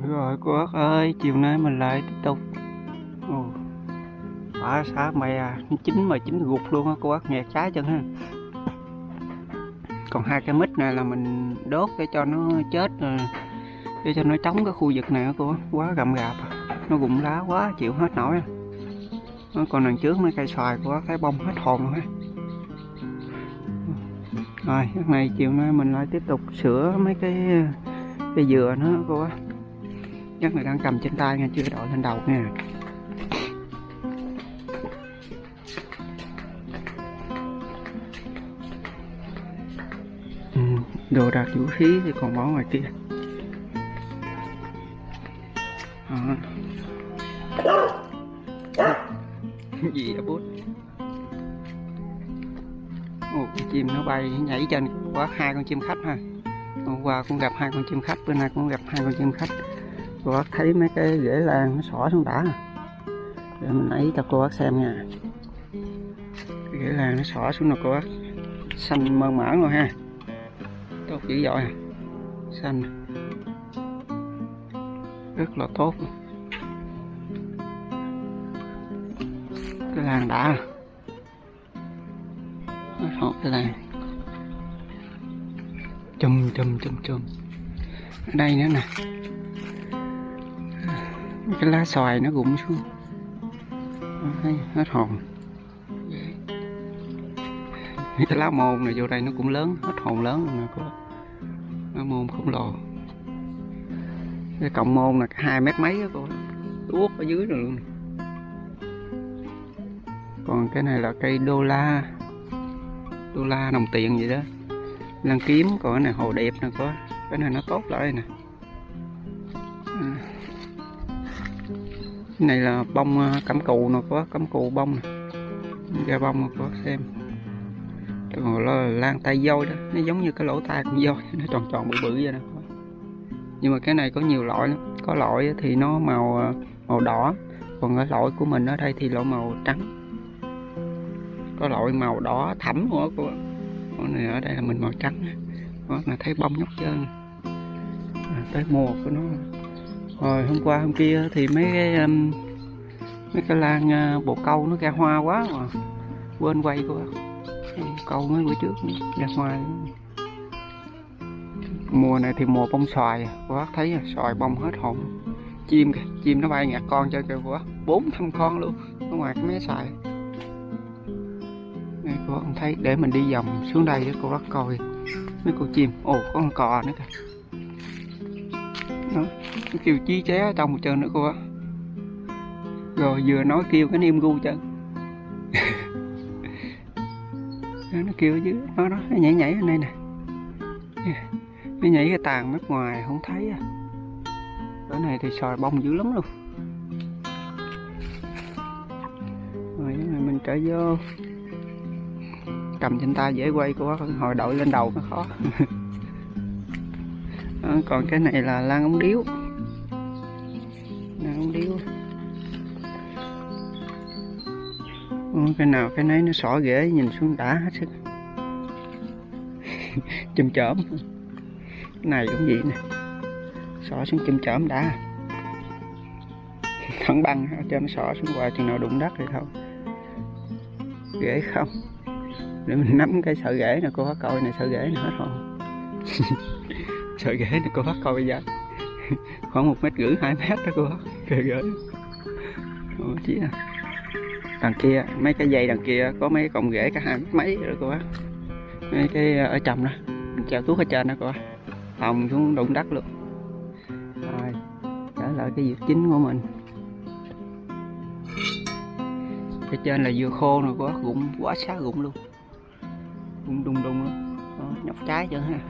Rồi cô bác ơi, chiều nay mình lại tiếp tục. Ồ, quả xá mày à, nó chín mà chín gục luôn á cô bác, nghẹt trái chân ha. Còn hai cái mít này là mình đốt để cho nó chết rồi, để cho nó chống cái khu vực này á cô bác, quá gầm gạp, nó rụng lá quá chịu hết nổi. Còn đằng trước mấy cây xoài của bác thấy bông hết hồn rồi ha. Rồi, cái này chiều nay mình lại tiếp tục sửa mấy cái dừa nữa cô bác. Chắc là đang cầm trên tay nha, chưa đội lên đầu nha. Đồ đạc vũ khí thì còn bỏ ngoài kia. Gì vậy bút? Ồ, con chim nó bay nhảy trên quá, hai con chim khách ha. Hôm qua cũng gặp hai con chim khách, bữa nay cũng gặp hai con chim khách. Cô bác thấy mấy cái rễ lan nó xỏ xuống đã. Để mình lấy cho cô bác xem nha. Cái rễ lan nó xỏ xuống rồi cô bác, xanh mơn mởn rồi ha. Tốt dữ dội à. Xanh rất là tốt luôn. Cái làng đã hết cái làng chùm ở đây nữa nè, cái lá xoài nó rụng xuống hết hồn. Cái lá môn này vô đây nó cũng lớn, hết hồn lớn luôn nè cô. Lá môn khổng lồ. Cái cọng môn là 2 mét mấy đó cô, tuốt ở dưới rồi luôn. Còn cái này là cây đô la đồng tiền vậy đó, lan kiếm. Còn cái này hồ đẹp nè cô, cái này nó tốt lại nè. Cái này là bông cẩm cù nè cô, cẩm cù bông nè, ra bông nè cô xem. Còn là lan tay voi đó, nó giống như cái lỗ tai con voi, nó tròn tròn bự bự vậy nè. Nhưng mà cái này có nhiều loại lắm, có loại thì nó màu đỏ, còn cái loại của mình ở đây thì loại màu trắng, có loại màu đỏ thẫm nữa cô. Con này ở đây là mình màu trắng, đó là thấy bông nhóc trơn. Tới mùa của nó rồi. Hôm kia thì mấy cái lan bồ câu nó ra hoa quá mà quên quay cô. Câu mấy bữa trước ra hoa. Mùa này thì mùa bông xoài, cô bác thấy xoài bông hết hồn. Chim kìa, chim nó bay ngạt con cho kìa cô bác, 4-5 con luôn ở ngoài cái mé xoài. Đây cô bác thấy, để mình đi vòng xuống đây để cô bác coi mấy con chim. Ồ, có con cò nữa kìa. Đó, nó kêu chí ché ở trong một chân nữa cô bác. Rồi vừa nói kêu cái niêm gu chân. Nó kêu ở dưới, nó nhảy ở đây nè. Nó nhảy cái tàn mép ngoài không thấy à. Cái này thì xoài bông dữ lắm luôn. Rồi cái này mình trở vô, cầm trên tay dễ quay của bác, hồi đội lên đầu nó khó. Đó, còn cái này là lan ống điếu. Lan ống điếu. Cái nào cái nấy nó xỏ rễ, nhìn xuống đã hết sức. Chùm chởm. Cái này cũng vậy nè, xỏ xuống chùm chởm đã. Thẳng băng cho nó xỏ xuống qua, chừng nào đụng đất thì thôi. Rễ không, để mình nắm cái sợi rễ nè cô bác coi này, sợi rễ này hết hồn. Sợi rễ này cô bác coi bây giờ khoảng 1,5 2 mét đó cô bác, sợi rễ. Chỉ à. Đằng kia mấy cái dây đằng kia có mấy cọng rễ cả 2 mét mấy rồi cô bác. Mấy cái ở trong đó mình treo tuốt ở trên đó cô bác, phòng xuống đụng đất luôn. Rồi trở lại cái việc chính của mình. Cái trên là dưa khô rồi cô bác, rụng quá sát rụng luôn, rụng đùng luôn. Đó, nhóc trái chưa ha.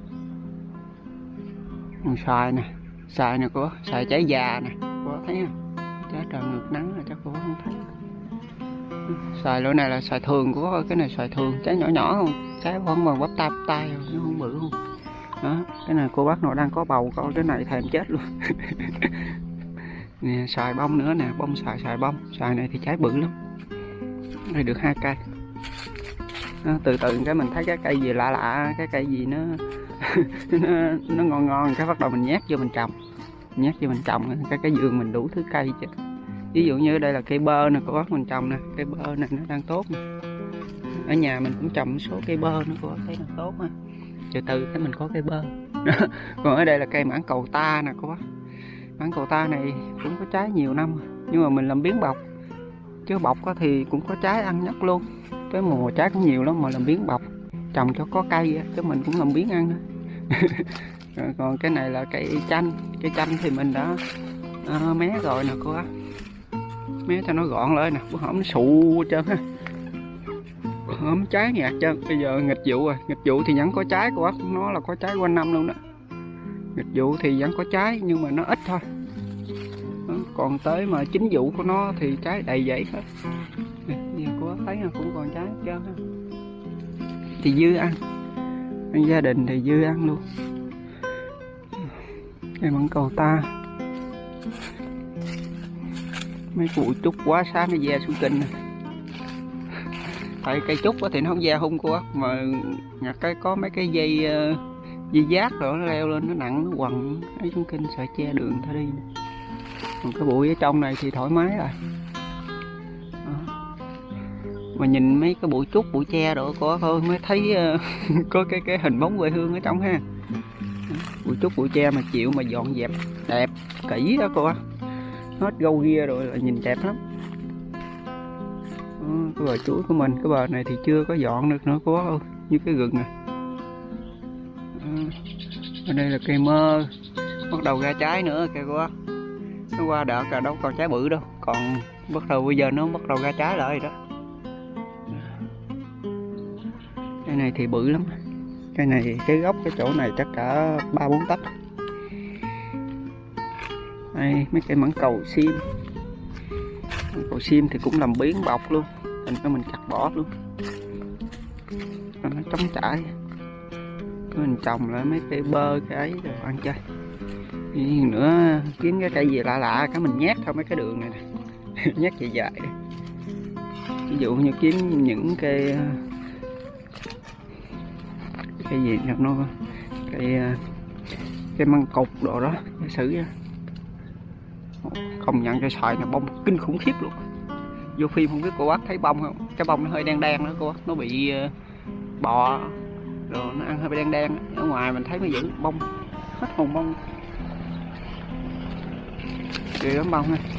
Xoài nè cô bác, xoài trái già nè cô bác thấy không, trái trời ngược nắng rồi chắc cô bác không thấy. Xoài loại này là xoài thường của cái này, xoài thường trái nhỏ nhỏ không, trái vẫn bằng bắp tay rồi, nó không bự không. Đó, cái này cô bác nào đang có bầu coi cái này thèm chết luôn. Nè, xoài bông nữa nè, bông xoài bông. Xoài này thì trái bự lắm. Đây được 2 cây. Đó, từ từ cái mình thấy cái cây gì lạ, cái cây gì nó nó ngon, cái bắt đầu mình nhét vô mình trồng. nhát cho mình trồng cái vườn mình đủ thứ cây chứ. Ví dụ như đây là cây bơ nè cô bác, mình trồng nè, cây bơ này nó đang tốt nè. Ở nhà mình cũng trồng một số cây bơ nữa cô bác thấy là tốt ha. Từ từ cái mình có cây bơ. Còn ở đây là cây mãng cầu ta nè cô bác. Mãng cầu ta này cũng có trái nhiều năm nhưng mà mình làm biến bọc, chứ bọc thì cũng có trái ăn nhất luôn. Cái mùa trái cũng nhiều lắm mà làm biến bọc, trồng cho có cây chứ mình cũng làm biến ăn. Còn cái này là cây chanh thì mình đã mé rồi nè cô bác, mé cho nó gọn lại nè, bữa hổm nó sụ hết trơn ha, bữa hổm trái nhạt trơn. Bây giờ nghịch vụ rồi, nghịch vụ thì vẫn có trái cô bác, nó là có trái quanh năm luôn đó. Nghịch vụ thì vẫn có trái nhưng mà nó ít thôi. Còn tới mà chính vụ của nó thì trái đầy dãy hết. Giờ cô bác thấy là cũng còn trái hết trơn ha. Thì dư ăn, gia đình thì dư ăn luôn. Cây mãng cầu ta, mấy cụ trúc quá sáng nó ve xuống kinh. Tại cây trúc thì nó không ve hung cô á, mà cái có mấy cái dây giác rồi nó leo lên nó nặng nó quằn ấy xuống kinh, sợ che đường thôi đi. Còn cái bụi ở trong này thì thoải mái rồi. Mà nhìn mấy cái bụi trúc bụi tre rồi cô thôi mới thấy có cái hình bóng quê hương ở trong ha. Bụi trúc bụi tre mà chịu mà dọn dẹp đẹp kỹ đó cô á, hết gâu ghia rồi là nhìn đẹp lắm. Cái bờ chuối của mình, cái bờ này thì chưa có dọn được nữa cô bác ơi, như cái gừng này. Ở đây là cây mơ bắt đầu ra trái nữa kìa cô bác. Nó qua đợt là đâu còn trái bự đâu, còn bắt đầu bây giờ nó bắt đầu ra trái lại rồi đó. Cái này thì bự lắm, cái này cái gốc cái chỗ này chắc cả 3-4 tấc. Đây mấy cây mãng cầu sim, cầu sim thì cũng làm biến bọc luôn, thành ra mình cắt bỏ luôn, nó chống chảy. Mình trồng lại mấy cây bơ cái ấy rồi ăn chơi. Thì nữa kiếm cái cây gì lạ lạ cái mình nhét theo mấy cái đường này nè. Nhét dài dài đi. Ví dụ như kiếm những cây gì nó cây măng cục đồ đó giả sử nha. Không nhận cho xoài là bông kinh khủng khiếp luôn. Vô phim không biết cô bác thấy bông không, cái bông nó hơi đen đen đó cô bác, nó bị bọ rồi nó ăn hơi bị đen đen. Ở ngoài mình thấy nó giữ bông hết hồn bông, ghê lắm bông này.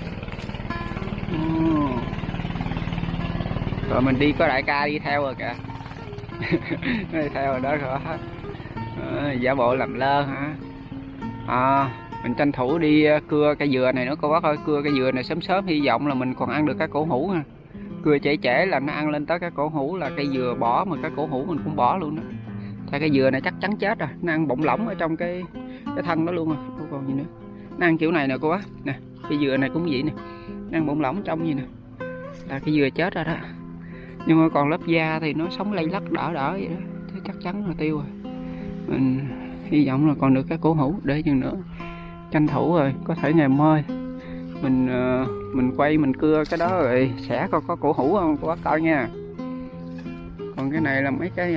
Rồi mình đi có đại ca đi theo rồi kìa. Đi theo rồi đó rồi. Giả bộ làm lơ hả. Mình tranh thủ đi cưa cây dừa này nữa cô bác ơi, cưa cây dừa này sớm sớm hy vọng là mình còn ăn được cái cổ hũ ha. Cưa trễ trễ là nó ăn lên tới cái cổ hũ là cây dừa bỏ, mà cái cổ hũ mình cũng bỏ luôn đó. Tại cây dừa này chắc chắn chết rồi, nó ăn bọng lỏng ở trong cái thân đó luôn rồi, không còn gì nữa. Nó ăn kiểu này nè cô bác, nè cây dừa này cũng vậy nè, nó ăn bọng lỏng trong gì nè, là cây dừa chết rồi đó. Nhưng mà còn lớp da thì nó sống lây lắc đỏ đỏ vậy đó, thế chắc chắn là tiêu rồi. Mình hy vọng là còn được cái cổ hũ để chừng nữa tranh thủ rồi có thể ngày mai mình quay mình cưa cái đó rồi sẽ có cổ hũ không cô bác coi nha. Còn cái này là mấy cái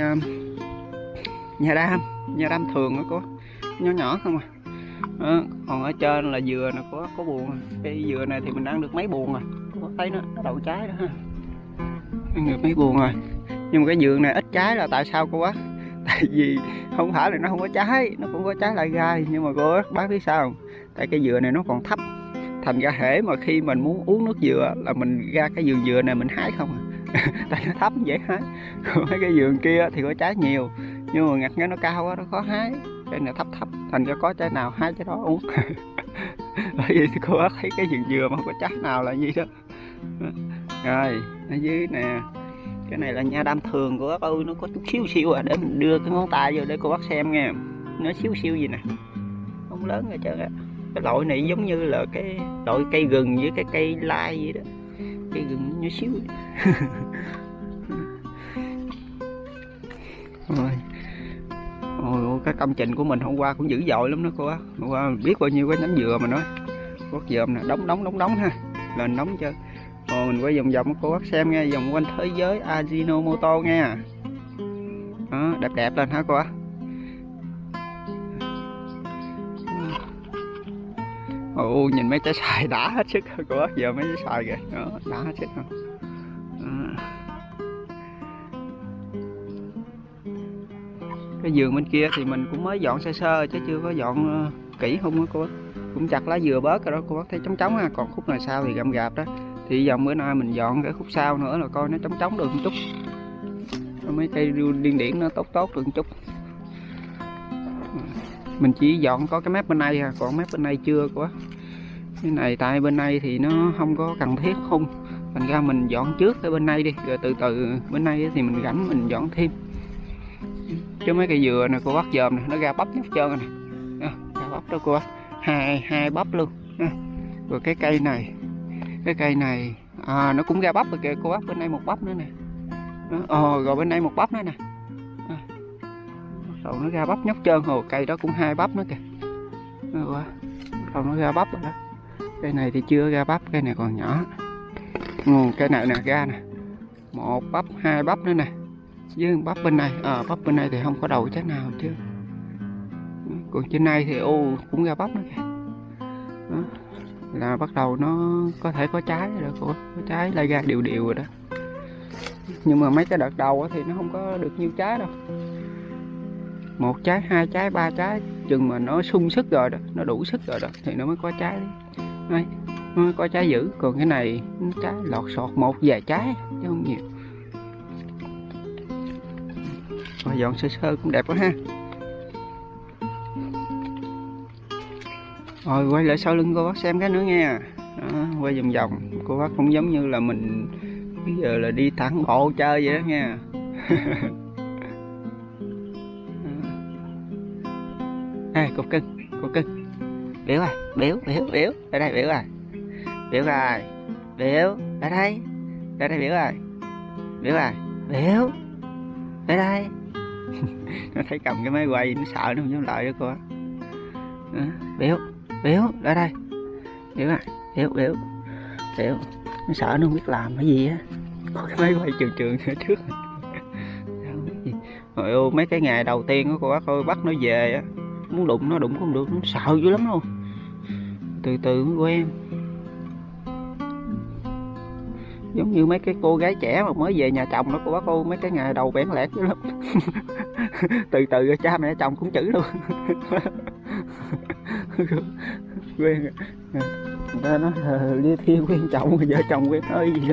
nhà đam thường đó cô, nhỏ nhỏ không à. Còn ở trên là dừa nè có buồn. Cây dừa này thì mình ăn được mấy buồn rồi, có thấy nó đậu trái đó ha, ăn được mấy buồn rồi. Nhưng mà cái dừa này ít trái là tại sao cô bác? Tại vì không phải là nó không có trái, nó cũng có trái lại gai, nhưng mà cô bác biết sao không? Tại cây dừa này nó còn thấp, thành ra hễ mà khi mình muốn uống nước dừa là mình ra cái vườn dừa này mình hái không à. Tại nó thấp dễ hái. Còn mấy cái vườn kia thì có trái nhiều, nhưng mà ngặt cái nó cao quá nó khó hái, cái này thấp thành ra có trái nào hái trái đó uống. Bởi vì cô bác thấy cái vườn dừa mà không có trái nào là gì đó. Rồi ở dưới nè, cái này là nha đam thường của bác ơi, nó có chút xíu à, để mình đưa cái ngón tay vô để cô bác xem nha, nó xíu gì nè, không lớn rồi chứ. Cái loại này giống như là cái loại cây gừng với cái cây lai vậy đó, cây gừng nhỏ xíu. Rồi cái công trình của mình hôm qua cũng dữ dội lắm đó cô á. Hôm qua mình biết bao nhiêu cái nhánh dừa mà nói quất dừa nè, đóng ha, lên đóng chưa. Rồi mình quay vòng cô bác xem nha, vòng quanh thế giới Ajinomoto nha. Đó, đẹp lên hả cô á. Ồ, nhìn mấy trái xoài đã hết sức rồi cô bác, giờ mấy trái xoài kìa, đó, đã hết sức rồi. Cái vườn bên kia thì mình cũng mới dọn sơ sơ chứ chưa có dọn kỹ không á cô bác. Cũng chặt lá dừa bớt rồi đó cô bác, thấy trống trống ha, còn khúc này sau thì gầm gạp đó. Thì dòng bữa nay mình dọn cái khúc sau nữa là coi nó trống trống được một chút. Mấy cây điên điển nó tốt tốt được một chút. Mình chỉ dọn có cái mép bên này à, còn mép bên này chưa cô bác. Cái này tại bên này thì nó không có cần thiết khung, thành ra mình dọn trước cái bên này đi, rồi từ từ bên này thì mình rảnh mình dọn thêm. Chứ mấy cây dừa này cô bác dòm này, nó ra bắp hết trơn rồi nè, ra bắp đó cô bác, hai bắp luôn. Rồi cái cây này nó cũng ra bắp rồi kìa cô bác, bên đây một bắp nữa nè. Rồi bên đây một bắp nữa nè, đầu nó ra bắp nhóc trơn rồi. Cây đó cũng hai bắp nữa kìa, đầu nó ra bắp rồi đó. Cây này thì chưa ra bắp, cây này còn nhỏ. Cây này nè ra nè, một bắp, hai bắp nữa nè, với bắp bên này. Bắp bên này thì không có đầu trái nào chứ. Còn trên này thì cũng ra bắp nữa kìa. Đó, là bắt đầu nó có thể có trái rồi, có trái lai ra đều đều rồi đó. Nhưng mà mấy cái đợt đầu thì nó không có được nhiều trái đâu, một trái, hai trái, ba trái, chừng mà nó sung sức rồi đó, nó đủ sức rồi đó thì nó mới có trái đấy, nó mới có trái dữ. Còn cái này trái lọt sọt một vài trái chứ không nhiều. Rồi dọn sơ sơ cũng đẹp quá ha. Rồi quay lại sau lưng cô bác xem cái nữa nha. Đó, quay vòng vòng cô bác cũng giống như là mình bây giờ là đi thẳng bộ chơi vậy đó nha. Cô cưng biểu à, biểu ở đây, biểu à, biểu rồi, biểu ở đây biểu rồi, biểu à, biểu ở đây. Nó thấy cầm cái máy quay nó sợ, nó không dám lại đó cô. Biểu ở đây, biểu à, biểu nó sợ, nó không biết làm cái gì á, có cái máy quay trường ở trước. Rồi ô, mấy cái ngày đầu tiên của cô bác ơi, bắt nó về á, muốn đụng nó đụng không được, nó sợ dữ lắm luôn, từ từ mới quen. Giống như mấy cái cô gái trẻ mà mới về nhà chồng đó cô bác ơi, mấy cái ngày đầu bẽn lẽn dữ lắm. Từ từ cha mẹ chồng cũng chữ luôn. Quen người ta nói lia thiên quen chồng, vợ chồng quen ơi gì đó.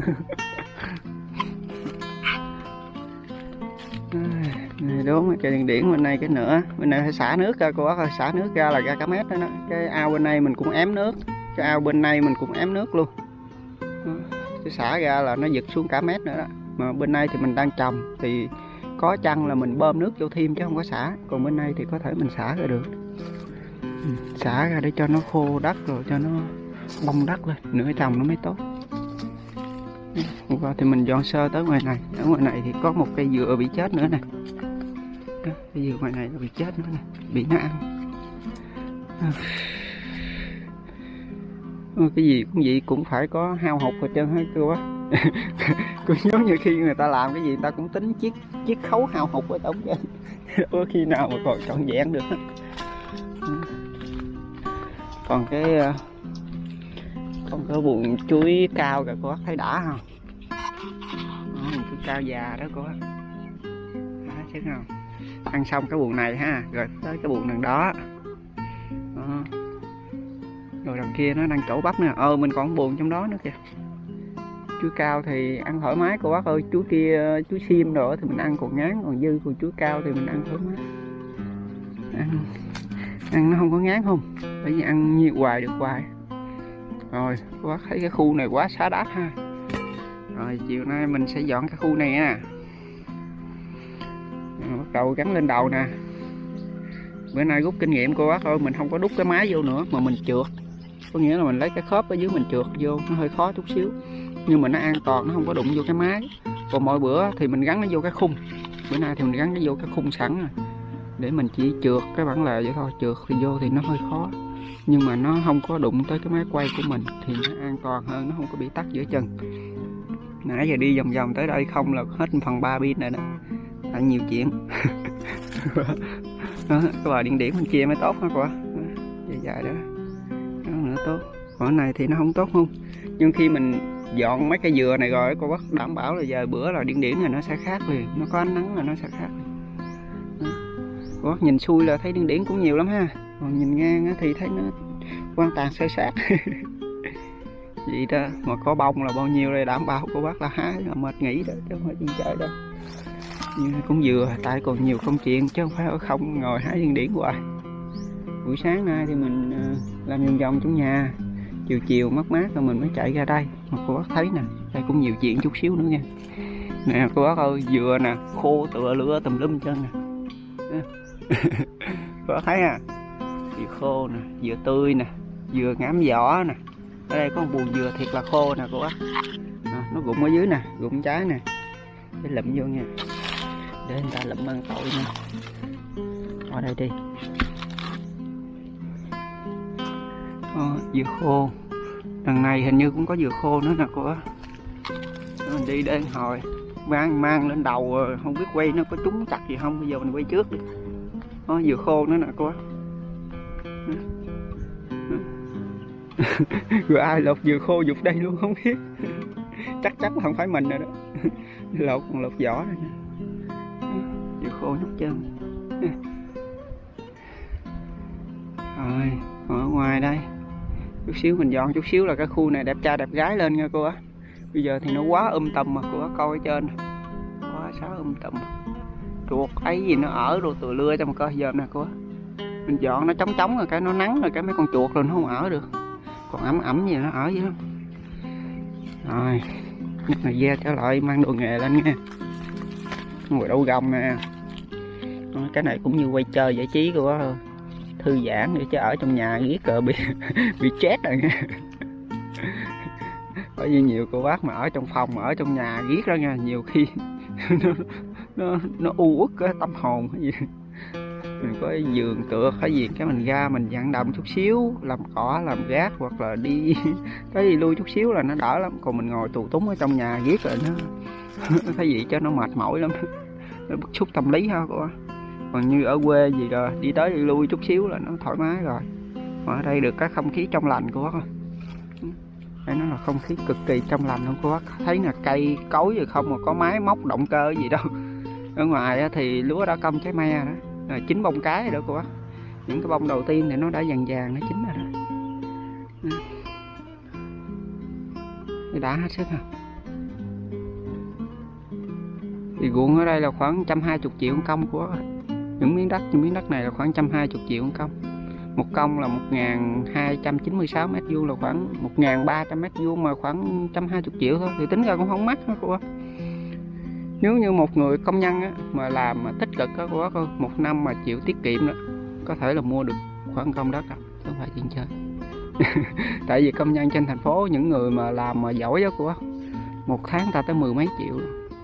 Này đúng cây điền điển bên này cái nữa, bên này phải xả nước ra cô bác ơi, xả nước ra là ra cả mét đó, đó. Cái ao bên này mình cũng ém nước, cái ao bên này mình cũng ém nước luôn. Cái xả ra là nó giật xuống cả mét nữa đó. Mà bên này thì mình đang trồng thì có chăng là mình bơm nước vô thêm chứ không có xả. Còn bên này thì có thể mình xả ra được, xả ra để cho nó khô đất rồi cho nó bông đất lên, nửa trồng nó mới tốt. Hôm qua thì mình dọn sơ tới ngoài này, ở ngoài này thì có một cây dừa bị chết nữa nè. Cây dừa ngoài này nó bị chết nữa nè, bị nó ăn. Cái gì cũng vậy, cũng phải có hao hụt hết trơn hết cô á. Cũng giống như khi người ta làm cái gì người ta cũng tính chiết khấu hao hụt ở tổng trơn. Có khi nào mà còn trọn vẹn được. Còn cái buồng chuối cao kìa cô bác thấy đã không? Chuối cao già đó cô bác, đã chứ không? Ăn xong cái buồng này ha, rồi tới cái buồng đằng đó. Rồi đằng kia nó đang chỗ bắp nè, mình còn buồng trong đó nữa kìa. Chuối cao thì ăn thoải mái cô bác ơi, chuối kia chuối xiêm rồi thì mình ăn còn ngán, còn dư còn chuối cao thì mình ăn thoải mái. Ăn nó không có ngán không, bởi vì ăn nhiều hoài được hoài. Rồi cô bác thấy cái khu này quá xá đát ha. Rồi chiều nay mình sẽ dọn cái khu này nha. Bắt đầu gắn lên đầu nè. Bữa nay rút kinh nghiệm cô bác ơi, mình không có đút cái máy vô nữa mà mình trượt. Có nghĩa là mình lấy cái khớp ở dưới mình trượt vô, nó hơi khó chút xíu. Nhưng mà nó an toàn, nó không có đụng vô cái máy. Còn mọi bữa thì mình gắn nó vô cái khung. Bữa nay thì mình gắn nó vô cái khung sẵn rồi. Để mình chỉ trượt cái bản lề vậy thôi, trượt thì vô thì nó hơi khó. Nhưng mà nó không có đụng tới cái máy quay của mình thì nó an toàn hơn, nó không có bị tắc giữa chân. Nãy giờ đi vòng vòng tới đây không là hết 1/3 pin rồi đó. Tại nhiều chuyện. Đó, cái bờ điện điển bên kia mới tốt hả cô? Dài dài đó. Đó. tốt. Còn này thì nó không tốt không. Nhưng khi mình dọn mấy cây dừa này rồi cô bác đảm bảo là giờ bữa là điên điển này nó sẽ khác liền, nó có ánh nắng là nó sẽ khác liền. Cô bác nhìn xuôi là thấy điên điển cũng nhiều lắm ha, còn nhìn ngang thì thấy nó quan tàn sơ sát. Vậy đó, mà có bông là bao nhiêu đây đảm bảo cô bác là hái là mệt nghỉ đó chứ không phải đi chơi đâu. Nhưng cũng vừa tại còn nhiều công chuyện chứ không phải ở không ngồi hái điên điển hoài. Buổi sáng nay thì mình làm vòng vòng trong nhà, chiều chiều mát mát rồi mình mới chạy ra đây. Mà cô bác thấy nè, đây cũng nhiều chuyện chút xíu nữa nha. Nè cô bác ơi, dừa nè, khô tựa lửa tùm lum chân nè. Cô bác thấy à, dừa khô nè, dừa tươi nè, dừa ngắm vỏ nè. Ở đây có một buồng dừa thiệt là khô nè cô bác. Nó rụng ở dưới nè, rụng trái nè. Để lụm vô nha, để người ta lụm ăn tội nha. Ở đây đi. Dừa khô. Đằng này hình như cũng có dừa khô nữa nè cô bác. Mình đi đến hồi mang lên đầu không biết quay nó có trúng chặt gì không, bây giờ mình quay trước đi. Dừa khô nữa nè cô bác. Rồi ai lột dừa khô dục đây luôn không biết. Chắc chắn là không phải mình rồi đó. Lột còn lột vỏ rồi nè. Dừa khô nhóc chân. Rồi ở ngoài đây chút xíu mình dọn chút xíu là cái khu này đẹp trai đẹp gái lên nha cô á. Bây giờ thì nó quá tùm mà cô á, coi ở trên quá xá tùm. Chuột ấy gì nó ở đồ tựa lưa trong coi giờ nè cô á. Mình dọn nó trống rồi cái nó nắng rồi cái mấy con chuột rồi nó không ở được, còn ẩm gì nó ở vậy đó. Rồi nhất là ve trở lại mang đồ nghề lên nha. Ngồi đâu gồng nè. Cái này cũng như quay chơi giải trí cô á, thư giãn để chứ ở trong nhà ghét cỡ bị chết rồi nha. Bởi vì nhiều cô bác mà ở trong phòng mà ở trong nhà ghét đó nha, nhiều khi nó u uất cái tâm hồn cái gì. Mình có giường tựa cái gì cái mình ra mình vận động chút xíu, làm cỏ làm gác hoặc là đi cái gì lui chút xíu là nó đỡ lắm. Còn mình ngồi tù túng ở trong nhà ghét rồi nó cái gì cho nó mệt mỏi lắm, nó bức xúc tâm lý ha cô. Còn như ở quê gì rồi đi tới đi lui chút xíu là nó thoải mái rồi. Mà ở đây được cái không khí trong lành của bác. Đây nó là không khí cực kỳ trong lành luôn cô bác. Thấy là cây cối rồi không mà có máy móc động cơ gì đâu. Ở ngoài thì lúa đã cong trái me đó, rồi chín bông cái rồi đó cô bác. Những cái bông đầu tiên thì nó đã vàng vàng nó chín rồi đó. Đã hết sức ha. Thì ruộng ở đây là khoảng 120 triệu công của bác. Những miếng đất này là khoảng 120 triệu công. Một công là 1296 mét vuông là khoảng 1300 mét vuông mà khoảng 120 triệu thôi thì tính ra cũng không mắc đó cô bác. Nếu như một người công nhân á, mà làm mà tích cực đó cô bác ơi, một năm mà chịu tiết kiệm đó có thể là mua được khoảng công đất đó, chứ không phải chuyện chơi. Tại vì công nhân trên thành phố những người mà làm mà giỏi đó cô bác, một tháng ta tới 10 mấy triệu.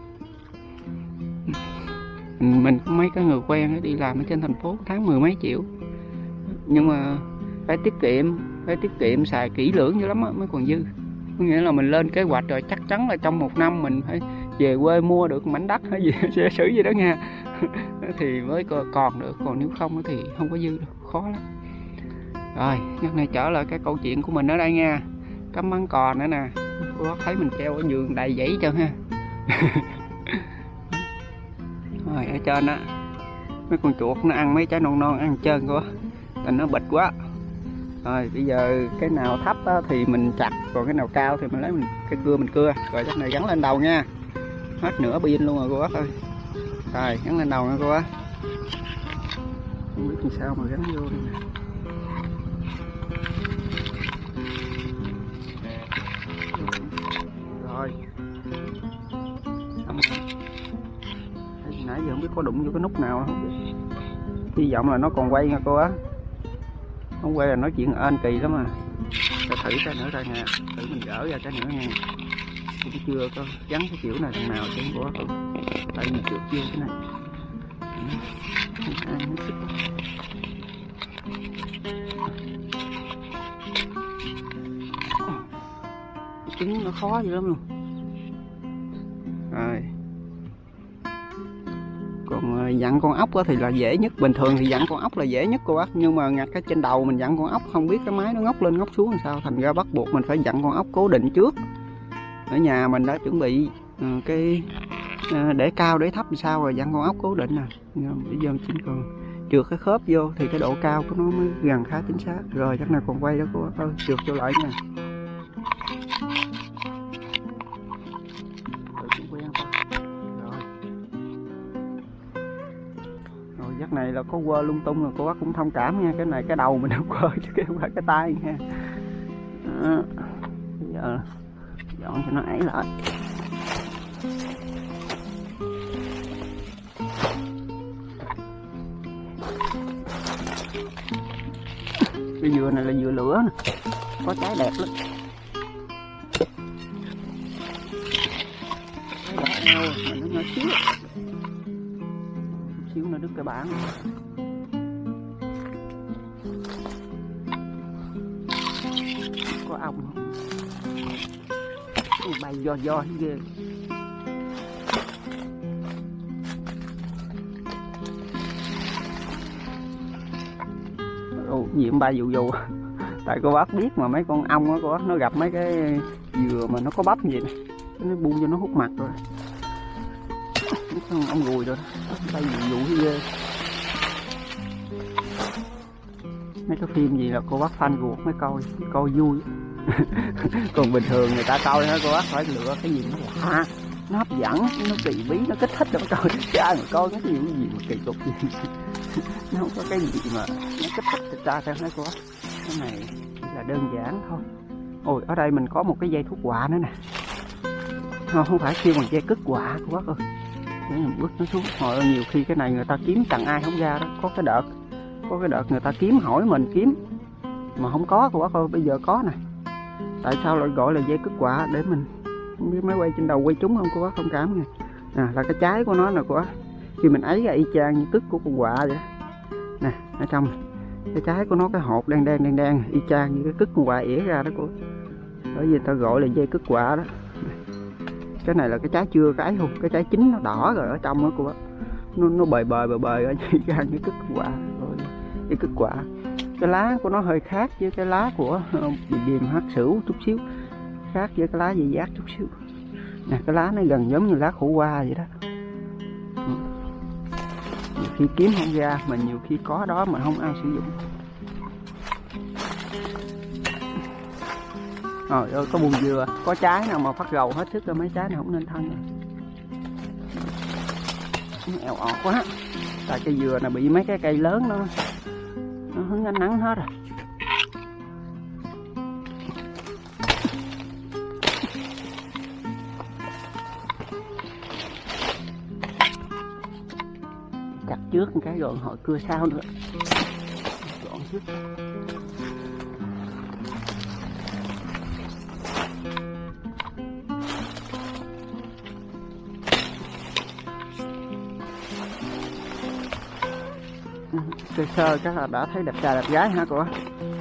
Mình có mấy cái người quen đi làm ở trên thành phố tháng 10 mấy triệu, nhưng mà phải tiết kiệm xài kỹ lưỡng dữ lắm mới còn dư. Có nghĩa là mình lên kế hoạch rồi chắc chắn là trong một năm mình phải về quê mua được mảnh đất hay gì sẽ xử gì đó nha. Thì mới còn được, còn nếu không thì không có dư được, khó lắm. Rồi nhắc này trở lại cái câu chuyện của mình ở đây nha. Cắm máng cò nữa nè, cô thấy mình treo ở giường đầy dãy cho ha. Rồi ở trên á mấy con chuột nó ăn mấy trái non ăn trơn quá, thành nó bịch quá. Rồi bây giờ cái nào thấp á, thì mình chặt, còn cái nào cao thì mình lấy cái cưa mình cưa. Rồi cái này gắn lên đầu nha, hết nửa pin luôn rồi cô bác ơi. Rồi gắn lên đầu nha cô bác. Không biết làm sao mà gắn vô đây nè. Rồi nãy giờ không biết có đụng vô cái nút nào không biết. Hy vọng là nó còn quay nha cô á. Không quay là nói chuyện ên kỳ lắm mà. Để thử cái nữa coi nha, thử mình gỡ ra cái nữa nha. Cũng chưa có gắn cái kiểu này thằng nào chứ của tại mình trượt vô cái này. Trứng nó khó dữ lắm luôn. Rồi còn dặn con ốc thì là dễ nhất. Bình thường thì dặn con ốc là dễ nhất cô bác, nhưng mà ngặt cái trên đầu mình dặn con ốc không biết cái máy nó ngóc lên ngóc xuống làm sao, thành ra bắt buộc mình phải dặn con ốc cố định trước. Ở nhà mình đã chuẩn bị cái để cao để thấp làm sao rồi dặn con ốc cố định nè. Bây giờ chỉ cần trượt cái khớp vô thì cái độ cao của nó mới gần khá chính xác. Rồi chắc này còn quay đó cô bác ơi, trượt vô lại nha. Giấc này là có quơ lung tung rồi cô bác cũng thông cảm nha, cái này cái đầu mình không quơ chứ không phải cái tay nha. Đó. Bây giờ dọn cho nó ấy lại. Cái dừa này là dừa lửa nè, có trái đẹp lắm. Trái đẹp mà nó nhỏ xíu nó đứt cái bản. Có ong không? Bay do ghê. Gì cũng bay dù. Tại cô bác biết mà mấy con ong á cô bác, nó gặp mấy cái dừa mà nó có bắp gì nè, nó buông cho nó hút mặt rồi. Con ong ruồi rồi bay dụ ghê. Mấy cái phim gì là cô bác fan ruột mới coi vui. Còn bình thường người ta coi đó cô bác phải lựa cái gì nó lạ, nó hấp dẫn, nó kỳ bí, nó kích thích rồi coi. Chứ ai mà coi cái gì mà kỳ cục gì. Nó không có cái gì mà nó kích thích người ta theo hết cô bác. Cái này là đơn giản thôi. Ôi ở đây mình có một cái dây thuốc quạ nữa nè. Không phải kêu bằng dây cứt quạ cô bác ơi. Để mình bước nó xuống. Hồi nhiều khi cái này người ta kiếm chẳng ai không ra đó. Có cái đợt người ta kiếm hỏi mình kiếm mà không có cô bác ơi, bây giờ có nè. Tại sao lại gọi là dây cứt quạ, để mình không biết máy quay trên đầu quay trúng không cô bác thông cảm nha. Là cái trái của nó nè cô bác. Khi mình ấy ra y chang như cứt của con quạ vậy đó. Nè ở trong cái trái của nó, cái hột đen y chang như cái cứt con quạ ỉa ra đó cô. Bởi vì ta gọi là dây cứt quạ đó. Cái này là cái trái chưa cái không, cái trái chín nó đỏ rồi ở trong đó cô bác. Nó bời ở y chang như cứt con quạ rồi. Cái cứt quạ, cái lá của nó hơi khác với cái lá của điềm hắc sửu chút xíu, khác với cái lá dây giác chút xíu. Nè cái lá nó gần giống như lá khổ qua vậy đó. Nhiều khi kiếm không ra mà nhiều khi có đó mà không ai sử dụng. Trời ơi có bùn dừa, có trái nào mà phát gầu hết sức rồi, mấy trái này không nên thân rồi. Nó eo ọt quá. Tại cây dừa này bị mấy cái cây lớn nó hứng ánh nắng hết rồi. Chặt trước một cái rồi họ cưa sau nữa. Dọn trước. Sơ sơ chắc là đã thấy đẹp trai đẹp gái hả cô?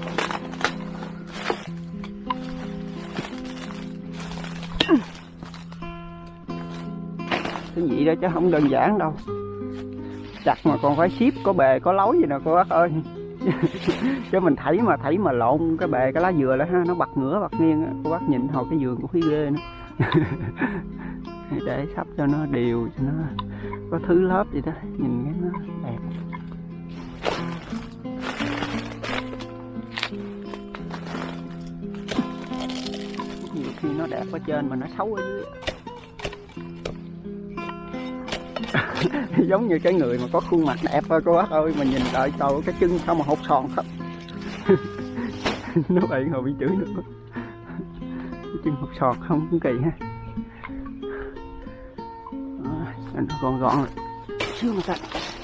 Cái gì đó chứ không đơn giản đâu. Chặt mà còn phải ship có bề có lối gì nè cô bác ơi. Chứ mình thảy mà lộn cái bề cái lá dừa đó ha, nó bật ngửa bật nghiêng cô bác nhìn hồi cái vườn cũng khí ghê nữa. Để sắp cho nó đều, cho nó có thứ lớp gì đó nhìn cái nó đẹp. Nhiều khi nó đẹp ở trên mà nó xấu ở dưới. Giống như cái người mà có khuôn mặt đẹp thôi cô bác ơi, mà nhìn đợi trời cái chân sao mà hột sòn không. Nó vậy rồi bị chửi nữa. Cái chân hột sòn không cũng kỳ ha. Nó gọn rồi xíu mà ta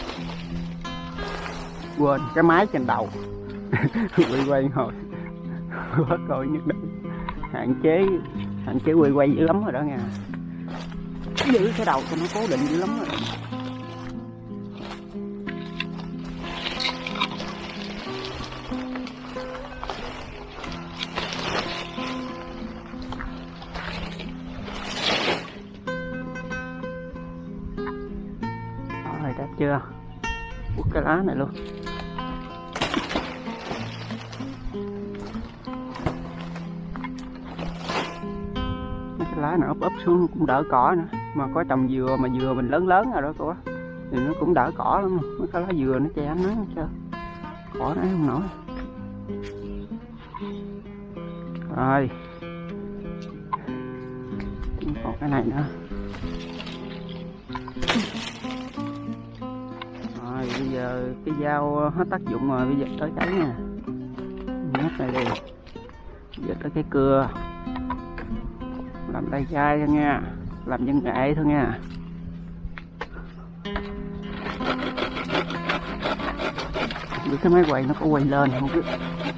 quên cái máy trên đầu. Quay hồi bác coi nhất định hạn chế quay dữ lắm rồi đó nha. Giữ cái đầu cho nó cố định dữ lắm rồi. chưa? Quất cái lá này luôn. Cái lá này úp xuống cũng đỡ cỏ nữa. Mà có trồng dừa mà dừa mình lớn lớn rồi đó cô á, thì nó cũng đỡ cỏ lắm. Mấy cái lá dừa nó che ánh nắng chưa? Cỏ nó không nổi. Rồi còn cái này nữa. Rồi bây giờ cái dao hết tác dụng rồi, bây giờ tới cái nha, nhét này đi. Bây giờ tới cái cưa, làm tay chai thôi nha, làm nhân nghệ thôi nha. Biết cái máy quay nó có quay lên không biết.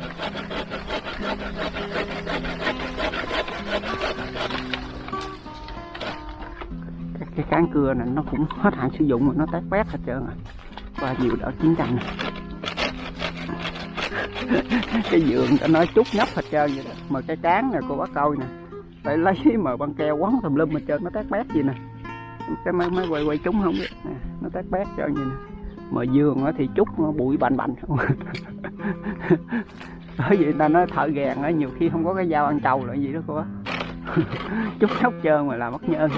Cái cán cưa này nó cũng hết hạn sử dụng rồi, nó tét bét hết trơn rồi, qua nhiều đợt chiến tranh này. Cái giường đã nói chút nhấp hết trơn vậy đó, mà cái cán này cô bác coi nè, phải lấy mà băng keo quấn tùm lum hết trơn, nó tét bét gì nè. Cái máy quay chúng không biết nè, nó tét bét trơn vậy nè. Mà giường thì chút nó bụi bành không. Bởi vì người ta nói thợ rèn á, nhiều khi không có cái dao ăn trầu là gì đó cô á. Chút nhóc trơn mà làm mất nhơn.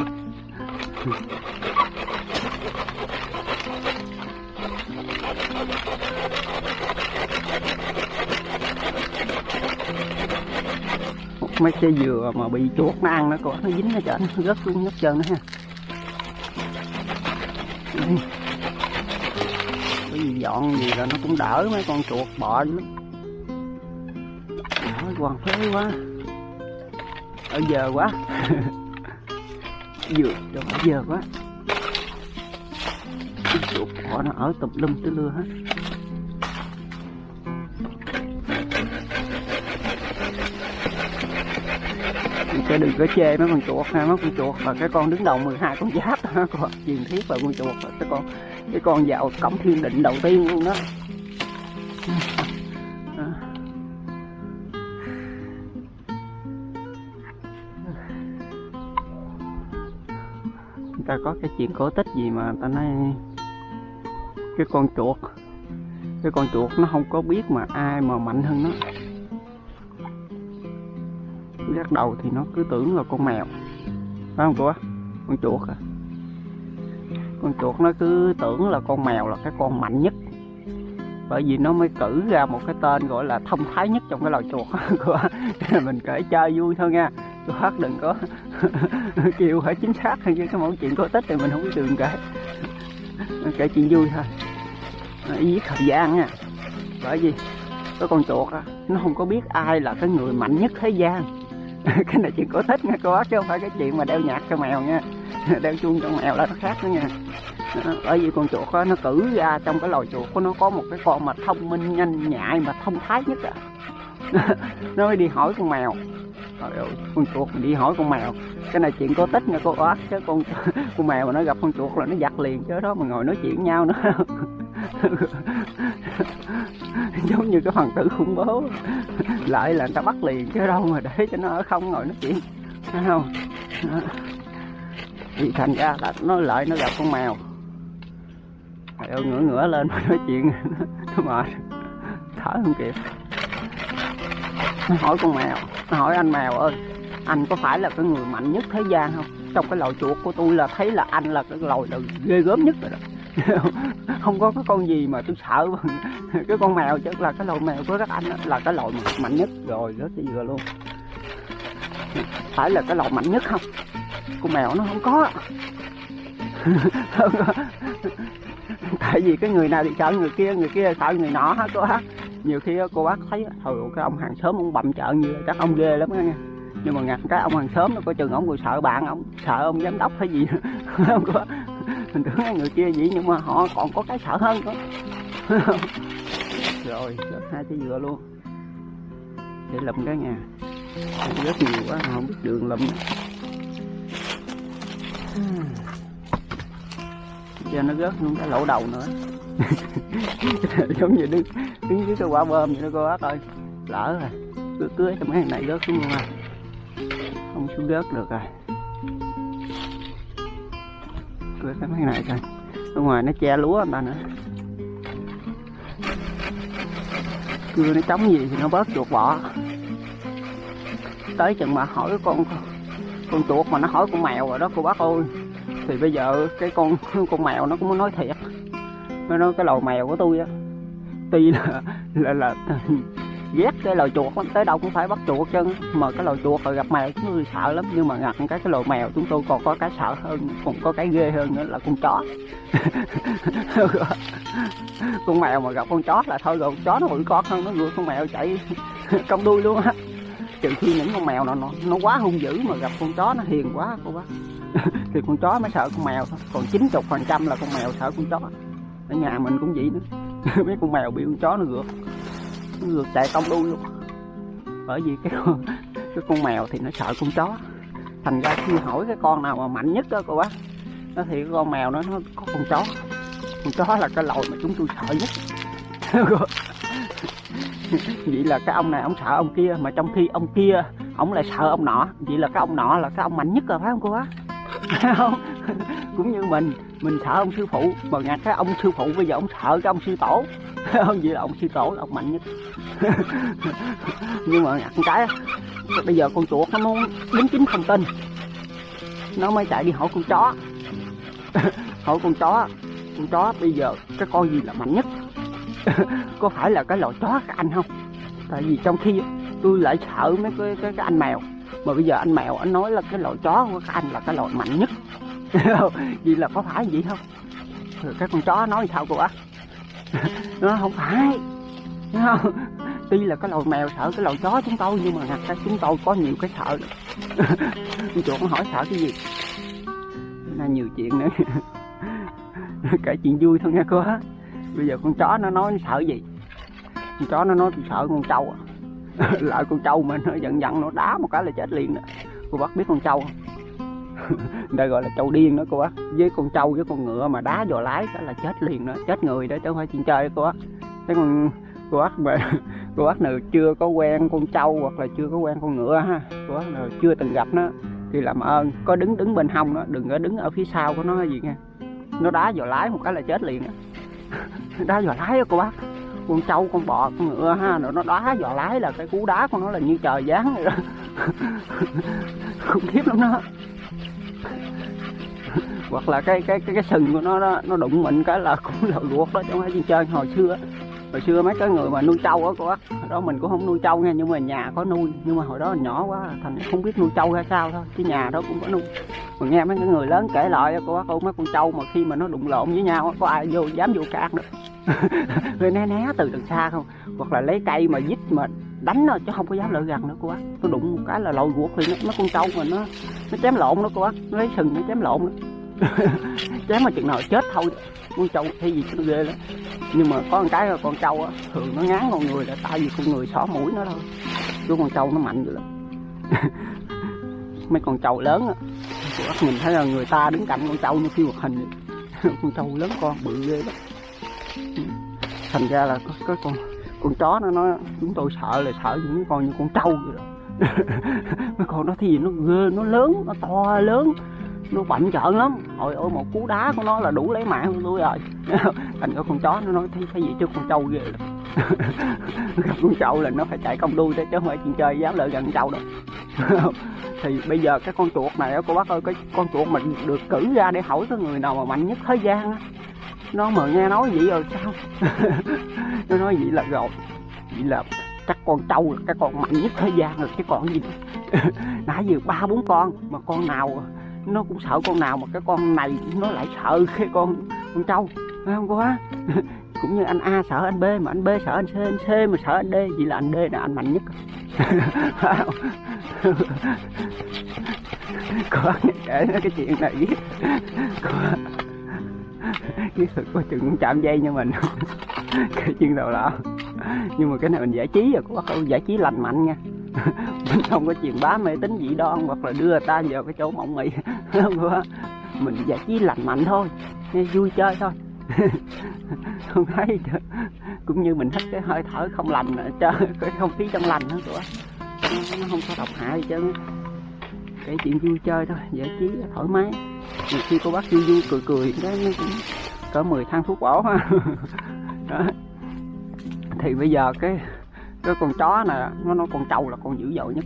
Mấy cái dừa mà bị chuột nó ăn nó có nó dính ở trên, nó rớt xuống nhóc trơn đó ha. Cái gì dọn gì là nó cũng đỡ mấy con chuột bọ lắm. Nói quằn phế quá, ở giờ quá. Dừa cho ở giờ quá. Cái chuột bọ nó ở tùm lum tứ lưa hết. Chứ đừng có chê mấy con chuột ha, mấy con chuột là cái con đứng đầu 12 con giáp đó, còn truyền thuyết về con chuột là cái con vào cổng thiên định đầu tiên luôn đó. Người ta có cái chuyện cổ tích gì mà ta nói cái con chuột nó không có biết mà ai mà mạnh hơn nó. Bắt đầu thì nó cứ tưởng là con mèo, phải không cô á? Con chuột à, con chuột nó cứ tưởng là con mèo là cái con mạnh nhất, bởi vì nó mới cử ra một cái tên gọi là thông thái nhất trong cái loài chuột. Mình kể chơi vui thôi nha, cô hát đừng có kêu phải chính xác hay cái mẫu chuyện cổ tích thì mình không có đường kể chuyện vui thôi, ý viết thời gian nha. Bởi vì cái con chuột á, nó không có biết ai là cái người mạnh nhất thế gian. Cái này chuyện cổ tích nha cô bác, chứ không phải cái chuyện mà đeo nhạc cho mèo nha. Đeo chuông cho mèo là nó khác nữa nha. Bởi vì con chuột đó, nó cử ra trong cái loài chuột của nó có một cái con mà thông minh nhanh nhạy mà thông thái nhất à. Nó mới đi hỏi con mèo. Trời ơi, con chuột mình đi hỏi con mèo. Cái này chuyện cổ tích nha cô bác, chứ con mèo mà nó gặp con chuột là nó giặt liền chứ đó mà ngồi nói chuyện với nhau nữa. Giống như cái hoàng tử khủng bố, lại là người ta bắt liền chứ đâu mà để cho nó ở không ngồi nói chuyện, thấy không? Đó. Thì thành ra là nó lại nó gặp con mèo, thầy ơi ngửa lên mà nói chuyện nó mệt, thở không kịp. Nó hỏi con mèo, nó hỏi anh mèo ơi, anh có phải là cái người mạnh nhất thế gian không? Trong cái loài chuột của tôi là thấy là anh là cái loài là ghê gớm nhất rồi đó. Không có cái con gì mà tôi sợ bằng cái con mèo, chứ là cái loài mèo của các anh đó, là cái loài mạnh nhất rồi, rất là vừa luôn. Phải là cái loài mạnh nhất không? Con mèo nó không có. Tại vì cái người nào thì sợ người kia sợ người nọ hết cô bác. Nhiều khi cô bác thấy thôi cái ông hàng xóm ông bầm chợ như chắc ông ghê lắm nha. Nhưng mà ngặt cái ông hàng xóm nó có chừng ông còn sợ bạn ông, sợ ông giám đốc hay gì không có. Mình tưởng người kia vậy nhưng mà họ còn có cái sợ hơn nữa. Rồi rớt 2 trái dừa luôn để lụm cái nhà, rất nhiều quá không biết đường lụm. Giờ nó rớt luôn cái lỗ đầu nữa. Giống như đứng dưới cái quả bơm vậy đó cô bác ơi. Lỡ rồi cưới trong cái này rớt xuống luôn rồi, không xuống rớt được rồi. Cưới cái mấy này coi ở ngoài nó che lúa người ta nữa. Cưa nó trống gì thì nó bớt chuột bọ. Tới chừng mà hỏi con chuột mà nó hỏi con mèo rồi đó cô bác ơi, thì bây giờ cái con mèo nó cũng muốn nói thiệt. Nó nói cái lồi mèo của tôi á, tuy là ghét cái lồi chuột lắm, tới đâu cũng phải bắt chuột chân, mà cái lồi chuột rồi gặp mèo chúng tôi sợ lắm, nhưng mà ngặt cái lồi mèo chúng tôi còn có cái sợ hơn, còn có cái ghê hơn nữa là con chó. Con mèo mà gặp con chó là thôi rồi, con chó nó hủy con hơn, nó rượt con mèo chạy cong đuôi luôn á. Trừ khi những con mèo nó quá hung dữ, mà gặp con chó nó hiền quá cô bác thì con chó mới sợ con mèo thôi, còn 90% là con mèo sợ con chó. Ở nhà mình cũng vậy nữa. Mấy con mèo bị con chó nó rượt chạy cong đuôi luôn. Bởi vì cái con mèo thì nó sợ con chó, thành ra khi hỏi cái con nào mà mạnh nhất đó cô bác, nó thì con mèo nó có con chó là cái lồi mà chúng tôi sợ nhất. Vậy là cái ông này ông sợ ông kia, mà trong khi ông kia ông lại sợ ông nọ, vậy là cái ông nọ là cái ông mạnh nhất rồi phải không cô bác? Không? Cũng như mình sợ ông sư phụ, mà ngặt cái ông sư phụ bây giờ ông sợ cái ông sư tổ. Không, vậy là ông sư tổ là ông mạnh nhất. Nhưng mà ngặt cái bây giờ con chuột nó muốn đính chính thông tin, nó mới chạy đi hỏi con chó. Hỏi con chó bây giờ cái con gì là mạnh nhất? Có phải là cái loại chó các anh không? Tại vì trong khi tôi lại sợ mấy cái anh mèo, mà bây giờ anh mèo anh nói là cái loại chó của các anh là cái loại mạnh nhất. Vậy là có phải vậy không? Rồi cái con chó nói sao cô bác? Nó không phải, thấy không? Tuy là cái loại mèo sợ cái loại chó chúng tôi, nhưng mà cái chúng tôi có nhiều cái sợ. Con chuột nó hỏi sợ cái gì? Là nhiều chuyện nữa. Kể chuyện vui thôi nha cô á. Bây giờ con chó nó nói nó sợ gì? Con chó nó nói tôi sợ con trâu. Lại con trâu mà nó giận nó đá một cái là chết liền đó. Cô bác biết con trâu không? Đây gọi là trâu điên đó cô bác. Với con trâu với con ngựa mà đá vào lái cái là chết liền đó, chết người đó chứ không phải chuyện chơi đó cô bác. Thế còn cô bác mà cô bác nào chưa có quen con trâu hoặc là chưa có quen con ngựa ha, cô bác nào chưa từng gặp nó thì làm ơn có đứng bên hông nó, đừng có đứng ở phía sau của nó gì nha. Nó đá vào lái một cái là chết liền đó. Đá vào lái đó cô bác. Con trâu, con bò, con ngựa ha, rồi nó đá vào lái là cái cú đá của nó là như trời giáng vậy đó. Khủng khiếp lắm đó. Hoặc là cái sừng của nó đó, nó đụng mình cái là cũng là ruột đó chứ không phải chuyện chơi. Hồi xưa mấy cái người mà nuôi trâu á cô bác, hồi đó mình cũng không nuôi trâu nha, nhưng mà nhà có nuôi, nhưng mà hồi đó nhỏ quá thành không biết nuôi trâu hay sao thôi, chứ nhà đó cũng có nuôi. Mà nghe mấy cái người lớn kể lại cô bác, mấy con trâu mà khi mà nó đụng lộn với nhau có ai dám vô can được. Rồi né từ đằng xa không, hoặc là lấy cây mà dít mà đánh nó chứ không có dám lại gần nữa cô bác. Nó đụng một cái là lội ruột thì nó con trâu mà nó chém lộn đó cô bác, nó lấy sừng nó chém lộn đó. Chém mà chừng nào chết thôi. Con trâu thấy gì nó ghê lắm. Nhưng mà có một cái là con trâu á, thường nó ngán con người là tại vì con người xỏ mũi nó thôi, chứ con trâu nó mạnh dữ lắm. Mấy con trâu lớn á, mình thấy là người ta đứng cạnh con trâu như phim hoạt hình vậy. Con trâu lớn con bự ghê lắm. Thành ra là có con chó nó nói chúng tôi sợ là sợ những con như con trâu vậy đó. Mấy con đó thì gì nó ghê, nó lớn, nó to lớn, nó bmạnh trợn lắm. Ôi ôi, một cú đá của nó là đủ lấy mạng của tôi rồi. Thành ra con chó nó nói thấy gì chứ con trâu ghê lắm. Gặp con trâu là nó phải chạy cong đuôi chứ không phải chuyện chơi dám lại gần trâu đâu. Thì bây giờ cái con chuột này cô bác ơi, cái con chuột mình được cử ra để hỏi cái người nào mà mạnh nhất thế gian á, nó mà nghe nói vậy rồi sao? Nó nói vậy là rồi, vậy là chắc con trâu là cái con mạnh nhất thế gian rồi chứ còn gì. Nãy giờ 3-4 con mà con nào nó cũng sợ con nào, mà cái con này nó lại sợ cái con trâu, phải không cô á? Cũng như anh A sợ anh B, mà anh B sợ anh C mà sợ anh D, vậy là anh D là anh mạnh nhất. Có kể cái chuyện này biết thực có chừng cũng chạm dây như mình. Cái chuyện nào lạ, nhưng mà cái này mình giải trí rồi, có câu giải trí lành mạnh nha. Mình không có truyền bá mê tín dị đoan hoặc là đưa người ta vào cái chỗ mộng mị. Không có, mình giải trí lành mạnh thôi, nghe vui chơi thôi. Không thấy cũng như mình thích cái hơi thở không lành, cái không khí trong lành đó của nó không có độc hại chứ. Cái chuyện vui chơi thôi, giải trí thoải mái. Nhiều khi cô bác vui cười cái nó cũng cỡ 10 thang thuốc bổ ha. Đó. Thì bây giờ cái con chó này nó con trâu là con dữ dội nhất.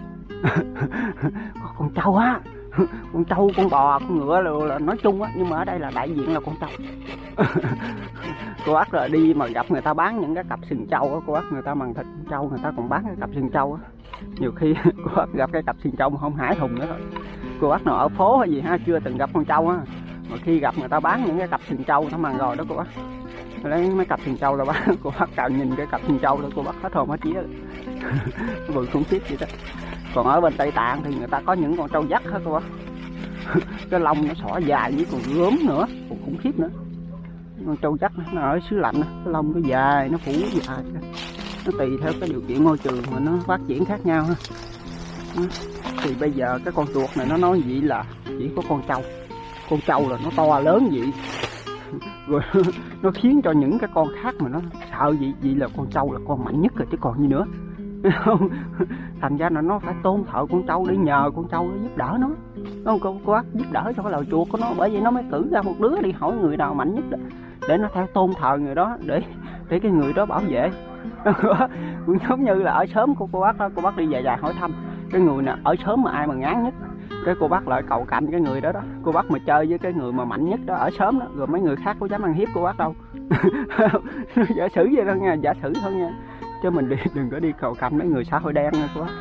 Con trâu á, con trâu, con bò, con ngựa là nói chung á, nhưng mà ở đây là đại diện là con trâu. Cô bác là đi mà gặp người ta bán những cái cặp sừng trâu á, cô bác, người ta mần thịt trâu, người ta còn bán cái cặp sừng trâu á. Nhiều khi cô bác gặp cái cặp sừng trâu mà không hãi thùng nữa thôi. Cô bác nào ở phố hay gì ha, chưa từng gặp con trâu á, mà khi gặp người ta bán những cái cặp sừng trâu nó mần rồi đó cô bác, lấy mấy cặp sừng trâu là bán. Cô bác cào nhìn cái cặp sừng trâu đó cô bác hết hồn hết vía. Bự khủng khiếp vậy đó. Còn ở bên Tây Tạng thì người ta có những con trâu dắt hết cô bác. Cái lông nó xỏ dài với còn gớm nữa, còn khủng khiếp nữa. Con trâu dắt nó ở xứ lạnh, cái lông nó dài, nó phủ dài, nó tùy theo cái điều kiện môi trường mà nó phát triển khác nhau ha. Thì bây giờ cái con chuột này nó nói vậy là chỉ có con trâu là nó to lớn vậy. Rồi nó khiến cho những cái con khác mà nó sợ vậy là con trâu là con mạnh nhất rồi chứ còn gì nữa. Không, thành ra là nó phải tôn thờ con trâu để nhờ con trâu để giúp đỡ nó. Đúng không cô bác, giúp đỡ cho cái loài chuột của nó, bởi vậy nó mới cử ra một đứa đi hỏi người nào mạnh nhất đó, để nó theo tôn thờ người đó, để cái người đó bảo vệ. Cũng giống như là ở xóm của cô bác đó, cô bác đi dài hỏi thăm cái người nào ở xóm mà ai mà ngán nhất, cái cô bác lại cầu cạnh cái người đó đó. Cô bác mà chơi với cái người mà mạnh nhất đó ở xóm đó, rồi mấy người khác có dám ăn hiếp cô bác đâu. Giả sử vậy thôi nha, giả sử thôi nha, chứ mình đừng có đi cầu cạnh mấy người xã hội đen nha cô bác.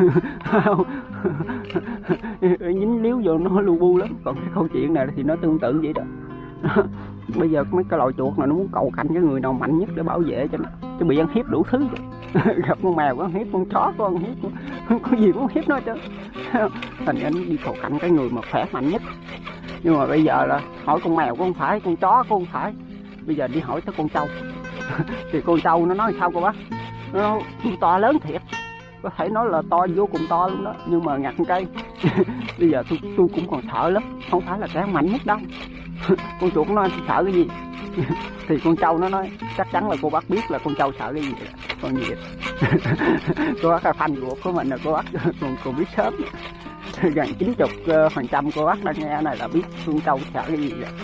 Dính líu vô nó lu bu lắm. Còn cái câu chuyện này thì nó tương tự vậy đó. Bây giờ mấy cái loài chuột này nó muốn cầu cạnh cái người nào mạnh nhất để bảo vệ cho nó, chứ bị ăn hiếp đủ thứ. Gặp con mèo có ăn hiếp, con chó có ăn hiếp, có gì cũng ăn hiếp nó chứ. Thành ra nó đi cầu cạnh cái người mà khỏe mạnh nhất. Nhưng mà bây giờ là hỏi con mèo cũng không phải, con chó cũng không phải, bây giờ đi hỏi tới con trâu. Thì con trâu nó nói sao cô bác, nó to lớn thiệt, có thể nói là to vô cùng to luôn đó, nhưng mà ngặt cây. Bây giờ tôi cũng còn sợ lắm, không phải là cái mạnh nhất đâu. Con chuột nó nói sợ cái gì. Thì con trâu nó nói chắc chắn là cô bác biết là con trâu sợ cái gì, con vịt. Cô bác là fan ruột của mình là cô bác còn biết sớm. Gần 90% cô bác đang nghe này là biết con trâu sợ cái gì rồi.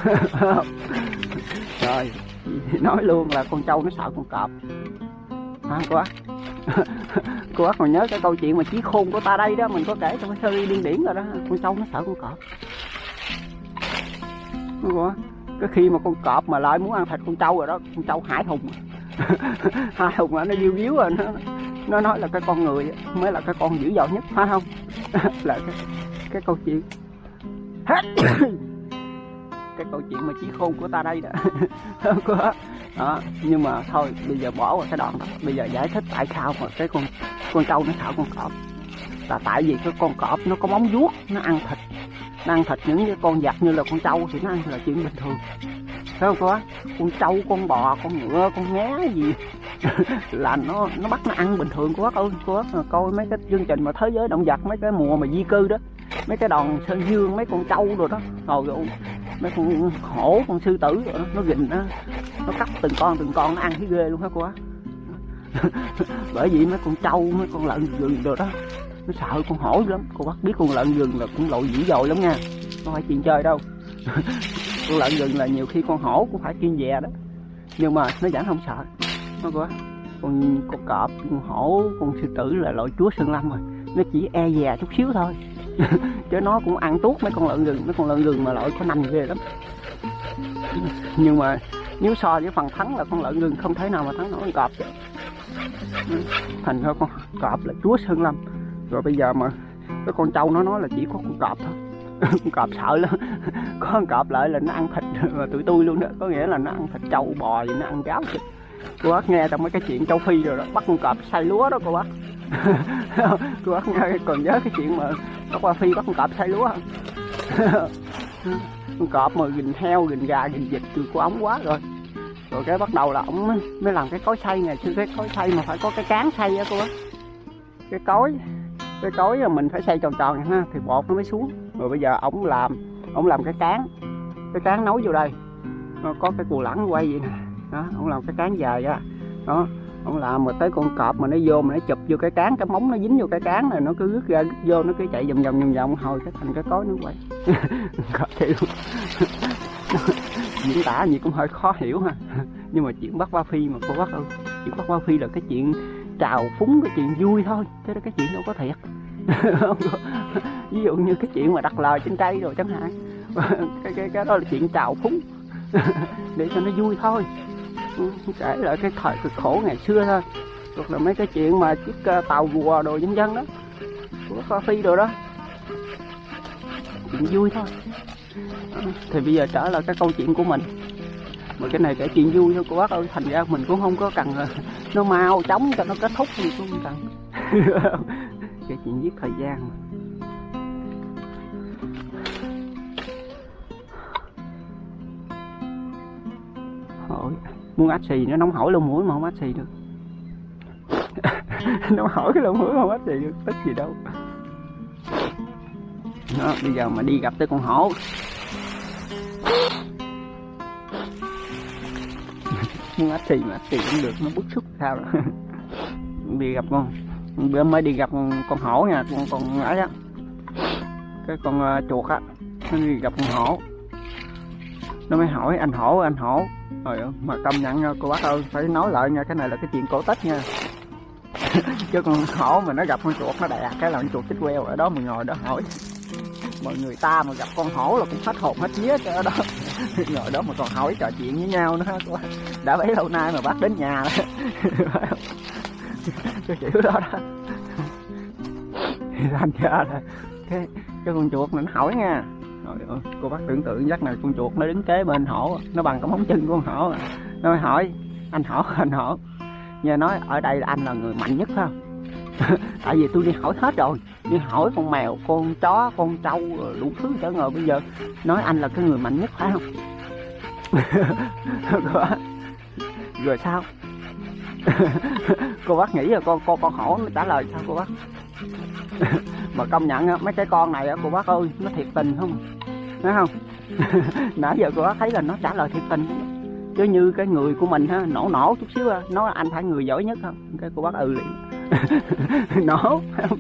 Rồi nói luôn là con trâu nó sợ con cọp. Hả cô bác? Cô bác còn nhớ cái câu chuyện mà Chí Khôn của ta đây đó, mình có kể trong cái series điên điển rồi đó. Con trâu nó sợ con cọp. Cái khi mà con cọp mà lại muốn ăn thịt con trâu rồi đó, con trâu hải thùng. Hải thùng là nó điêu điếu rồi, nó nói là cái con người mới là cái con dữ dội nhất, phải không? Là cái câu chuyện. Cái câu chuyện mà Chí Khôn của ta đây đó. Đó, nhưng mà thôi bây giờ bỏ qua cái đoạn đó. Bây giờ giải thích tại sao mà cái con trâu nó sợ con cọp. Là tại vì cái con cọp nó có móng vuốt, nó ăn thịt. Nó ăn thịt những cái con vật như là con trâu thì nó ăn là chuyện bình thường. Thấy không cô á? Con trâu, con bò, con ngựa, con nghé gì là nó bắt nó ăn bình thường cô bác ơi. Cô bác coi mấy cái chương trình mà thế giới động vật, mấy cái mùa mà di cư đó, mấy cái đòn sơn dương, mấy con trâu rồi đó, rồi mấy con hổ, con sư tử rồi đó, nó gìn nó cắt từng con nó ăn thấy ghê luôn hả cô á. Bởi vì mấy con trâu, mấy con lợn rừng rồi đó, nó sợ con hổ lắm. Cô bác biết con lợn rừng là cũng loại dữ dội lắm nha, không phải chuyện chơi đâu. Con lợn rừng là nhiều khi con hổ cũng phải kiêng dè đó, nhưng mà nó vẫn không sợ. Nó có con cọp, con hổ, con sư tử là loại chúa sơn lâm rồi, nó chỉ e dè chút xíu thôi. Chứ nó cũng ăn tuốt mấy con lợn rừng. Mấy con lợn rừng mà loại có nanh ghê lắm. Nhưng mà nếu so với phần thắng là con lợn rừng không thể nào mà thắng nổi con cọp chứ. Thành ra con cọp là chúa sơn lâm. Rồi bây giờ mà cái con trâu nó nói là chỉ có con cọp thôi. Con cọp sợ lắm. Có con cọp lại là nó ăn thịt mà tụi tôi luôn đó, có nghĩa là nó ăn thịt trâu bò gì, nó ăn gáo thịt. Cô bác nghe trong mấy cái chuyện châu Phi rồi đó, bắt con cọp xay lúa đó cô bác. Cô bác nghe còn nhớ cái chuyện mà nó qua Phi bắt con cọp xay lúa không? Con cọp mà gìn heo, gìn gà, gìn vịt từ của ống quá rồi. Rồi cái bắt đầu là ổng mới làm cái cối xay. Ngày xưa cái cối xay mà phải có cái cán xay á cô bác. Cái cối là mình phải xay tròn tròn ha, thì bột nó mới xuống. Rồi bây giờ ổng làm cái cán nấu vô đây, nó có cái cù lẳng quay vậy nè đó, ổng làm cái cán dài á đó, ổng làm mà tới con cọp mà nó vô mà nó chụp vô cái cán, cái móng nó dính vô cái cán này, nó cứ rứt ra rứt vô, nó cứ chạy vòng vòng hồi cái thành cái cối nó quay. Cọp chịu. diễn tả gì cũng hơi khó hiểu ha. Nhưng mà chuyện bắt Ba Phi mà cô bác ơi, chuyện bắt Ba Phi là cái chuyện trào phúng, cái chuyện vui thôi, chứ cái chuyện đâu có thiệt. Ví dụ như cái chuyện mà đặt lời trên cây rồi chẳng hạn, cái đó là chuyện trào phúng để cho nó vui thôi, kể lại cái thời cực khổ ngày xưa thôi. Hoặc là mấy cái chuyện mà chiếc tàu rùa đồ vân vân đó của Ba Phi rồi đó, chuyện vui thôi. Thì bây giờ trở lại cái câu chuyện của mình, mà cái này kể chuyện vui thôi cô bác ơi, thành ra mình cũng không có cần nó mau chóng cho nó kết thúc gì cũng không cần. Cái chuyện giết thời gian mà. Hỏi muốn ách xì nó nóng hổi lông mũi mà không ách xì được. Nóng hổi cái lông mũi mà không ách xì được, tức gì đâu. Đó, bây giờ mà đi gặp tới con hổ muốn ách xì mà ách xì cũng được, nó bức xúc sao rồi. Đi gặp bữa mới đi gặp con hổ nha, con ấy á, cái con chuột á, nó đi gặp con hổ, nó mới hỏi anh hổ rồi mà công nhận nha cô bác ơi, phải nói lại nha, cái này là cái chuyện cổ tích nha. Chứ con hổ mà nó gặp con chuột nó đè cái là con chuột chết queo ở đó, mình ngồi đó hỏi. Mọi người ta mà gặp con hổ là cũng hết hồn hết vía cho đó. Ngồi đó mà còn hỏi trò chuyện với nhau nữa, đã bấy lâu nay mà bác đến nhà đó. Cái kiểu đó đó. Thành ra là cái con chuột này nó hỏi nha. Rồi, cô bác tưởng tượng chắc này con chuột nó đứng kế bên hổ, nó bằng cái móng chân của con hổ. Nó mới hỏi anh hổ, nghe nói ở đây là anh là người mạnh nhất phải không? Tại vì tôi đi hỏi hết rồi, đi hỏi con mèo, con chó, con trâu đủ thứ trở ngờ, bây giờ nói anh là cái người mạnh nhất phải không? Rồi sao? Cô bác nghĩ là con hổ nó trả lời sao cô bác? Mà công nhận mấy cái con này cô bác ơi, nó thiệt tình không? Thấy không? Nãy giờ cô bác thấy là nó trả lời thiệt tình, chứ như cái người của mình ha, nổ chút xíu nói anh phải người giỏi nhất không? Cái cô bác liền. Nổ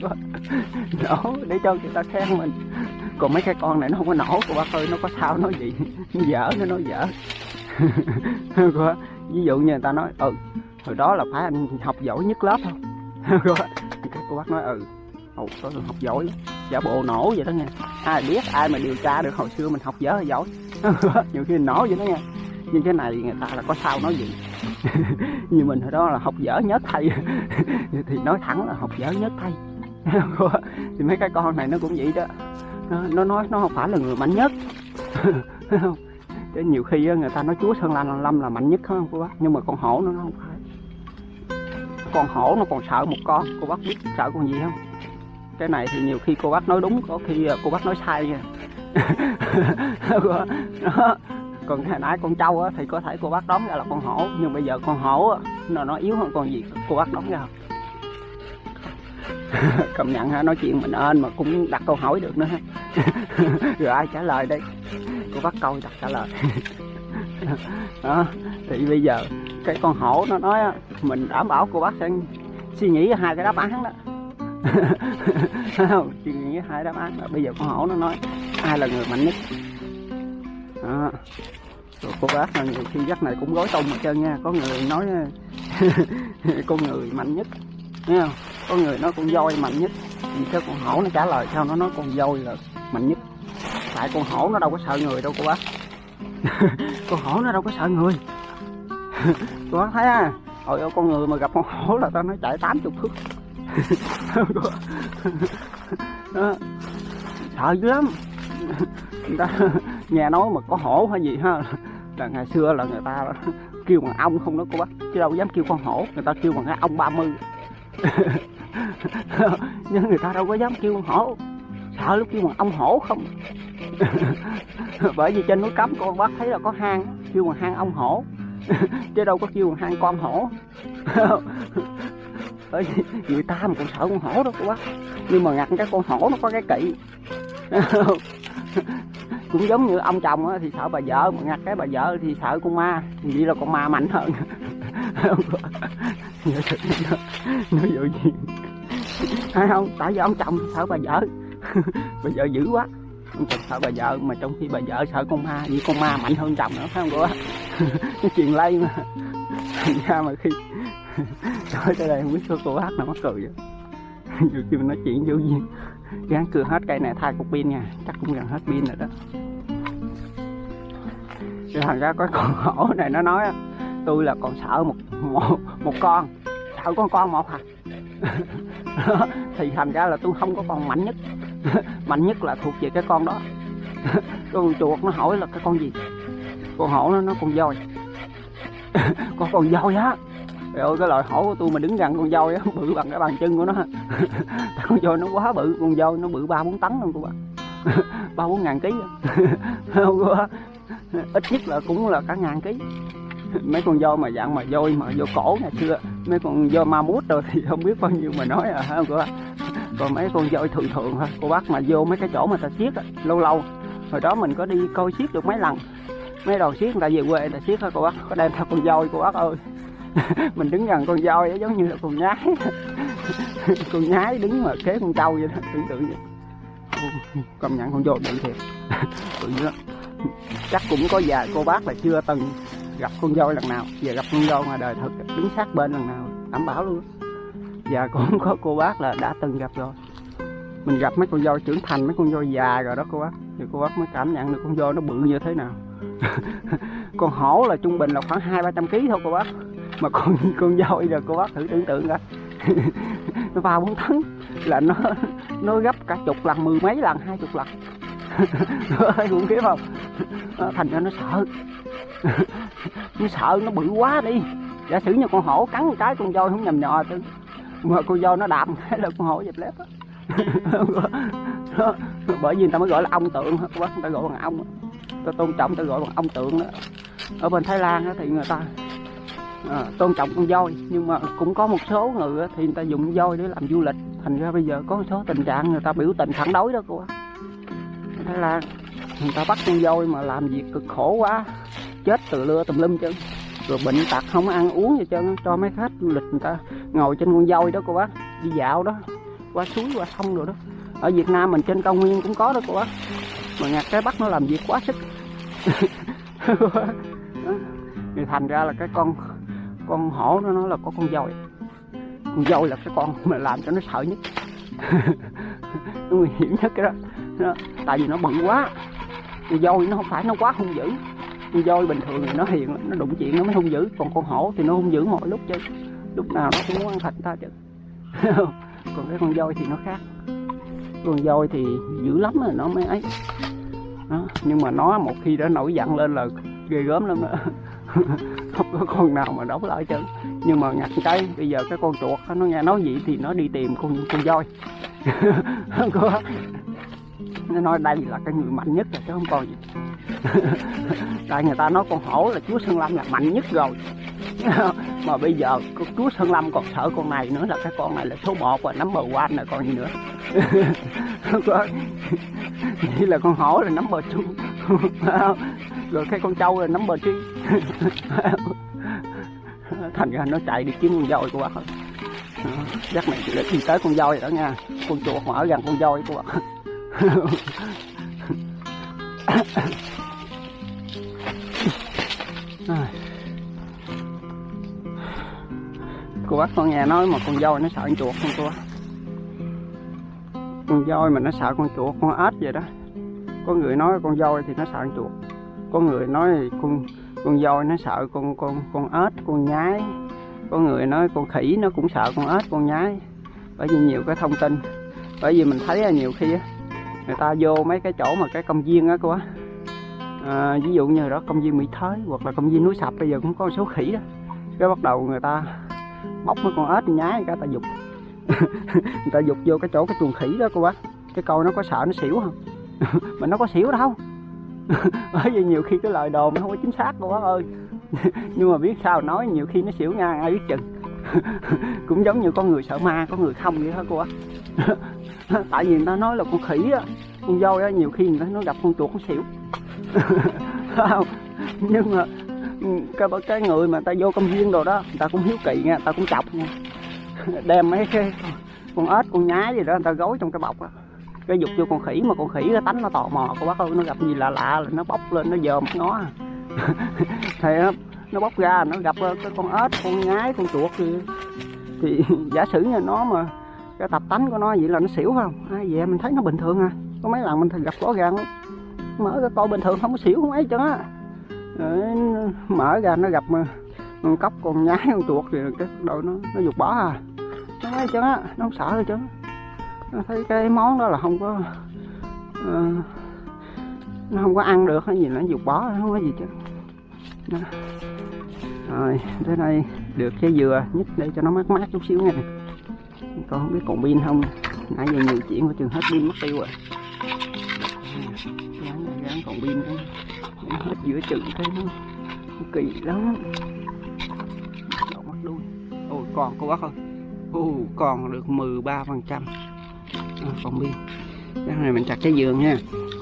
để cho người ta khen mình. Còn mấy cái con này nó không có nổ cô bác ơi, nó có sao nói gì, nó dở, nó nói dở. Ví dụ như người ta nói hồi đó là phải anh học giỏi nhất lớp không? Cái cô bác nói có học giỏi, giả bộ nổ vậy đó nha. Ai biết, ai mà điều tra được hồi xưa mình học dở hay giỏi. Nhiều khi mình nổ vậy đó nha. Nhưng cái này người ta là có sao nói gì. Như mình hồi đó là học dở nhất thầy. Thì nói thẳng là học dở nhất thầy. Thì mấy cái con này nó cũng vậy đó, nó nói nó không phải là người mạnh nhất. Chứ nhiều khi người ta nói chúa Sơn Lâm là mạnh nhất không cô bác, nhưng mà con hổ nó không phải. Con hổ nó còn sợ một con, cô bác biết sợ con gì không? Cái này thì nhiều khi cô bác nói đúng, có khi cô bác nói sai nha. Đó. Còn hồi nãy con trâu thì có thể cô bác đoán ra là con hổ, nhưng bây giờ con hổ nó yếu hơn con gì, cô bác đoán ra không? Công nhận ha, nói chuyện mình ên mà cũng đặt câu hỏi được nữa ha. Rồi ai trả lời đây? Cô bác coi đặt trả lời. Đó, thì bây giờ cái con hổ nó nói mình đảm bảo cô bác sẽ suy nghĩ hai cái đáp án đó. Suy nghĩ hai đáp án đó. Bây giờ con hổ nó nói ai là người mạnh nhất. Đó. Rồi cô bác là nhiều khi giấc này cũng gối tung hết trơn nha. Có người nói con người mạnh nhất, thấy không? Có người nói con voi mạnh nhất. Vì sao con hổ nó trả lời sao nó nói con voi là mạnh nhất? Tại con hổ nó đâu có sợ người đâu cô bác. Con hổ nó đâu có sợ người. Cô bác thấy à, con người mà gặp con hổ là tao nó chạy 80 phút. Đó. Sợ dữ lắm. Người ta nghe nói mà có hổ hay gì ha, là ngày xưa là người ta kêu bằng ong không đó cô bác, chứ đâu dám kêu con hổ, người ta kêu bằng cái ong 30. Nhưng người ta đâu có dám kêu con hổ, sợ lúc kêu bằng ong hổ không. Bởi vì trên núi Cấm con bác thấy là có hang, kêu bằng hang ong hổ. Chứ đâu có kêu bằng hang con hổ. Bởi vì người ta mà còn sợ con hổ đó cô bác. Nhưng mà ngặt cái con hổ nó có cái kỵ. Cũng giống như ông chồng thì sợ bà vợ, mà ngặt cái bà vợ thì sợ con ma. Vậy là con ma mạnh hơn. Nói dụ gì hay không? Tại vì ông chồng sợ bà vợ. Bà vợ dữ quá. Ông chồng sợ bà vợ, mà trong khi bà vợ sợ con ma, vì con ma mạnh hơn chồng nữa, phải không cô bác? Nó truyền lây mà. Thành ra mà khi nói tới đây không biết số cô bác nào mắc cười vậy. Dù khi mình nói chuyện vô duyên, gắng cưa hết cây này thay cục pin nha, chắc cũng gần hết pin rồi đó. Thì thành ra có con hổ này nó nói tôi là còn sợ một con, sợ con một hả? Thì thành ra là tôi không có con mạnh nhất. Mạnh nhất là thuộc về cái con đó. Con chuột nó hỏi là cái con gì, con hổ nó con voi. Con voi á. Trời ơi, cái loại hổ của tôi mà đứng gần con voi á, bự bằng cái bàn chân của nó. Con voi nó quá bự, con voi nó bự 3-4 tấn luôn cô bác. 3-4 ngàn ký. Không cô bác? Ít nhất là cũng là cả 1000 ký. Mấy con voi mà dạng mà voi mà vô cổ ngày xưa, mấy con voi ma mút rồi thì không biết bao nhiêu mà nói à, không cô bác? Còn mấy con voi thường thôi cô bác, mà vô mấy cái chỗ mà ta xiết lâu lâu, hồi đó mình có đi coi xiết được mấy lần, mấy đầu xiết người ta về quê người ta xiết á cô bác, có đem theo con voi cô bác ơi. Mình đứng gần con voi ấy, giống như là con nhái. Con nhái đứng mà kế con trâu vậy đó, tưởng tượng vậy. Công nhận con voi bự thiệt. Bự đó. Chắc cũng có vài cô bác là chưa từng gặp con voi lần nào, giờ gặp con voi ngoài đời thực đứng sát bên lần nào đảm bảo luôn. Và cũng có cô bác là đã từng gặp rồi. Mình gặp mấy con voi trưởng thành, mấy con voi già rồi đó cô bác, thì cô bác mới cảm nhận được con voi nó bự như thế nào. Con hổ là trung bình là khoảng 200-300 kg thôi cô bác, mà con voi rồi cô bác thử tưởng tượng ra. Nó 3-4 tấn, là nó gấp cả chục lần, 10 mấy lần, 20 lần. Cũng biết không? Thành ra nó sợ. Nó sợ, nó bự quá đi. Giả sử như con hổ cắn một cái con voi không nhầm nhò chứ, mà con voi nó đạp cái là con hổ dẹp lép á. Bởi vì người ta mới gọi là ông tượng, các bác, người ta gọi bằng ông, ta tôn trọng, người ta gọi bằng ông tượng đó. Ở bên Thái Lan thì người ta tôn trọng con voi, nhưng mà cũng có một số người thì người ta dùng voi để làm du lịch. Thành ra bây giờ có một số tình trạng người ta biểu tình phản đối đó cô bác. Ở Thái Lan người ta bắt con voi mà làm việc cực khổ quá, chết từ lưa tùm lum chứ, rồi bệnh tật không ăn uống gì trơn, cho mấy khách du lịch người ta ngồi trên con voi đó cô bác, đi dạo đó, qua suối qua sông rồi đó. Ở Việt Nam mình trên cao nguyên cũng có đó cô bác, mà ngặt cái bắt nó làm việc quá sức. Thì thành ra là cái con hổ nó nói là có con voi. Con voi là cái con mà làm cho nó sợ nhất. Nó nguy hiểm nhất cái đó. Tại vì nó bự quá. Con voi nó không phải nó quá hung dữ. Con voi bình thường thì nó hiền, nó đụng chuyện nó mới hung dữ. Còn con hổ thì nó hung dữ mọi lúc chứ, lúc nào nó cũng muốn ăn thịt ta chứ. Còn cái con voi thì nó khác. Con voi thì dữ lắm rồi nó mới ấy đó. Nhưng mà nó một khi đã nổi giận lên là ghê gớm lắm đó. Không có con nào mà đấu lại chứ. Nhưng mà ngặt cái bây giờ cái con chuột nó nghe nói gì thì nó đi tìm con voi. Nó nói đây là cái người mạnh nhất rồi chứ không còn gì. Tại người ta nói con hổ là chúa Sơn Lâm là mạnh nhất rồi. Mà bây giờ chúa Sơn Lâm còn sợ con này nữa, là cái con này là số 1 và number 1 là còn gì nữa. Chỉ là con hổ là number 2. Rồi cái con trâu là number 3. Thành ra nó chạy đi kiếm con voi của bác. Chắc này chỉ là đi tới con voi đó nha. Con chuột mà ở gần con voi của bác. Cô bác con nghe nói mà con voi nó sợ con chuột không cô bác? Con voi mà nó sợ con chuột, con ếch vậy đó. Có người nói con voi thì nó sợ con chuột, có người nói con voi nó sợ con ếch, con nhái, có người nói con khỉ nó cũng sợ con ếch, con nhái. Bởi vì nhiều cái thông tin, bởi vì mình thấy là nhiều khi người ta vô mấy cái chỗ mà cái công viên á cô á, ví dụ như đó công viên Mỹ Thới hoặc là công viên Núi Sập, bây giờ cũng có một số khỉ đó, cái bắt đầu người ta bóc mấy con ếch nhái cái ta giục. Người ta giục vô cái chỗ cái chuồng khỉ đó cô bác, cái coi nó có sợ nó xỉu không. Mà nó có xỉu đâu. Bởi vì nhiều khi cái lời đồn nó không có chính xác cô bác ơi. Nhưng mà biết sao nói, nhiều khi nó xỉu nha, ai biết chừng. Cũng giống như có người sợ ma, có người không vậy hả cô bác. Tại vì người ta nói là con khỉ á, con voi á, nhiều khi người ta nó gặp con chuột nó xỉu. Nhưng mà cái người mà ta vô công viên rồi đó, người ta cũng hiếu kỳ nha, người ta cũng chọc nha. Đem mấy cái con ếch, con nhái gì đó người ta gói trong cái bọc đó. cái giục vô con khỉ, mà con khỉ cái tánh nó tò mò cô bác ơi, nó gặp gì lạ lạ là nó bốc lên nó dòm ngó thì nó bốc ra nó gặp cái con ếch, con nhái, con chuột thì giả sử như nó mà cái tập tánh của nó vậy là nó xỉu không ai về mình thấy nó bình thường à, có mấy lần mình gặp rõ ràng lắm, mở cái coi bình thường không có xỉu không ấy chứ á, mở ra nó gặp con cóc, con nhái, con chuột thì cái đội nó giục bỏ à, nó ấy chứ á, nó không sợ rồi chứ, nó thấy cái món đó là không có nó không có ăn được hay gì, nó giục bỏ không có gì chứ. Đó. Rồi tới đây được trái dừa nhích để cho nó mát mát chút xíu nha. Con không biết còn pin không, nãy giờ nhiều chuyện của trường hết pin mất tiêu rồi. Gắn còn pin cái hết giữa chừng thấy nó kỳ lắm. Mắt đuôi. Ôi còn cô bác ơi, còn được 13%. Còn pin. Cái này mình chặt trái dừa nha.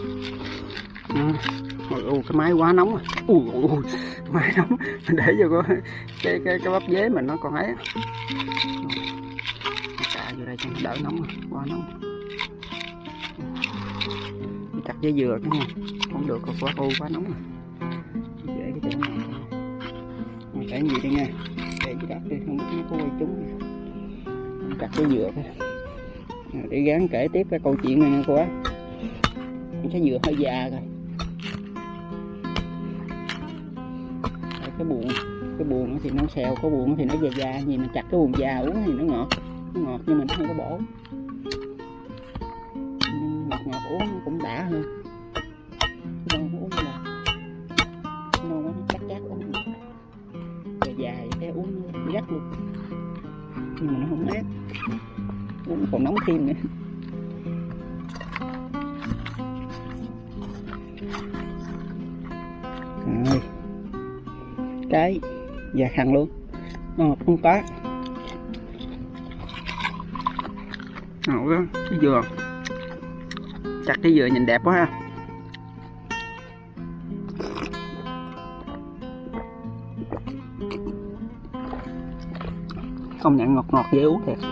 Cái máy quá nóng rồi. Máy nóng để cho cái bắp dế mình nó còn ấy. Cạ vô đây cho nó đỡ nóng rồi, quá nóng. Chặt trái dừa cái nha, không được quá nóng rồi. Để cái chỗ này. Để gì đây nha, để cái đất đi không biết nó có quay trúng. Chặt trái dừa thôi. Để gán kể tiếp cái câu chuyện này nha cô á. Trái dừa hơi già rồi. Cái buồn thì nó xèo, có buồn thì nó già gì mà chặt cái buồn già uống thì nó ngọt nhưng mình không có bổ, ngọt uống cũng đã hơn, non uống là non nó chắc uống già thì cái uống gắt luôn, nhưng mà nó không mát, uống còn nóng thêm nữa. Rồi cái già khăn luôn, không có ngộ đó, cái dừa chặt cái dừa nhìn đẹp quá ha. Công nhận ngọt dễ uống thiệt.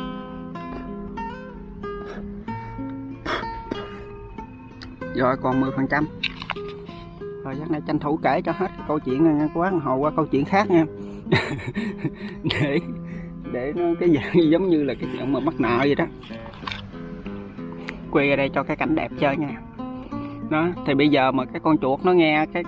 Rồi còn 10%. Rồi chắc này tranh thủ kể cho hết cái câu chuyện này nha, quá hồi qua câu chuyện khác nha. để nó cái dạng giống như là cái chuyện mà mắc nợ vậy đó. Quay ra đây cho cái cảnh đẹp chơi nha. Đó thì bây giờ mà cái con chuột nó nghe cái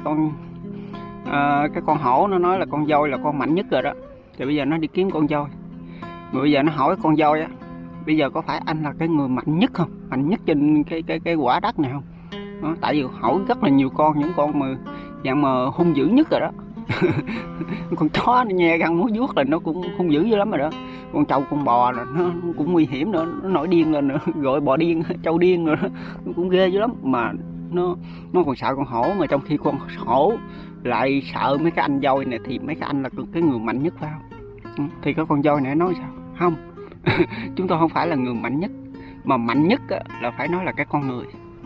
con hổ nó nói là con voi là con mạnh nhất rồi đó, thì bây giờ nó đi kiếm con voi. Rồi bây giờ nó hỏi con voi á, bây giờ có phải anh là cái người mạnh nhất không, mạnh nhất trên cái quả đất này không? Đó, tại vì hỏi rất là nhiều con, những con mà dạng mà hung dữ nhất rồi đó. Con chó nó nhe răng muốn vuốt là nó cũng hung dữ dữ lắm rồi đó. Con trâu con bò là nó cũng nguy hiểm nữa, nó nổi điên lên nữa, gọi bò điên, trâu điên rồi đó, nó cũng ghê dữ lắm. Mà nó còn sợ con hổ, mà trong khi con hổ lại sợ mấy cái anh voi này, thì mấy cái anh là cái người mạnh nhất phải không? Thì cái con voi này nói sao? Không. Chúng tôi không phải là người mạnh nhất, mà mạnh nhất là phải nói là cái con người.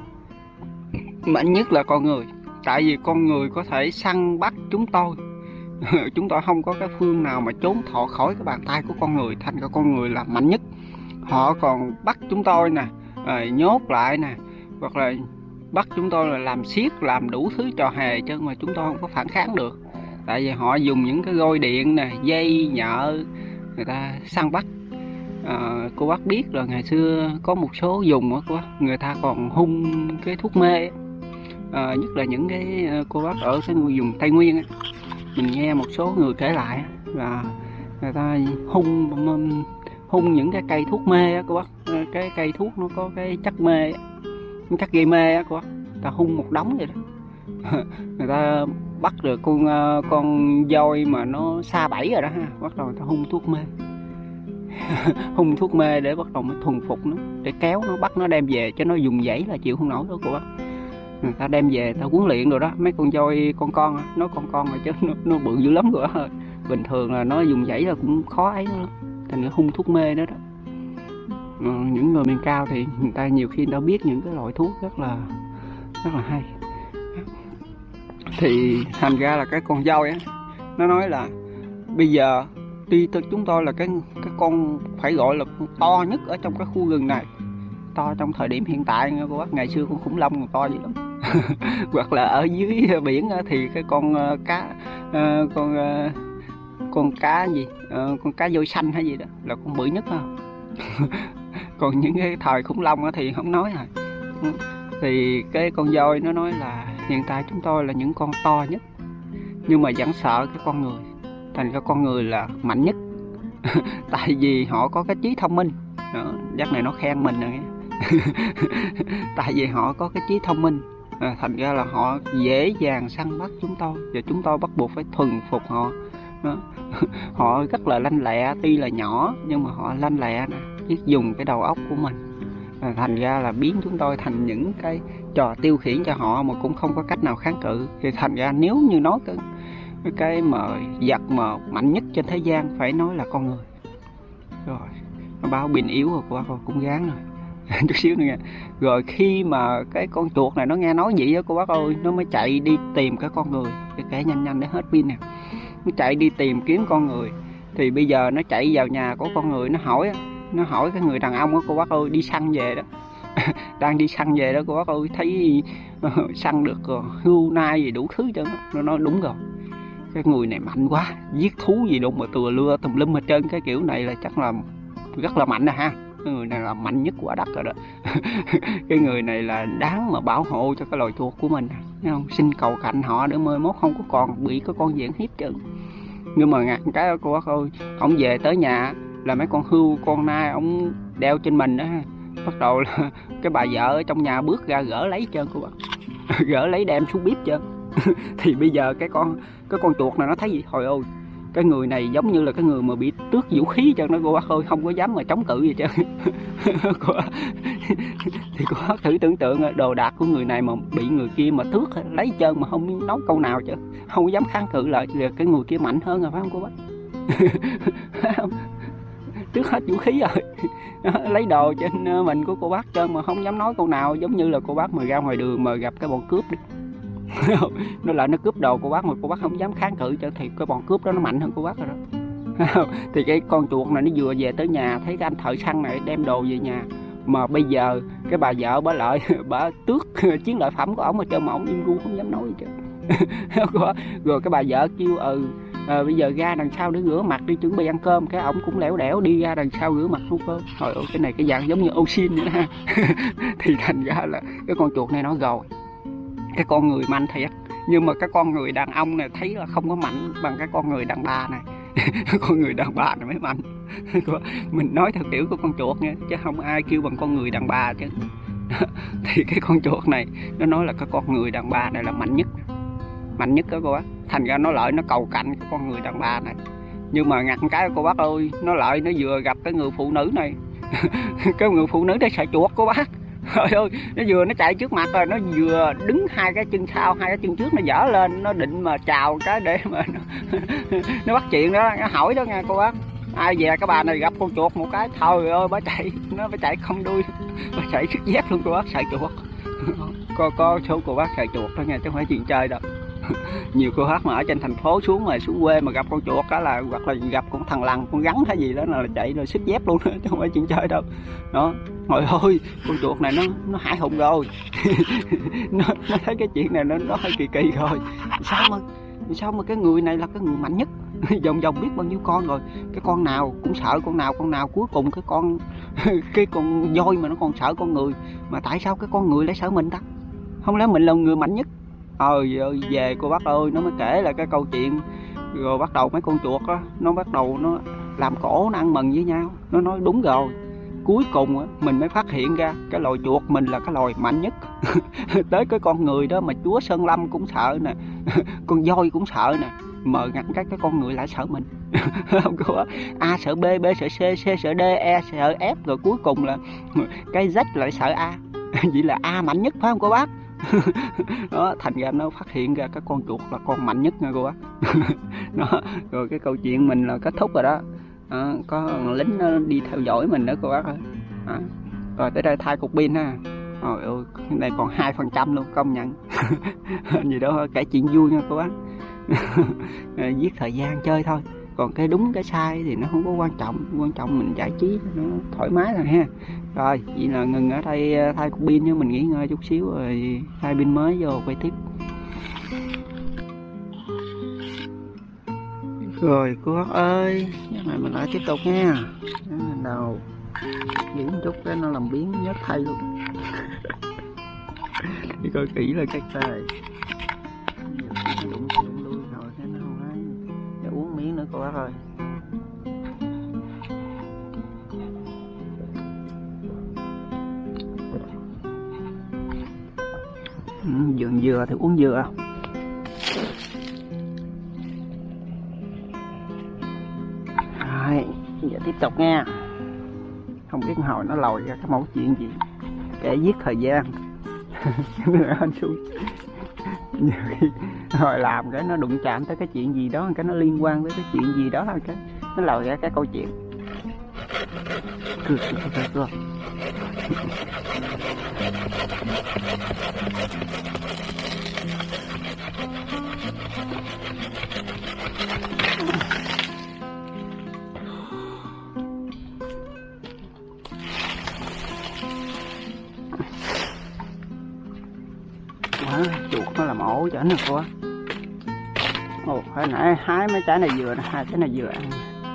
Mạnh nhất là con người, tại vì con người có thể săn bắt chúng tôi. Chúng tôi không có cái phương nào mà trốn thoát khỏi cái bàn tay của con người, thành ra con người là mạnh nhất. Họ còn bắt chúng tôi nè, nhốt lại nè, hoặc là bắt chúng tôi là làm xiết, làm đủ thứ trò hề chứ mà chúng tôi không có phản kháng được. Tại vì họ dùng những cái roi điện nè, dây nhợ, người ta săn bắt. Cô bác biết là ngày xưa có một số vùng đó, người ta còn hung cái thuốc mê. Nhất là những cái cô bác ở cái vùng Tây Nguyên ấy. Mình nghe một số người kể lại là người ta hung những cái cây thuốc mê á cô bác, cái cây thuốc nó có cái chất mê, chất gây mê á cô bác, người ta hung một đống vậy đó. Người ta bắt được con voi mà nó sa bẫy rồi đó ha, bắt đầu người ta hung thuốc mê. Hung thuốc mê để bắt đầu mới thuần phục nó, để kéo nó, bắt nó đem về, cho nó dùng dãy là chịu không nổi đâu cô bác. Người ta đem về, ta huấn luyện rồi đó, mấy con voi con nó con rồi chứ nó bự dữ lắm rồi đó. Bình thường là nó dùng dãy là cũng khó ấy lắm, thành ra hung thuốc mê đó đó. Những người miền cao thì người ta nhiều khi người ta biết những cái loại thuốc rất là hay. Thì thành ra là cái con voi á, nó nói là bây giờ tuy chúng tôi là cái con phải gọi là to nhất ở trong cái khu rừng này, to trong thời điểm hiện tại nha cô bác. Ngày xưa con khủng long còn to dữ lắm. Hoặc là ở dưới biển thì cái con cá con cá gì con cá voi xanh hay gì đó là con bự nhất không. Còn những cái thời khủng long thì không nói rồi. Thì cái con voi nó nói là hiện tại chúng tôi là những con to nhất, nhưng mà vẫn sợ cái con người. Thành ra con người là mạnh nhất. Tại vì họ có cái trí thông minh đó. Giấc này nó khen mình rồi. Tại vì họ có cái trí thông minh, thành ra là họ dễ dàng săn bắt chúng tôi, và chúng tôi bắt buộc phải thuần phục họ đó. Họ rất là lanh lẹ, tuy là nhỏ nhưng mà họ lanh lẹ nè, biết dùng cái đầu óc của mình. Thành ra là biến chúng tôi thành những cái trò tiêu khiển cho họ mà cũng không có cách nào kháng cự. Thì thành ra nếu như nói cái mà vật mà mạnh nhất trên thế gian phải nói là con người. Rồi nó báo pin yếu rồi cô bác ơi, cũng gán rồi. Chút xíu nữa nha. Rồi khi mà cái con chuột này nó nghe nói vậy đó cô bác ơi, nó mới chạy đi tìm cái con người. Để kể nhanh nhanh để hết pin nè. Nó chạy đi tìm kiếm con người. Thì bây giờ nó chạy vào nhà của con người, nó hỏi cái người đàn ông đó cô bác ơi, đi săn về đó. Đang đi săn về đó cô bác ơi, thấy săn được hươu nai gì đủ thứ cho nó nói đúng rồi, cái người này mạnh quá, giết thú gì đâu mà tùa lưa tùm lum hết trơn. Cái kiểu này là chắc là rất là mạnh nè ha. Cái người này là mạnh nhất quả đất rồi đó. Cái người này là đáng mà bảo hộ cho cái loài chuột của mình, thấy không? Xin cầu cạnh họ để mai mốt không có còn bị cái con gì hiếp chứ. Nhưng mà ngặt cái cô bác ơi, ổng về tới nhà là mấy con hươu con nai ổng đeo trên mình đó. Bắt đầu là cái bà vợ ở trong nhà bước ra gỡ lấy trơn cô bác. Gỡ lấy đem xuống bếp trơn. Thì bây giờ cái con chuột này nó thấy gì thôi ơi, cái người này giống như là cái người mà bị tước vũ khí cho nó cô bác ơi, không có dám mà chống cự gì chứ. Thì cô bác thử tưởng tượng đồ đạc của người này mà bị người kia mà tước lấy chân mà không nói câu nào chứ, không có dám kháng cự lại, thì cái người kia mạnh hơn rồi phải không cô bác? Tước hết vũ khí rồi. Lấy đồ trên mình của cô bác trơn mà không dám nói câu nào, giống như là cô bác mà ra ngoài đường mà gặp cái bọn cướp đi. Nó lại nó cướp đồ cô bác mà cô bác không dám kháng cự cho, thì cái bọn cướp đó nó mạnh hơn cô bác rồi đó. Thì cái con chuột này nó vừa về tới nhà thấy cái anh thợ săn này đem đồ về nhà, mà bây giờ cái bà vợ bả lại bả tước chiến lợi phẩm của ổng, mà trơn mà ổng im ru không dám nói gì chứ. Rồi cái bà vợ kêu bây giờ ra đằng sau để rửa mặt đi chuẩn bị ăn cơm, cái ổng cũng lẻo đẻo đi ra đằng sau rửa mặt nấu cơm. Trời ơi, cái này cái dạng giống như ô xin vậy ha. Thì thành ra là cái con chuột này nó rồi, cái con người mạnh thiệt, nhưng mà cái con người đàn ông này thấy là không có mạnh bằng cái con người đàn bà này. Con người đàn bà này mới mạnh. Mình nói theo kiểu của con chuột nha, chứ không ai kêu bằng con người đàn bà chứ. Thì cái con chuột này nó nói là cái con người đàn bà này là mạnh nhất đó cô bác. Thành ra nó lại nó cầu cạnh cái con người đàn bà này. Nhưng mà ngặt cái cô bác ơi, nó lại nó vừa gặp cái người phụ nữ này. Cái người phụ nữ đó sợ chuột cô bác. Trời ơi, nó chạy trước mặt rồi, nó vừa đứng hai cái chân sau, hai cái chân trước nó dở lên, nó định mà chào cái để mà nó bắt chuyện đó, nó hỏi đó nha cô bác. Ai về cái bà này gặp con chuột một cái, thôi ơi bà chạy, nó phải chạy không đuôi, bà chạy sức dép luôn cô bác, sợ chuột. Có số cô bác sợ chuột đó nha, chứ không phải chuyện chơi đâu. Nhiều cô bác mà ở trên thành phố xuống quê mà gặp con chuột đó là, hoặc là gặp con thằn lằn, con rắn hay gì đó là chạy rồi sức dép luôn, chứ không phải chuyện chơi đâu. Đó, trời ơi, con chuột này nó hãi hùng rồi. nó thấy cái chuyện này nó hơi kỳ kỳ rồi. Sao mà cái người này là cái người mạnh nhất, vòng biết bao nhiêu con rồi, cái con nào cũng sợ con nào, cuối cùng cái con voi mà nó còn sợ con người, mà tại sao cái con người lại sợ mình ta? Không lẽ mình là người mạnh nhất? Về cô bác ơi, nó mới kể là cái câu chuyện. Rồi bắt đầu mấy con chuột đó, nó bắt đầu nó làm cổ, nó ăn mừng với nhau. Nó nói đúng rồi, cuối cùng á, mình mới phát hiện ra cái loài chuột mình là cái loài mạnh nhất. Tới cái con người đó mà chúa Sơn Lâm cũng sợ nè, con voi cũng sợ nè, mà ngặt cái con người lại sợ mình. Không có A sợ B, B sợ C, C sợ D, E sợ F, rồi cuối cùng là cái Z lại sợ A. Vậy là A mạnh nhất phải không cô bác? Đó, thành ra nó phát hiện ra cái con chuột là con mạnh nhất nha cô bác. Đó, rồi cái câu chuyện mình là kết thúc rồi đó. Có lính nó đi theo dõi mình nữa cô bác ơi. Rồi tới đây thay cục pin ha. Rồi ơi, này còn 2% luôn, công nhận. Gì đó kể chuyện vui nha cô bác. Giết thời gian chơi thôi, còn cái đúng cái sai thì nó không có quan trọng mình giải trí nó thoải mái rồi ha. Rồi, vậy là ngừng ở đây thay cục pin, chứ mình nghỉ ngơi chút xíu rồi thay pin mới vô quay tiếp. Rồi cô bác ơi, cái này mình lại tiếp tục nha. Cái đầu giữ một chút cái nó làm biến nhớt thay luôn. Đi coi kỹ là cái tay đụng lui rồi cái nó không ấy. Để uống miếng nữa cô bác ơi. Vườn dừa thì uống dừa. Rồi, giờ tiếp tục nha. Không biết hồi nó lòi ra cái mẫu chuyện gì, kẻ giết thời gian. Anh xuống nhiều khi hồi làm cái nó đụng chạm tới cái chuyện gì đó, cái nó liên quan tới cái chuyện gì đó, cái nó lòi ra cái câu chuyện. Cưa. Chuột nó làm ổ cho nó cô. Ồ, hồi nãy hái mấy trái này dừa nè, 2 trái này dừa ăn.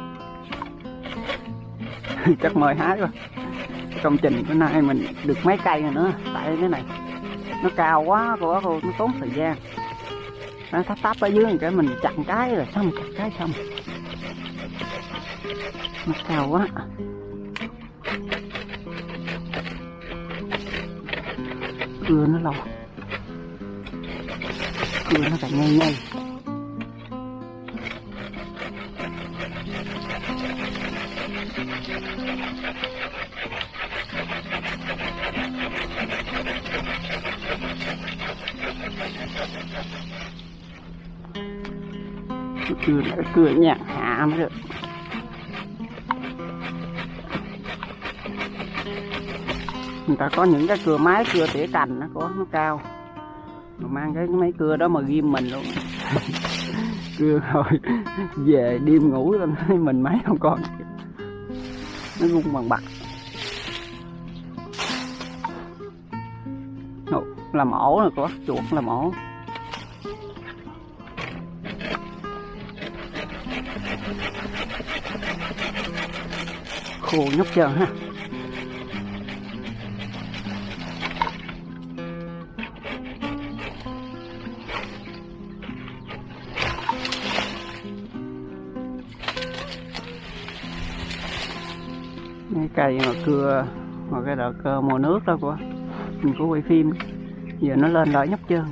Chắc mời hái quá. Công trình bữa nay mình được mấy cây rồi nữa, tại cái này nó cao quá cô, nó tốn thời gian. Nó tắp ở dưới cái mình chặn cái rồi xong, chặt cái xong. Nó cao quá. Cưa nó lâu. Cưa nó phải ngay. Cưa nhẹ hạ mới được. Người ta có những cái cưa máy, cưa tỉa cành nó có nó cao, mà mang cái mấy cưa đó mà ghim mình luôn. Cưa rồi về đêm ngủ lên thấy mình máy không con, nó rung bằng bạc. Làm ổ rồi có chuột làm ổ. Khô nhúc trơn ha. Cái cây mà cưa mà cái đợt mùa nước đó của mình có quay phim, giờ nó lên lại nhúc trơn.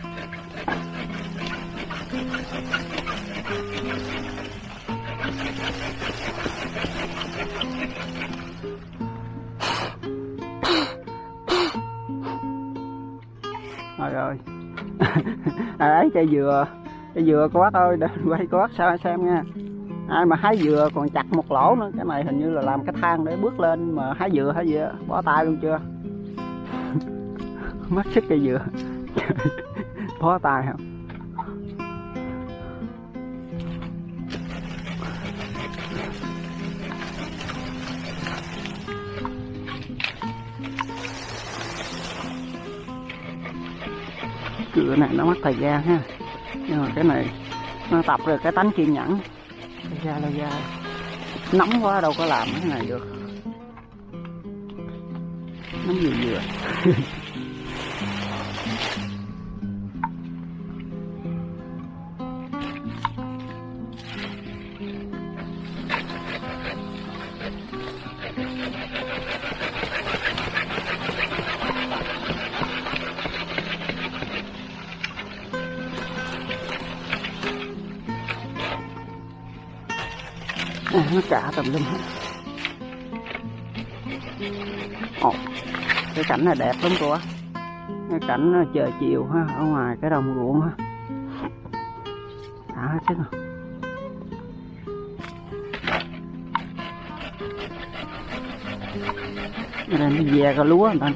Rồi ấy cây dừa cô bác ơi, để quay cô bác sao xem nha. Ai mà hái dừa còn chặt một lỗ nữa, cái này hình như là làm cái thang để bước lên mà hái dừa bỏ tay luôn chưa. Mất sức cây dừa. Bó tay không. Cưa này nó mất thời gian ha, nhưng mà cái này nó tập được cái tánh kiên nhẫn. Ra nóng quá đâu có làm cái này được. Nóng dừa. Nó cả tùm lum hết. Ồ, cái cảnh này đẹp lắm cô á. Cái cảnh trời chiều ha, ở ngoài cái đồng ruộng ha. Đã hết chứ nào. Đây nó ve cái lúa người ta.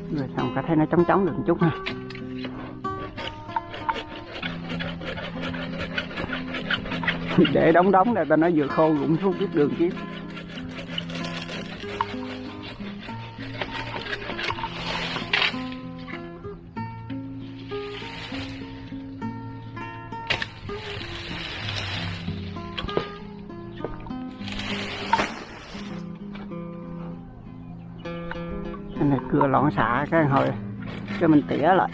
Rồi xong cả thấy nó trống trống được một chút ha. Để đóng đóng này ta nó vừa khô rụng xuống biết đường chứ. Cái này cưa lọn xạ cái hồi cái mình tỉa lại.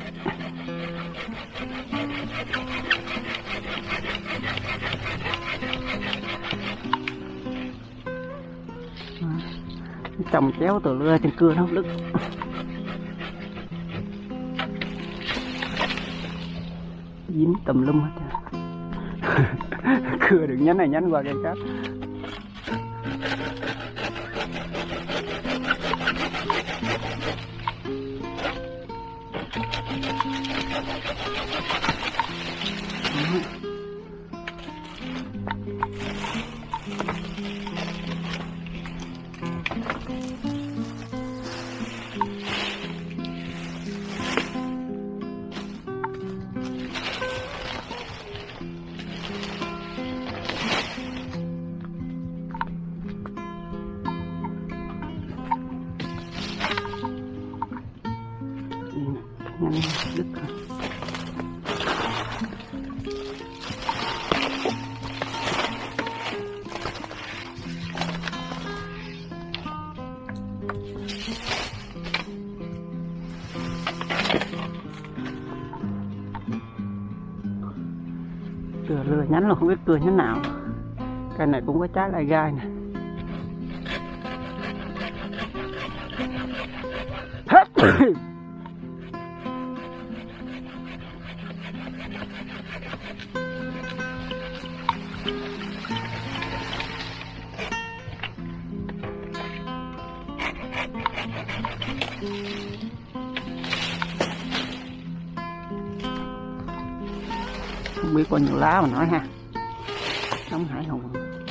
Trồng chéo từ lưa trên cưa nó đứt. Dính tùm lum hết. Cưa được nhánh này nhánh qua cây khác. Nhanh đứt rồi. Cưa lừa nhánh là không biết cưa nhánh nào. Cây này cũng có trái lai gai nè. Không biết bao nhiêu lá mà nói ha. Sống hải hùng.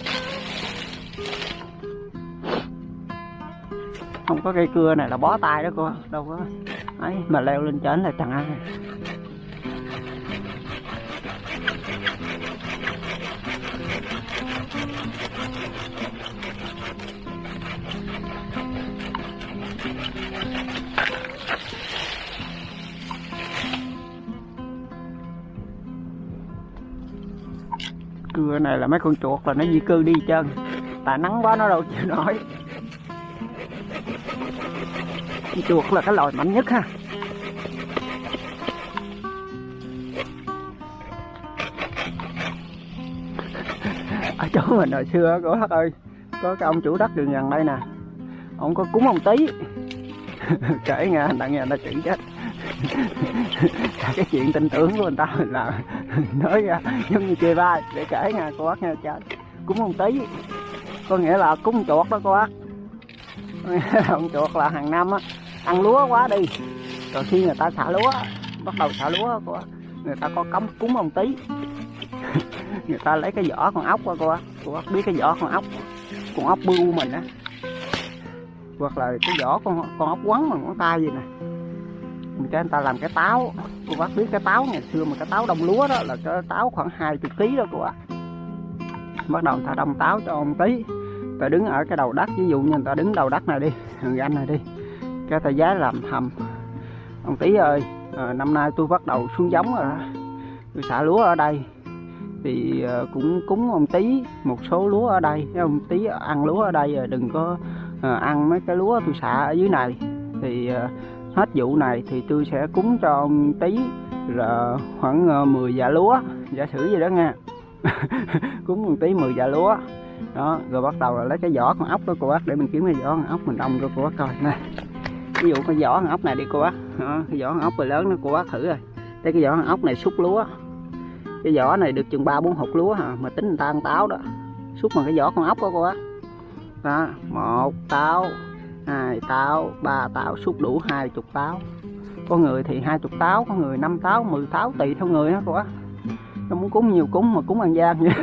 Không có cây cưa này là bó tay đó cô. Đâu có ấy mà leo lên trên là chẳng ai. Cưa này là mấy con chuột là nó di cư đi chân. Tại nắng quá nó đâu chịu nổi. Chuột là cái loài mạnh nhất ha. Ở chỗ mình hồi xưa cô Hắc ơi, có cái ông chủ đất đường gần đây nè, ông có cúng ông Tí. Kể nghe đặng nghe nó chỉ chết. Cái chuyện tin tưởng của người ta là nói ra giống như chê bai để kể nha cô Hắc nghe chết. Cúng ông Tí có nghĩa là cúng chuột đó cô Hắc. Ông chuột là hàng năm á ăn lúa quá đi, rồi khi người ta xả lúa, bắt đầu xả lúa cô Hắc, người ta có cấm cúng ông Tí. Người ta lấy cái vỏ con ốc qua cô Hắc biết cái vỏ con ốc bưu mình á, hoặc là cái vỏ con ốc quấn bằng ngón tay gì nè, người ta làm cái táo. Cô bác biết cái táo ngày xưa mà cái táo đông lúa đó là cái táo khoảng 20 kg đó cô ạ. Bắt đầu người ta đông táo cho ông Tí. Ta đứng ở cái đầu đất, ví dụ như người ta đứng đầu đất này đi, gần ganh này đi, cái ta giá làm hầm. Ông Tí ơi, năm nay tôi bắt đầu xuống giống rồi đó, tôi xả lúa ở đây thì cũng cúng ông Tí một số lúa ở đây. Ông Tí ăn lúa ở đây đừng có ăn mấy cái lúa tôi xả ở dưới này. Thì hết vụ này thì tôi sẽ cúng cho ông Tí là khoảng 10 dạ lúa, giả sử gì đó nha. Cúng ông Tí 10 dạ lúa đó, rồi bắt đầu là lấy cái vỏ con ốc đó cô bác, để mình kiếm cái vỏ con ốc mình đông cho cô bác coi nè. Ví dụ cái vỏ con ốc này đi cô bác, cái vỏ con ốc này lớn đó cô bác thử rồi. Đây cái vỏ con ốc này xúc lúa, cái vỏ này được chừng 3-4 hột lúa hả, mà tính người ta ăn táo đó, xúc bằng cái vỏ con ốc đó cô bác. Đó, 1 táo, 2 táo, 3 táo, xúc đủ 20 táo. Có người thì 20 táo, có người 5 táo, 10 táo, tùy theo người đó cô bác. Nó muốn cúng nhiều cúng, mà cúng ăn gian vậy.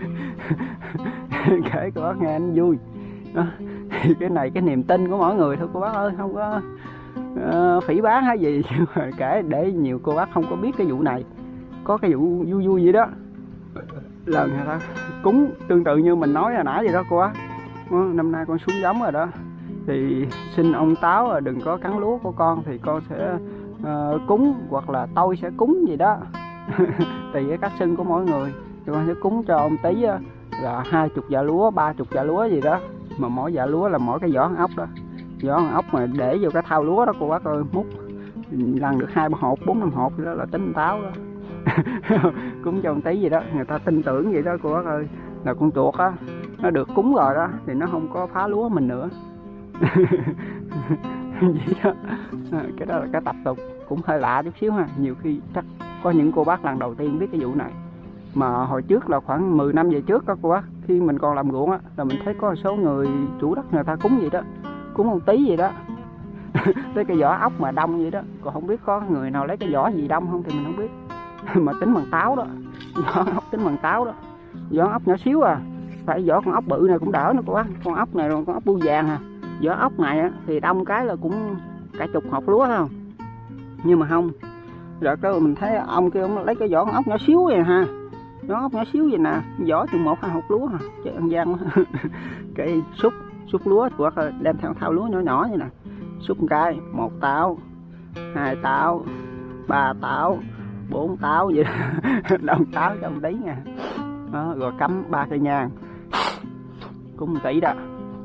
Kể cô bác nghe anh vui đó. Thì cái này cái niềm tin của mỗi người thôi cô bác ơi, không có phỉ báng hay gì. Nhưng mà kể để nhiều cô bác không có biết cái vụ này. Có cái vụ vui vui vậy đó, là người ta cúng tương tự như mình nói hồi nãy vậy đó cô bác. Năm nay con xuống giống rồi đó, thì xin ông Táo đừng có cắn lúa của con, thì con sẽ cúng, hoặc là tôi sẽ cúng gì đó. Tùy cái cách xưng của mỗi người, thì con sẽ cúng cho ông Tý là 20 dạ lúa, 30 dạ lúa gì đó, mà mỗi dạ lúa là mỗi cái vỏ ốc đó, vỏ ốc mà để vô cái thau lúa đó cô bác ơi, múc lần được 2-3 hộp 4-5 hộp đó là tính Táo đó. Cúng cho ông Tý gì đó, người ta tin tưởng vậy đó cô bác ơi, là con chuột á nó được cúng rồi đó thì nó không có phá lúa mình nữa. Vậy đó. Cái đó là cái tập tục cũng hơi lạ chút xíu ha, nhiều khi chắc có những cô bác lần đầu tiên biết cái vụ này. Mà hồi trước là khoảng 10 năm về trước đó cô bác, khi mình còn làm ruộng á, là mình thấy có một số người chủ đất người ta cúng vậy đó, cúng ông Tý vậy đó. Lấy cái vỏ ốc mà đông vậy đó, còn không biết có người nào lấy cái vỏ gì đông không thì mình không biết. Mà tính bằng táo đó, vỏ ốc tính bằng táo đó, vỏ ốc nhỏ xíu à, phải vỏ con ốc bự này cũng đỡ nữa cô bác. Con ốc này là con ốc bươu vàng à, vỏ ốc này á, thì đông cái là cũng cả chục hộp lúa phải không, nhưng mà không. Rồi cái mình thấy ông kia ông lấy cái vỏ con ốc nhỏ xíu vậy ha, vỏ ốc nhỏ xíu vậy nè, vỏ chừng 1-2 hộp lúa hả, trời ăn gian quá. Cái xúc lúa hoặc là đem theo thau lúa nhỏ nhỏ vậy nè, xúc một cái 1 táo, 2 táo, 3 táo, 4 táo vậy đó. Đông táo cho ông Tý nha đó, rồi cắm 3 cây nhang cúng 1 tỷ đó.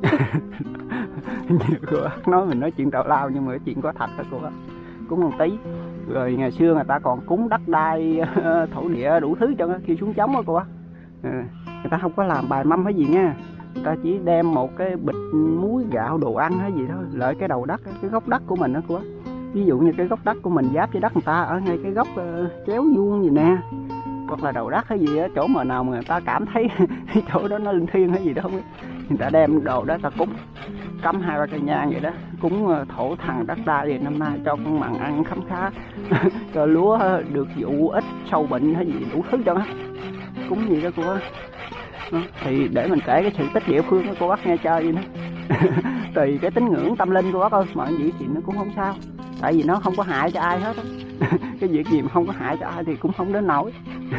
Nhiều cô bác nói mình nói chuyện tào lao, nhưng mà cái chuyện có thật đó cô bác, cúng 1 tỷ. Rồi ngày xưa người ta còn cúng đất đai, thổ địa đủ thứ cho khi xuống trống đó cô bác. Người ta không có làm bài mâm hay gì nha, người ta chỉ đem một cái bịch muối gạo đồ ăn hay gì đó lợi cái đầu đất, cái gốc đất của mình đó cô bác. Ví dụ như cái gốc đất của mình giáp với đất người ta ở ngay cái gốc chéo vuông gì nè, hoặc là đầu đất hay gì á, chỗ mà nào mà người ta cảm thấy chỗ đó nó linh thiêng hay gì đó không biết, người ta đem đồ đó ta cúng, cắm 2-3 cây nhang vậy đó, cúng thổ thần đất đai thì năm nay cho con mặn ăn khấm khá. Cho lúa được vụ ít sâu bệnh hay gì đủ thứ cho nó, cúng gì đó cô bác. Thì để mình kể cái sự tích địa phương của cô bác nghe chơi vậy đó. Tùy cái tín ngưỡng tâm linh cô bác ơi, mọi gì thì nó cũng không sao, tại vì nó không có hại cho ai hết á. Cái việc gì mà không có hại cho ai thì cũng không đến nổi.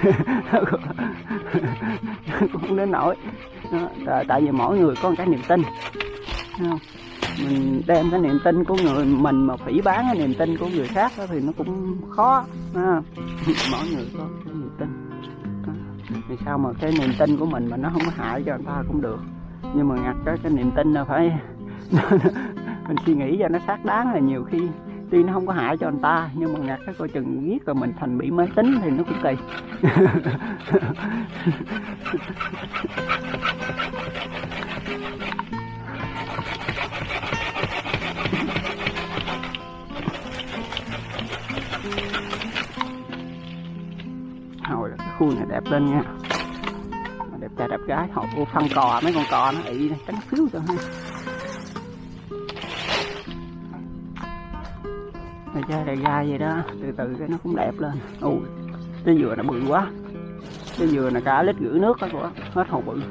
Cũng không đến nổi. Tại vì mỗi người có một cái niềm tin, mình đem cái niềm tin của người mình mà phỉ báng cái niềm tin của người khác đó thì nó cũng khó. Mỗi người có cái niềm tin, thì sao mà cái niềm tin của mình mà nó không có hại cho người ta cũng được, nhưng mà ngặt cái niềm tin là phải mình suy nghĩ cho nó xác đáng, là nhiều khi tuy nó không có hại cho người ta, nhưng mà ngặt cái coi chừng giết rồi mình thành bị mê tín thì nó cũng kỳ. Hồi cái khu này đẹp lên nha, đẹp trai đẹp gái. Họ cô phân cò, mấy con cò nó ị trắng phiếu cho ha. Đại gai vậy đó, từ từ cái nó cũng đẹp lên. Ui, cái dừa nó bự quá, cái dừa là cả lít rưỡi nước đó của hết hồ bự.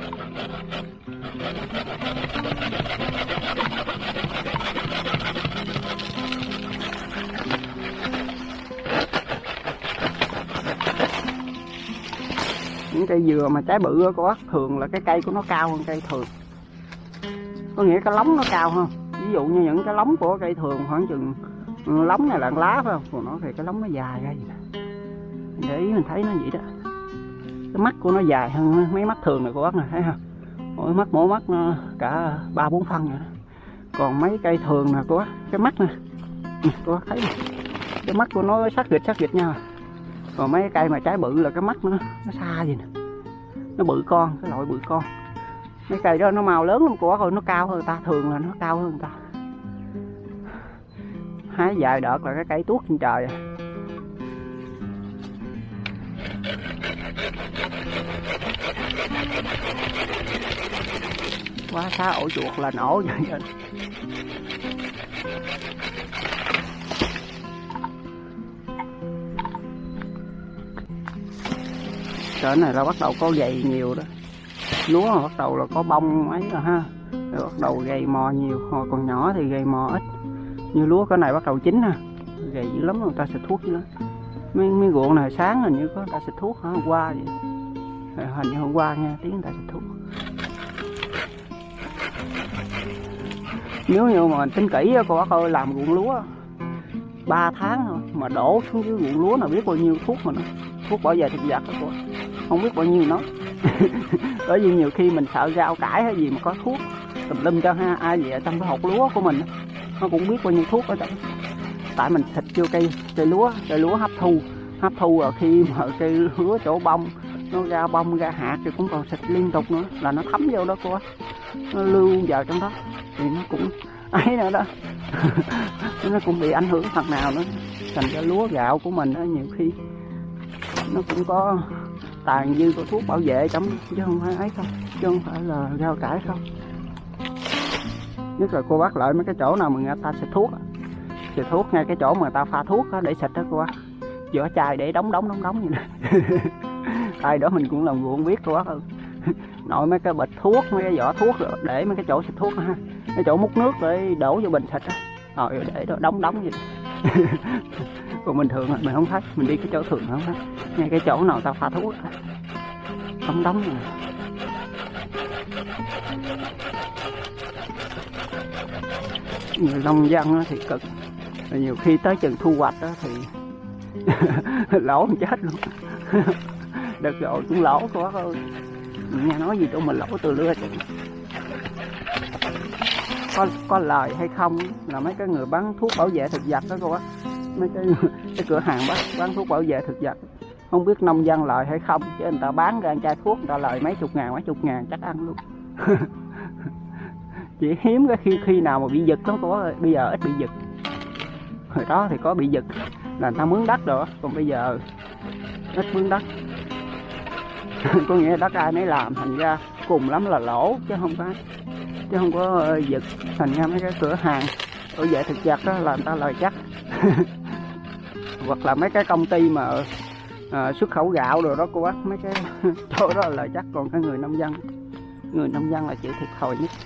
Những cây dừa mà trái bự đó cô bác, thường là cái cây của nó cao hơn cây thường, có nghĩa cái lóng nó cao hơn. Ví dụ như những cái lóng của cây thường khoảng chừng lóng này là lá phải không, còn nó thì cái lóng nó dài ra vậy nè, để ý mình thấy nó vậy đó. Cái mắt của nó dài hơn mấy mắt thường này cô bác này, thấy không, mỗi mắt nó cả 3-4 phân vậy đó. Còn mấy cây thường nè cô bác, cái mắt nè cô bác thấy nè, cái mắt của nó sát nghịch nhau. Còn mấy cây mà trái bự là cái mắt nó xa gì nè, nó bự con, cái loại bự con. Mấy cây đó nó màu lớn lắm cô bác ơi, nó cao hơn người ta, thường là nó cao hơn người ta. Hái vài đợt là cái cây tuốt trên trời à. Quá xa ổ chuột là nổ vậy. Cỡ này là bắt đầu có gầy nhiều đó, lúa mà bắt đầu là có bông ấy rồi ha, rồi bắt đầu gầy mò nhiều. Hồi còn nhỏ thì gầy mò ít, Như lúa cái này bắt đầu chín ha, gầy dữ lắm, người ta xịt thuốc dữ lắm. Mấy ruộng này sáng hình như có người ta xịt thuốc hả? Hôm qua vậy, hình như hôm qua nha, tiếng người ta xịt thuốc. Nếu như mà tính kỹ cô bác ơi, làm ruộng lúa 3 tháng thôi mà đổ xuống dưới ruộng lúa nào biết bao nhiêu thuốc mà nó, thuốc bảo vệ thực vật đó cô, không biết bao nhiêu nó. Bởi vì nhiều khi mình sợ rau cải hay gì mà có thuốc tùm lum cho ai vậy ở trong cái hột lúa của mình, nó cũng biết bao nhiêu thuốc ở trong. Tại mình xịt vô cây lúa hấp thu rồi khi mà cây lúa chỗ bông nó ra bông ra hạt thì cũng còn xịt liên tục nữa là nó thấm vô đó cô, nó lưu vào trong đó thì nó cũng ấy nữa đó. Nó cũng bị ảnh hưởng phần nào nữa, thành ra lúa gạo của mình đó, nhiều khi nó cũng có tàn dư của thuốc bảo vệ trong, chứ không phải ấy không, chứ không phải là rau cải không. Nhất là cô bác lợi mấy cái chỗ nào mà người ta xịt thuốc ngay cái chỗ mà người ta pha thuốc đó để xịt đó cô bác, vỏ chai để đóng vậy nè. Tại đó mình cũng làm ruộng biết cô bác ơi. Nội mấy cái bịch thuốc, mấy cái vỏ thuốc rồi để mấy cái chỗ xịt thuốc ha, cái chỗ múc nước để đổ vô bình xịt á, rồi để đó đóng vậy. Còn bình thường mình không thấy, mình đi cái chỗ thường không thấy, ngay cái chỗ nào tao pha thuốc đóng này. Người nông dân thì cực, nhiều khi tới chừng thu hoạch đó thì lỗ chết luôn. Được rồi cũng lỗ cô bác ơi, nghe nói gì tụi mình lỗ từ lưa chứ. Có lời hay không là mấy cái người bán thuốc bảo vệ thực vật đó cô bác, mấy cái cửa hàng bán thuốc bảo vệ thực vật, không biết nông dân lời hay không, chứ người ta bán ra chai thuốc người ta lời mấy chục ngàn chắc ăn luôn. Chỉ hiếm cái khi nào mà bị giật lắm cô bác ơi, bây giờ ít bị giật. Hồi đó thì có bị giật là người ta mướn đất rồi, còn bây giờ ít mướn đất. Có nghĩa là đất ai nấy làm, thành ra cùng lắm là lỗ chứ không có giật. Thành ra mấy cái cửa hàng bảo vệ thực vật đó là người ta lời chắc. Hoặc là mấy cái công ty mà xuất khẩu gạo rồi đó cô bác, mấy cái chỗ đó là lời chắc. Còn cái người nông dân là chịu thiệt thòi nhất.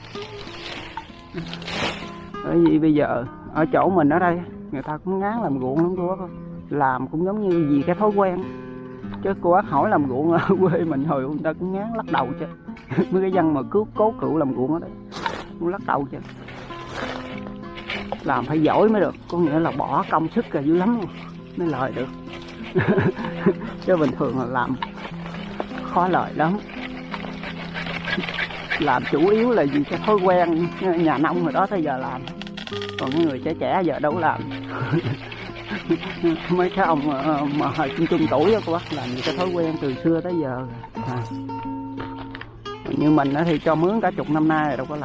Bởi vì bây giờ ở chỗ mình ở đây người ta cũng ngán làm ruộng lắm cô bác ơi, làm cũng giống như vì cái thói quen. Chứ cô bác hỏi làm ruộng ở quê mình hồi người ta cũng ngán lắc đầu chứ. Mấy cái dân mà cố cựu làm ruộng ở đây cũng lắc đầu chứ. Làm phải giỏi mới được, có nghĩa là bỏ công sức là dữ lắm mới lời được. Chứ bình thường là làm khó lời lắm. Làm chủ yếu là vì cái thói quen nhà nông hồi đó tới giờ làm, còn cái người trẻ giờ đâu làm. Mấy cái ông mà hồi trung tuổi đó cô bác, làm gì cái thói quen từ xưa tới giờ như mình thì cho mướn cả chục năm nay rồi đâu có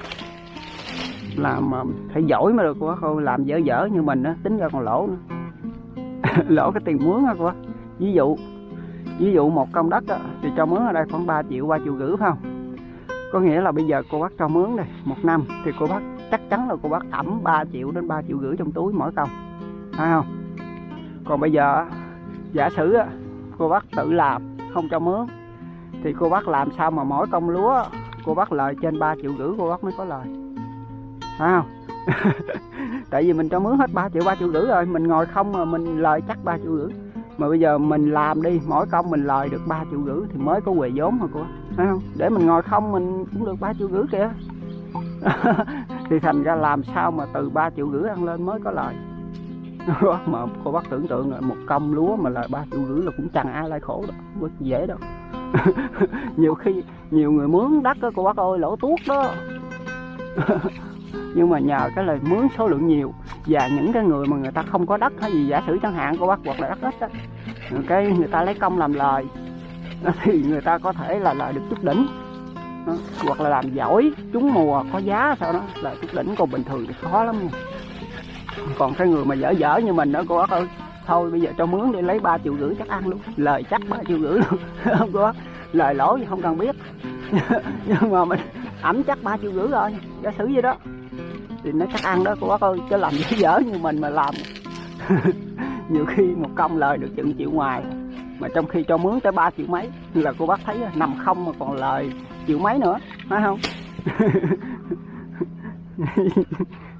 làm mà phải giỏi mới được cô bác ơi. Làm dở như mình đó, tính ra còn lỗ nữa. Lỗ cái tiền mướn đó cô bác. Ví dụ một công đất đó, thì cho mướn ở đây khoảng 3 triệu rưỡi phải không? Có nghĩa là bây giờ cô bác cho mướn đây 1 năm thì cô bác chắc chắn là cô bác thẩm 3 triệu đến 3 triệu rưỡi trong túi mỗi công, phải không? Còn bây giờ giả sử cô bác tự làm không cho mướn thì cô bác làm sao mà mỗi công lúa cô bác lời trên 3 triệu rưỡi cô bác mới có lời, phải không? Tại vì mình cho mướn hết 3 triệu rưỡi rồi, mình ngồi không mà mình lời chắc 3 triệu rưỡi. Mà bây giờ mình làm đi, mỗi công mình lời được 3 triệu rưỡi thì mới có huề vốn mà cô, phải không? Để mình ngồi không mình cũng được 3 triệu rưỡi kìa. Thì thành ra làm sao mà từ 3 triệu rưỡi ăn lên mới có lời. Mà cô bác tưởng tượng là một công lúa mà lời 3 triệu rưỡi là cũng chẳng ai lại khổ đâu, không dễ đâu. Nhiều khi nhiều người mướn đất đó cô bác ơi, lỗ tuốt đó. Nhưng mà nhờ cái lời mướn số lượng nhiều và những cái người mà người ta không có đất hay gì, giả sử chẳng hạn cô bác, hoặc là đất ít á, cái người ta lấy công làm lời thì người ta có thể là lời được chút đỉnh, hoặc là làm giỏi trúng mùa có giá sao đó là chút đỉnh. Còn bình thường thì khó lắm nha. Còn cái người mà dở như mình đó cô bác ơi, thôi bây giờ cho mướn đi lấy 3 triệu rưỡi chắc ăn luôn, lời chắc 3 triệu rưỡi luôn. Không có lời lỗ thì không cần biết. Nhưng mà mình ẩm chắc 3 triệu rưỡi rồi, giả sử vậy đó thì nó chắc ăn đó cô bác ơi. Chứ làm dở như mình mà làm nhiều khi một công lời được chừng triệu ngoài, mà trong khi cho mướn tới 3 triệu mấy là cô bác thấy nằm không mà còn lời triệu mấy nữa, phải không?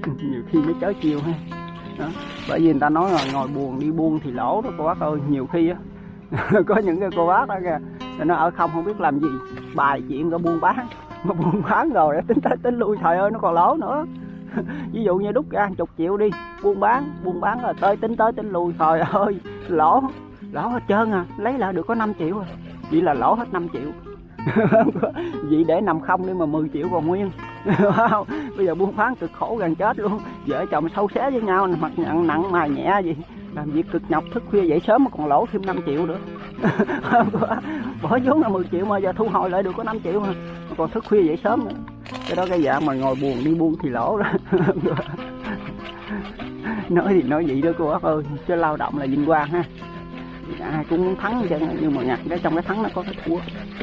nhiều khi mới chớ chiều ha. Đó. Bởi vì người ta nói là ngồi buồn đi buôn thì lỗ đó cô bác ơi. Nhiều khi á có những cái cô bác đó kìa, nó ở không biết làm gì, bài chuyện có buôn bán, mà buôn bán rồi tính tới tính lui, trời ơi nó còn lỗ nữa. Ví dụ như đút ra 10 triệu đi, buôn bán là tính lui, trời ơi lỗ hết trơn à, lấy lại được có 5 triệu à, vậy là lỗ hết 5 triệu. Vậy để nằm không đi mà 10 triệu còn nguyên. Bây giờ buôn bán cực khổ gần chết luôn, vợ chồng sâu xé với nhau, mặt nhận nặng mày nhẹ gì, làm việc cực nhọc, thức khuya dậy sớm mà còn lỗ thêm 5 triệu nữa. Bỏ vốn là 10 triệu mà giờ thu hồi lại được có 5 triệu mà còn thức khuya dậy sớm nữa. Cái đó cái dạng mà ngồi buồn đi buôn thì lỗ đó. Nói thì nói vậy đó cô bác ơi, chứ lao động là vinh quang ha. Ai cũng muốn thắng chứ, nhưng mà ngặt cái trong cái thắng nó có cái thua.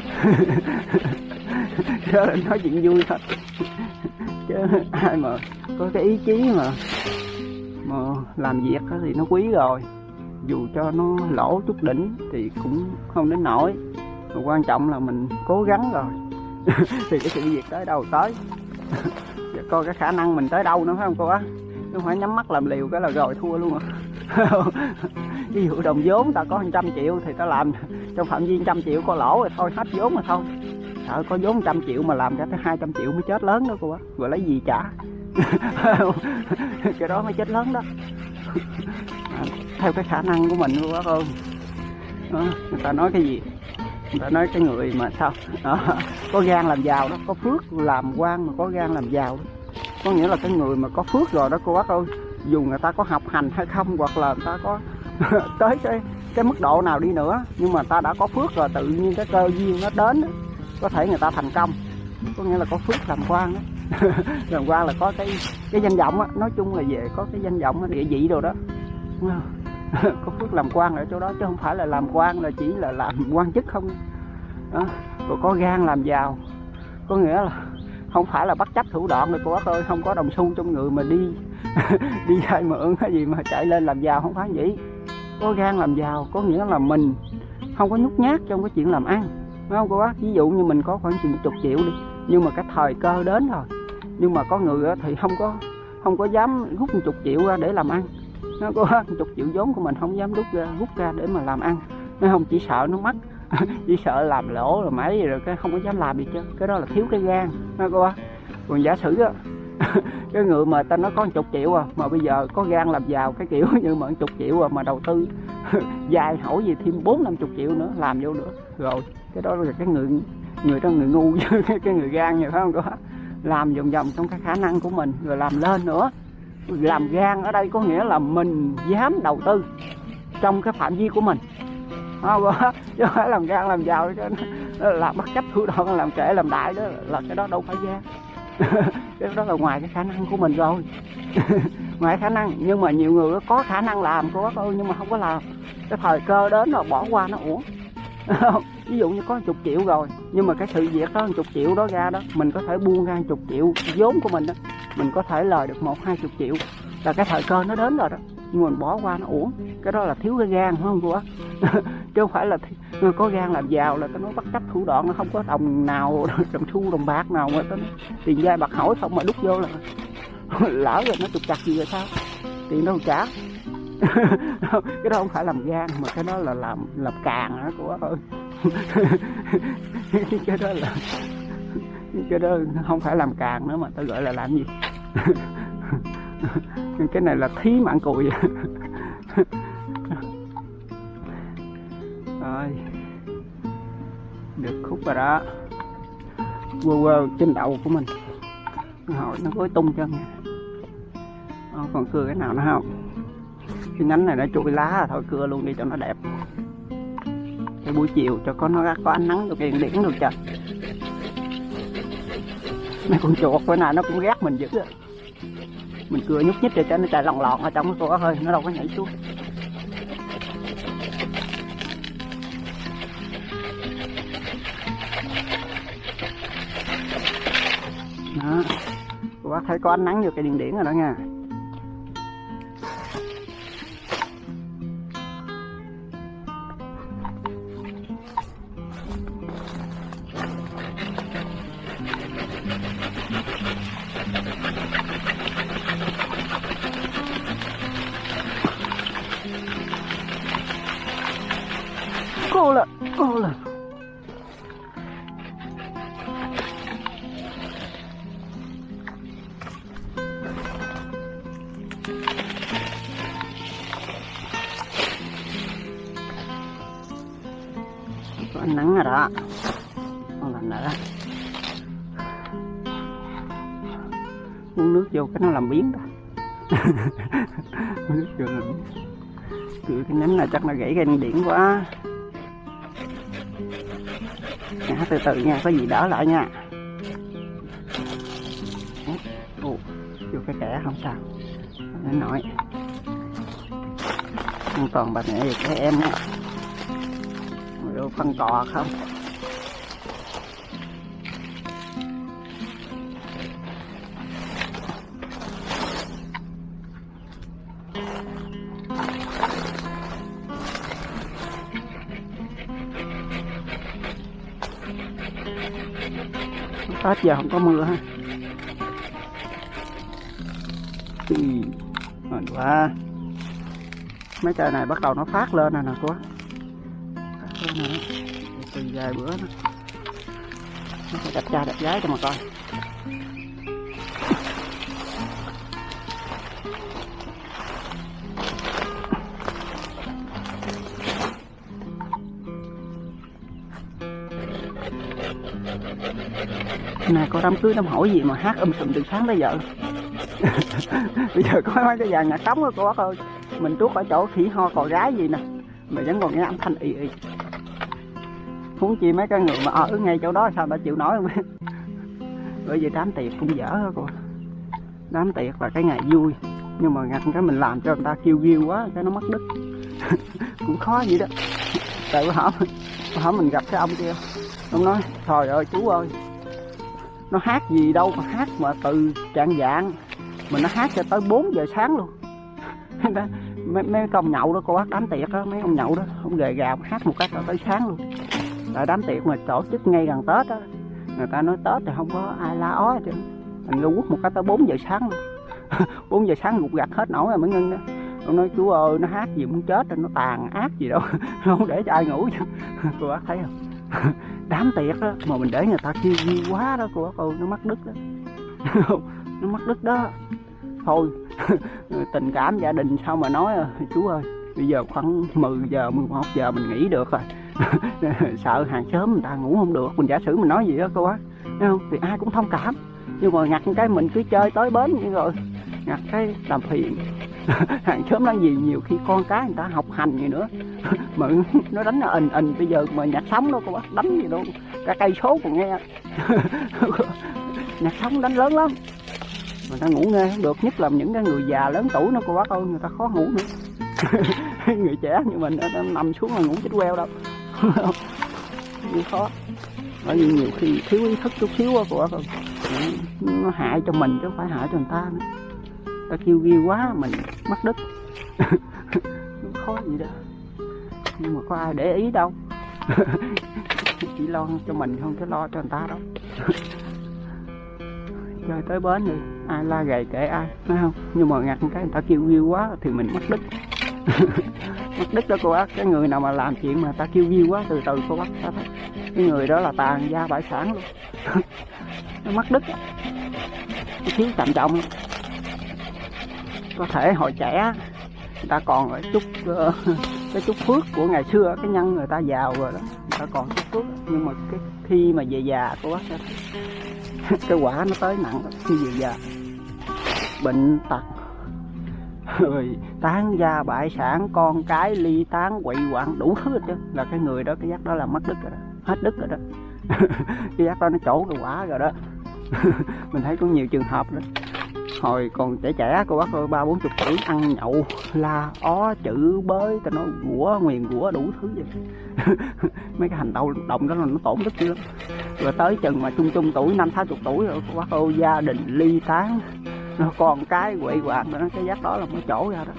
Đó là nói chuyện vui thôi, chứ ai mà có cái ý chí mà làm việc thì nó quý rồi, dù cho nó lỗ chút đỉnh thì cũng không đến nổi, mà quan trọng là mình cố gắng rồi. Thì cái sự việc tới đâu tới. Coi cái khả năng mình tới đâu nữa phải không cô á, không phải nhắm mắt làm liều cái là rồi thua luôn à. Ví dụ đồng vốn ta có 100 triệu thì ta làm trong phạm vi 100 triệu có lỗ rồi thôi, hết vốn mà thôi. Sợ có vốn 100 triệu mà làm cả tới 200 triệu mới chết lớn đó cô á, rồi lấy gì trả. Cái đó mới chết lớn đó. Theo cái khả năng của mình cô bác ơi. Người ta nói cái gì, người ta nói cái người mà sao có gan làm giàu đó, có phước làm quan mà có gan làm giàu đó. Có nghĩa là cái người mà có phước rồi đó cô bác ơi, dù người ta có học hành hay không, hoặc là người ta có tới cái mức độ nào đi nữa, nhưng mà ta đã có phước rồi, tự nhiên cái cơ duyên nó đến đó, có thể người ta thành công. Có nghĩa là có phước làm quan đó. Làm quan là có cái danh vọng á, nói chung là về có cái danh vọng địa vị rồi đó. Có phước làm quan ở chỗ đó, chứ không phải là làm quan là chỉ là làm quan chức không đó. Rồi có gan làm giàu, có nghĩa là không phải là bất chấp thủ đoạn rồi cô bác ơi, không có đồng xu trong người mà đi đi vay mượn cái gì mà chạy lên làm giàu, không phải vậy. Có gan làm giàu có nghĩa là mình không có nhút nhát trong cái chuyện làm ăn, phải không cô bác? Ví dụ như mình có khoảng chừng 10 triệu đi, nhưng mà cái thời cơ đến rồi, nhưng mà có người thì không có dám rút 10 triệu ra để làm ăn. Nó có 10 triệu vốn của mình không dám rút ra để mà làm ăn, nó không, chỉ sợ nó mất. Chỉ sợ làm lỗ rồi mấy rồi cái không có dám làm gì chứ, cái đó là thiếu cái gan đó cô bác. Còn giả sử đó cái người mà ta nó có 10 triệu mà bây giờ có gan làm giàu cái kiểu như mà 10 triệu mà đầu tư dài hỏi gì thêm 40-50 triệu nữa làm vô nữa, rồi cái đó là cái người đó người ngu chứ. Cái người gan vậy phải không cô bác? Làm vòng vòng trong cái khả năng của mình rồi làm lên nữa. Làm gan ở đây có nghĩa là mình dám đầu tư trong cái phạm vi của mình, chứ không phải làm gan làm giàu chứ làm bất chấp thủ đoạn, làm trễ làm đại đó là cái đó đâu phải gan. Cái đó là ngoài cái khả năng của mình rồi. Ngoài khả năng, nhưng mà nhiều người có khả năng làm cô bác ơi, nhưng mà không có làm, cái thời cơ đến rồi bỏ qua nó uổng. Ví dụ như có 10 triệu rồi, nhưng mà cái sự việc đó 10 triệu đó ra đó, mình có thể buông ra 10 triệu vốn của mình đó, mình có thể lời được 1-20 triệu, là cái thời cơ nó đến rồi đó, nhưng mình bỏ qua nó uổng. Cái đó là thiếu cái gan, phải không cô bác? Chứ không phải là có gan làm giàu là nó bất chấp thủ đoạn, nó không có đồng nào, đồng xu đồng bạc nào mà tiền dai bạc hỏi không mà đút vô là lỡ rồi nó trục trặc gì rồi sao, tiền đâu trả. Cái đó không phải làm gan, mà cái đó là làm càng đó cô bác ơi. Cái đó không phải làm càng nữa mà ta gọi là làm gì. Cái này là thí mạng cùi. Rồi được khúc rồi đó, quơ trên đầu của mình hỏi nó gối tung chân. Còn cưa cái nào nữa không? Cái nhánh này nó trụi lá thôi, cưa luôn đi cho nó đẹp. Cái buổi chiều cho nó có ánh nắng được, đèn điển được chưa. Mấy con chuột bữa nào nó cũng ghét mình dữ. Mình cưa nhúc nhích để cho nó chạy lòn lòn ở trong cái cô hơi, nó đâu có nhảy xuống. Đó, cô bác thấy có ánh nắng vô cây điện điển rồi đó nha. Ô là có ánh nắng rồi đó, con lạnh rồi đó. Uống nước vô cái nó làm biến đó. Uống nước vô làm biến. Cứ cái nhánh này chắc là gãy dây điện quá. Ngã từ từ nha, có gì đỡ lại nha. Ồ, vô cái kẻ không sao, để nổi. An toàn bà mẹ và trẻ em nha. Vô phân cò không? Tết giờ không có mưa ha. Mệt quá. Mấy cây này bắt đầu nó phát lên rồi nè cô. Phát lên rồi đó. Từ vài bữa nó phải đẹp trai đẹp gái cho mà coi. Nè có đám cưới đám hỏi gì mà hát sùm từ sáng tới giờ. Bây giờ có mấy cái dàn nhạc trống đó cô bác ơi. Mình tuốt ở chỗ khỉ ho cò gái gì nè mà vẫn còn nghe âm thanh ì ì. Huống chi mấy cái người mà ở ngay chỗ đó sao ta chịu nói không biết. Bởi vì đám tiệc cũng dở đó cô. Đám tiệc là cái ngày vui, nhưng mà ngặt cái mình làm cho người ta kêu ghiêu quá cái nó mất đứt. Cũng khó vậy đó. Tại bữa hổm mình gặp cái ông kia, ông nói trời ơi chú ơi, nó hát gì đâu mà hát mà từ trạng vạng mình nó hát cho tới 4 giờ sáng luôn. mấy ông nhậu đó cô bác, đám tiệc đó, mấy ông nhậu đó ông gề gà hát một cái cho tới sáng luôn. Tại đám tiệc mà tổ chức ngay gần Tết á, người ta nói Tết thì không có ai la ó chứ mình lưu quất một cái tới 4 giờ sáng luôn. 4 giờ sáng gục gặt hết nổi rồi mới ngưng đó. Ông nói chú ơi nó hát gì muốn chết rồi, nó tàn ác gì đâu. Nó không để cho ai ngủ chứ. Cô bác thấy không? Đám tiệc đó mà mình để người ta kêu vui quá đó cô bác ơi, nó mất đứt đó. Nó mất đứt đó. Thôi tình cảm gia đình sao mà nói chú ơi, bây giờ khoảng 10 giờ 11 giờ mình nghỉ được rồi. Sợ hàng xóm người ta ngủ không được, mình giả sử mình nói gì đó cô á, thấy không, thì ai cũng thông cảm. Nhưng mà ngặt cái mình cứ chơi tới bến như rồi ngặt cái làm phiền. Hàng xóm nói gì nhiều khi con cái người ta học hành gì nữa. Mà nó đánh nó ình bây giờ mà nhạc sống đâu cô bác, đánh gì đâu cả cây số còn nghe. Nhạc sống đánh lớn lắm, người ta ngủ nghe không được, nhất là những cái người già lớn tuổi nó cô bác ơi, người ta khó ngủ nữa. Người trẻ như mình nó nằm xuống là ngủ chết queo đâu. Như khó, bởi vì nhiều khi thiếu ý thức chút xíu cô bác ơi, nó hại cho mình chứ không phải hại cho người ta nữa. Ta kêu ghiêu quá mình mất đứt. Khó gì đó, nhưng mà có ai để ý đâu. Chỉ lo cho mình không, chứ lo cho người ta đâu. Chơi tới bến đi, ai la gầy kệ ai, thấy không? Nhưng mà ngặt cái người ta kêu ghiêu quá thì mình mất đứt. Mất đứt đó cô bác. Cái người nào mà làm chuyện mà ta kêu ghiêu quá, từ từ cô bác ta thấy cái người đó là tàn gia bại sản luôn. Nó mất đứt, thiếu trầm trọng. Có thể hồi trẻ người ta còn ở chút cái chút phước của ngày xưa, cái nhân người ta giàu rồi đó, người ta còn chút phước. Nhưng mà cái khi mà về già cô bác thấy cái quả nó tới nặng đó. Khi về già bệnh tật rồi tán gia bại sản, con cái ly tán quỵ hoạn đủ thứ hết chứ, là cái người đó cái giấc đó là mất đứt rồi đó, hết đứt rồi đó. Cái giấc đó nó trổ cái quả rồi đó. Mình thấy có nhiều trường hợp đó. Hồi còn trẻ cô bác ơi, 30-40 tuổi ăn nhậu la ó chữ bới, ta nói gũa nguyền gũa đủ thứ vậy. Mấy cái hành động đó là nó tổn rất dữ lắm. Rồi tới chừng mà trung tuổi 50-60 tuổi rồi cô bác ơi, gia đình ly tán, nó con cái quậy quạt nữa, cái giấc đó là mới trổ ra đó.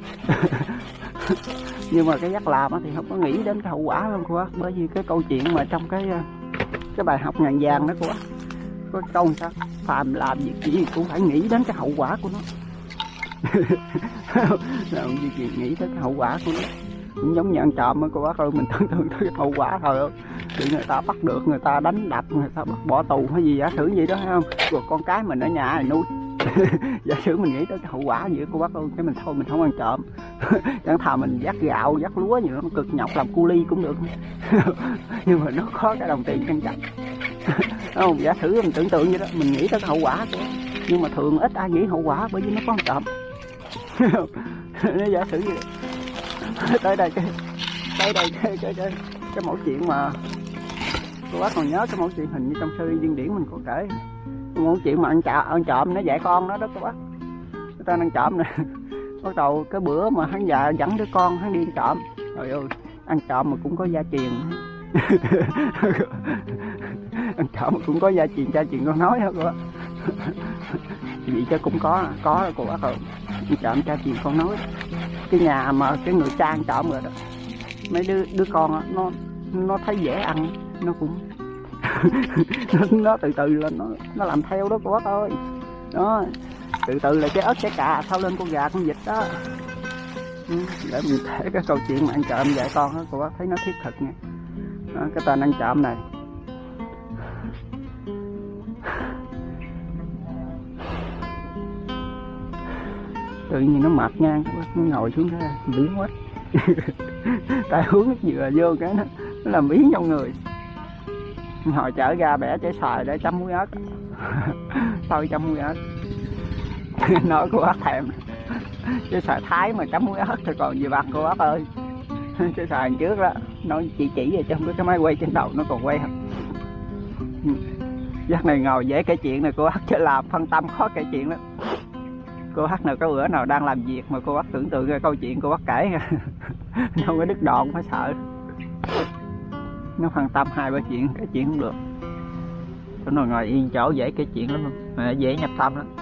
Nhưng mà cái giấc làm thì không có nghĩ đến cái hậu quả đâu cô bác. Bởi vì cái câu chuyện mà trong cái bài học ngàn vàng đó cô bác, có câu sao phàm làm việc gì cũng phải nghĩ đến cái hậu quả của nó. Làm việc gì nghĩ tới cái hậu quả của nó. cũng giống như ăn trộm á cô bác ơi. Mình tưởng tượng tới hậu quả thôi, bị người ta bắt được, người ta đánh đập, người ta bắt bỏ tù hay gì giả sử gì đó, thấy không? Rồi con cái mình ở nhà nuôi. Giả sử mình nghĩ tới cái hậu quả gì đó cô bác ơi, cái mình thôi mình không ăn trộm. Chẳng thà mình vác gạo vác lúa gì đó, nó cực nhọc làm cu ly cũng được. Nhưng mà nó có cái đồng tiền chân chặt. Không, giả sử mình tưởng tượng vậy đó, mình nghĩ tới cái hậu quả của. Nhưng mà thường ít ai nghĩ hậu quả, bởi vì nó có ăn trộm. Nó giả sử vậy. Tới đây cái mẫu chuyện mà cô bác còn nhớ cái mẫu chuyện hình như trong series Điên Điển mình có kể. Cái mẫu chuyện mà ăn trộm nó dạy con nó đó cô bác. Người ta ăn trộm nè. Bắt đầu cái bữa mà hắn già dẫn đứa con hắn đi ăn trộm. Trời ơi, ăn trộm mà cũng có gia truyền. Ăn trộm mà cũng có gia truyền con nói đó cô bác. Vậy chứ cũng có cô bác ơi. Ăn trộm cha truyền con nói. Cái nhà mà cái người cha ăn trộm rồi đó, mấy đứa con nó thấy dễ ăn, nó cũng nó từ từ là nó làm theo đó cô bác ơi. Đó, từ từ là cái ớt cái cà sau lên con gà con vịt đó. Để mình kể cái câu chuyện mà ăn trộm dạy con đó cô bác thấy nó thiết thực nha. Đó, cái tên ăn trộm này tự nhiên nó mệt ngang, nó ngồi xuống cái biến quá. Tại hướng nước dừa vô cái nó làm biến trong người. Hồi chở ra bẻ trái xoài để chấm muối ớt. Tôi chấm muối ớt. Nói cô bác thèm. Trái xoài thái mà chấm muối ớt thì còn gì bằng cô bác ơi. Trái xoài trước đó nó chỉ rồi chứ không có cái máy quay trên đầu nó còn quay không. Giấc này ngồi dễ kể chuyện này cô bác, chứ làm phân tâm khó kể chuyện lắm. Cô bác nào có bữa nào đang làm việc mà cô bác tưởng tượng cái câu chuyện cô bác kể nha. Không có đứt đoạn phải sợ. Nó phân tâm 2-3 chuyện cái chuyện không được. Nó ngồi yên chỗ dễ cái chuyện lắm luôn, mà dễ nhập tâm lắm.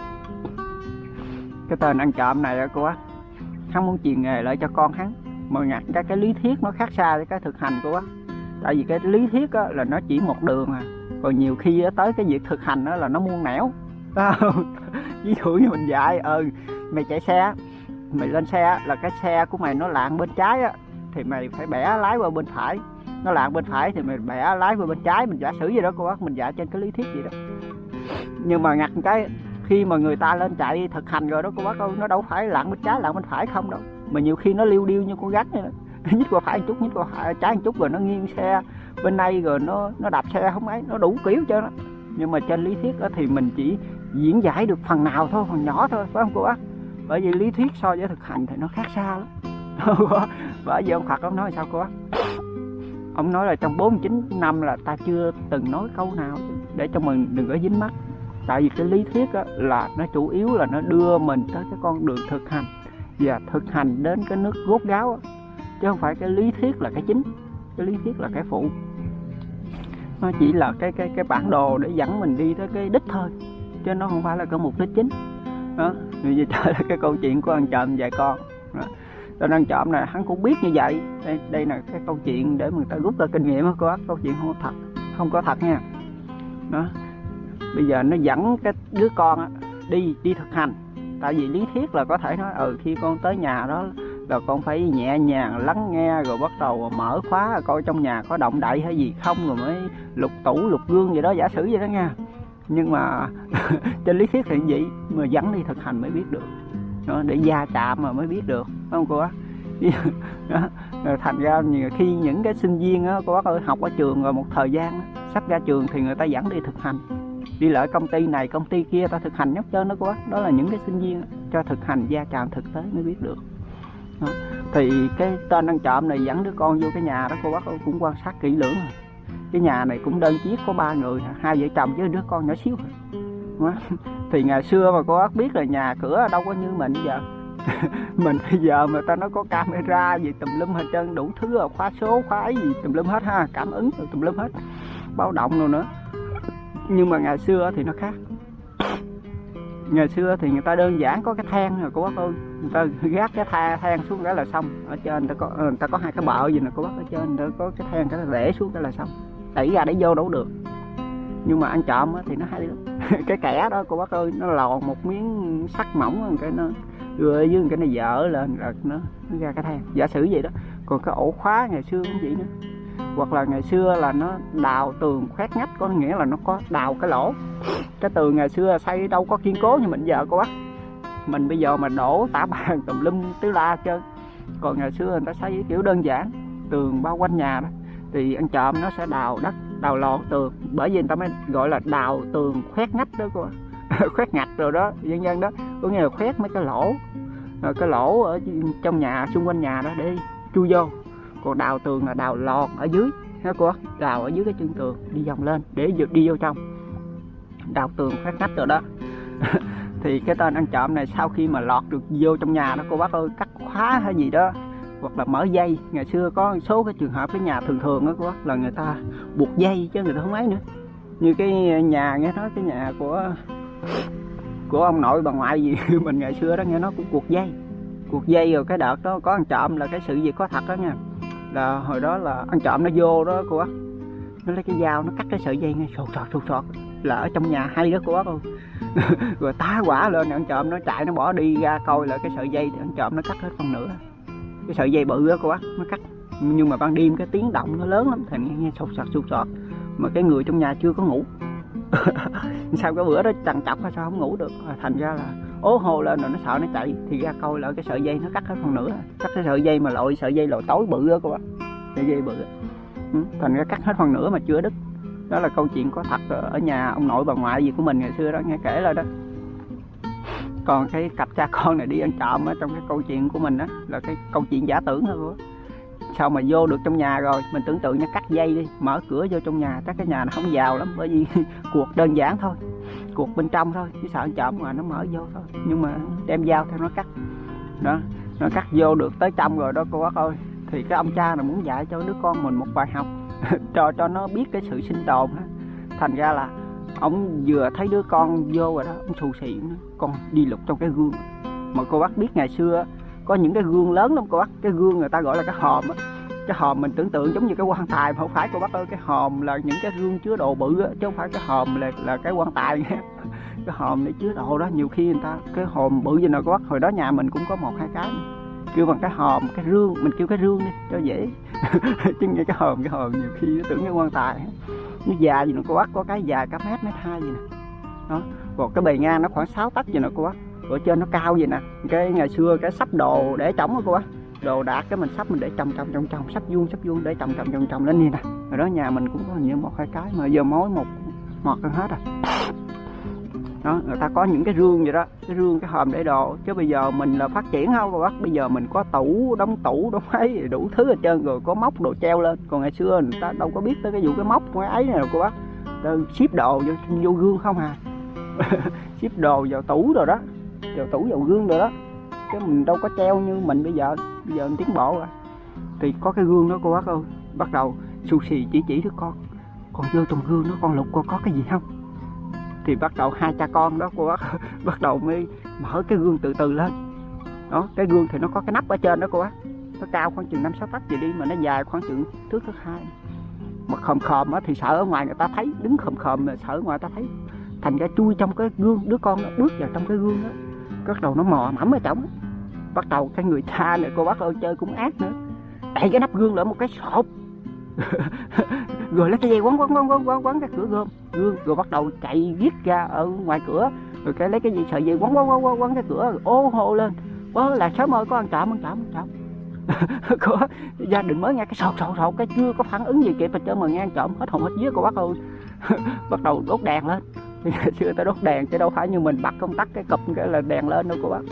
Cái tên ăn trộm này cô bác, hắn muốn truyền nghề lại cho con hắn, mà ngặt cái lý thuyết nó khác xa với cái thực hành của bác. Tại vì cái lý thuyết á, là nó chỉ một đường à, còn nhiều khi tới cái việc thực hành đó là nó muôn nẻo. Ví dụ như mình dạy mày chạy xe, mày lên xe là cái xe của mày nó lạng bên trái á, thì mày phải bẻ lái qua bên phải. Nó lạng bên phải thì mày bẻ lái qua bên trái. Mình giả sử gì đó cô bác, mình dạy trên cái lý thuyết gì đó. Nhưng mà ngặt cái khi mà người ta lên chạy thực hành rồi đó cô bác ơi, nó đâu phải lạng bên trái lạng bên phải không đâu, mà nhiều khi nó liêu điêu như con gắt vậy đó. Nhích qua phải một chút, nhích qua trái một chút, rồi nó nghiêng xe bên đây, rồi nó đạp xe không ấy, nó đủ kiểu cho nó. Nhưng mà trên lý thuyết đó thì mình chỉ diễn giải được phần nào thôi, phần nhỏ thôi, phải không cô bác? Bởi vì lý thuyết so với thực hành thì nó khác xa lắm. Bởi vì ông Phật ông nói sao cô bác? Ông nói là trong 49 năm là ta chưa từng nói câu nào để cho mình đừng có dính mắt. Tại vì cái lý thuyết là nó chủ yếu là nó đưa mình tới cái con đường thực hành, và thực hành đến cái nước rốt ráo, chứ không phải cái lý thuyết là cái chính. Cái lý thuyết là cái phụ, nó chỉ là cái bản đồ để dẫn mình đi tới cái đích thôi, chứ nó không phải là cái mục đích chính đó. Như vậy trở lại cái câu chuyện của ăn trộm dạy con đó. Tên ăn trộm này hắn cũng biết như vậy. Đây là cái câu chuyện để người ta rút ra kinh nghiệm đó cô bác. Câu chuyện không có thật nha đó. Bây giờ nó dẫn cái đứa con đi thực hành. Tại vì lý thuyết là có thể nói khi con tới nhà đó là con phải nhẹ nhàng lắng nghe, rồi bắt đầu mở khóa coi trong nhà có động đậy hay gì không, rồi mới lục tủ lục gương gì đó, giả sử vậy đó nha. Nhưng mà trên lý thuyết thì vậy, mà dẫn đi thực hành mới biết được đó, để gia chạm mà mới biết được, phải không cô bác? Thành ra khi những cái sinh viên đó, cô bác ơi, học ở trường rồi một thời gian đó, sắp ra trường thì người ta dẫn đi thực hành, đi lại công ty này công ty kia, ta thực hành nhóc trơn đó cô bác. Đó là những cái sinh viên cho thực hành gia chạm thực tế mới biết được đó. Thì cái tên ăn trộm này dẫn đứa con vô cái nhà đó cô bác ơi, cũng quan sát kỹ lưỡng rồi. Cái nhà này cũng đơn chiếc, có 3 người, 2 vợ chồng với đứa con nhỏ xíu rồi. Thì ngày xưa mà cô bác biết là nhà cửa đâu có như mình giờ. Mình bây giờ mà ta nói có camera gì tùm lum hết trơn, đủ thứ rồi, khóa số khóa ấy gì tùm lum hết ha, cảm ứng rồi tùm lum hết, báo động rồi nữa. Nhưng mà ngày xưa thì nó khác. Ngày xưa thì người ta đơn giản có cái thang rồi cô bác ơi, người ta gác cái thang xuống cái là xong. Ở trên người ta có 2 cái bợ gì nè cô bác, ở trên người ta có cái thang, cái để xuống cái là xong, đẩy ra để vô đâu được. Nhưng mà ăn trộm thì nó hay lắm. Cái kẻ đó cô bác ơi, nó lòn một miếng sắt mỏng, cái nó đưa dưới cái nó dở lên rồi nó ra cái thang, giả sử vậy đó. Còn cái ổ khóa ngày xưa cũng vậy nữa. Hoặc là ngày xưa là nó đào tường khoét ngách, có nghĩa là nó có đào cái lỗ. Cái tường ngày xưa xây đâu có kiên cố như mình giờ cô bác. Mình bây giờ mà đổ tả bàn tùm lum tứ la chơi. Còn ngày xưa người ta xây kiểu đơn giản, tường bao quanh nhà đó, thì ăn trộm nó sẽ đào đất, đào lọt tường. Bởi vì người ta mới gọi là đào tường khoét ngách đó cô bác. Khoét ngạch rồi đó, dân dân đó, có nghĩa là khoét mấy cái lỗ, cái lỗ ở trong nhà, xung quanh nhà đó để chui vô. Còn đào tường là đào lọt ở dưới đó cô bác, đào ở dưới cái chân tường đi vòng lên để đi vô trong. Đào tường khoét ngách rồi đó. Thì cái tên ăn trộm này sau khi mà lọt được vô trong nhà đó cô bác ơi, cắt khóa hay gì đó, hoặc là mở dây. Ngày xưa có số cái trường hợp cái nhà thường đó cô bác là người ta buộc dây chứ người ta không ấy nữa. Như cái nhà nghe nói cái nhà của ông nội bà ngoại gì mình ngày xưa đó nghe nói cũng buộc dây rồi. Cái đợt đó có ăn trộm là cái sự việc có thật đó nha, là hồi đó là ăn trộm nó vô đó cô bác, nó lấy cái dao nó cắt cái sợi dây ngay sột sột là ở trong nhà hay đó cô bác ơi. Rồi tá quả lên, ăn trộm nó chạy nó bỏ đi ra coi lại cái sợi dây thì ăn trộm nó cắt hết phần nửa. Cái sợi dây bự đó cô bác, nó cắt. Nhưng mà ban đêm cái tiếng động nó lớn lắm, thành nghe sột soạt mà cái người trong nhà chưa có ngủ. Sao cái bữa đó trằn trọc hay sao không ngủ được, thành ra là ố hô lên rồi nó sợ nó chạy, thì ra coi lại cái sợi dây nó cắt hết phần nửa. Cắt cái sợi dây mà sợi dây lội tối bự đó cô bác, sợi dây bự. Thành ra cắt hết phần nửa mà chưa đứt. Đó là câu chuyện có thật ở nhà ông nội bà ngoại gì của mình ngày xưa đó, nghe kể lại đó. Còn cái cặp cha con này đi ăn trộm ở trong cái câu chuyện của mình đó là cái câu chuyện giả tưởng thôi cô. Sao mà vô được trong nhà rồi, mình tưởng tượng như cắt dây đi, mở cửa vô trong nhà, chắc cái nhà nó không vào lắm, bởi vì cuộc đơn giản thôi, cuộc bên trong thôi, chứ sợ ăn trộm mà nó mở vô thôi. Nhưng mà đem dao theo nó cắt đó, nó cắt vô được tới trong rồi đó cô bác ơi. Thì cái ông cha này muốn dạy cho đứa con mình một bài học cho nó biết cái sự sinh tồn đó. Thành ra là ông vừa thấy đứa con vô rồi đó, ông xù xì con đi lục trong cái gương. Mà cô bác biết ngày xưa có những cái gương lớn lắm cô bác, cái gương người ta gọi là cái hòm á. Cái hòm mình tưởng tượng giống như cái quan tài mà không phải cô bác ơi, cái hòm là những cái gương chứa đồ bự á, chứ không phải cái hòm là cái quan tài nghe. Cái hòm để chứa đồ đó, nhiều khi người ta cái hòm bự như nào cô bác. Hồi đó nhà mình cũng có 1-2 cái kêu bằng cái hòm, cái rương, mình kêu cái rương đi cho dễ. Chứ nghe cái hòm nhiều khi nó tưởng cái quan tài. Nó dài gì nữa cô bác, có cái dài cả mét 1,2 gì nè đó. Còn cái bề ngang nó khoảng 6 tấc gì nữa cô bác. Ở trên nó cao vậy nè. Cái ngày xưa cái sắp đồ để trống đó cô bác, đồ đạc cái mình sắp mình để chồng sắp vuông để chồng lên như nè. Rồi đó nhà mình cũng có như 1-2 cái mà giờ mối một hơn hết rồi đó. Người ta có những cái rương vậy đó, cái rương cái hòm để đồ. Chứ bây giờ mình là phát triển không cô bác, bây giờ mình có đóng tủ ấy đủ thứ hết trơn rồi, có móc đồ treo lên. Còn ngày xưa người ta đâu có biết tới cái vụ cái móc cái ấy này đâu cô bác, ship đồ vô gương không à. Ship đồ vào tủ rồi đó, vào tủ vào gương rồi đó, chứ mình đâu có treo như mình bây giờ mình tiến bộ rồi. Thì có cái gương đó cô bác ơi, bắt đầu xù xì chỉ đứa con vô trong gương đó, con lục coi có cái gì không. Thì bắt đầu hai cha con đó cô bác bắt đầu mới mở cái gương từ từ lên đó. Cái gương thì nó có cái nắp ở trên đó cô bác, nó cao khoảng chừng 5-6 tấc gì đi, mà nó dài khoảng chừng thước 2. Mà khòm á thì sợ ở ngoài người ta thấy, đứng khòm là sợ ở ngoài người ta thấy. Thành ra chui trong cái gương, đứa con nó bước vào trong cái gương đó, bắt đầu nó mò mẫm ở trong. Bắt đầu cái người cha này cô bác ơi chơi cũng ác nữa, đẩy cái nắp gương lại một cái sột. Rồi lấy cái dây quấn cái cửa gương, rồi bắt đầu chạy giết ra ở ngoài cửa, rồi cái lấy cái dây sợi dây quấn cái cửa, ô hô lên là sớm ơi có ăn trộm. Của gia đình mới nghe cái sột cái chưa có phản ứng gì kịp, mà cho mà nghe ăn trộm hết hồn hết vía cô bác ơi. Bắt đầu đốt đèn lên. Ngày xưa ta đốt đèn chứ đâu phải như mình bắt công tắc cái cụp cái là đèn lên đâu cô bác.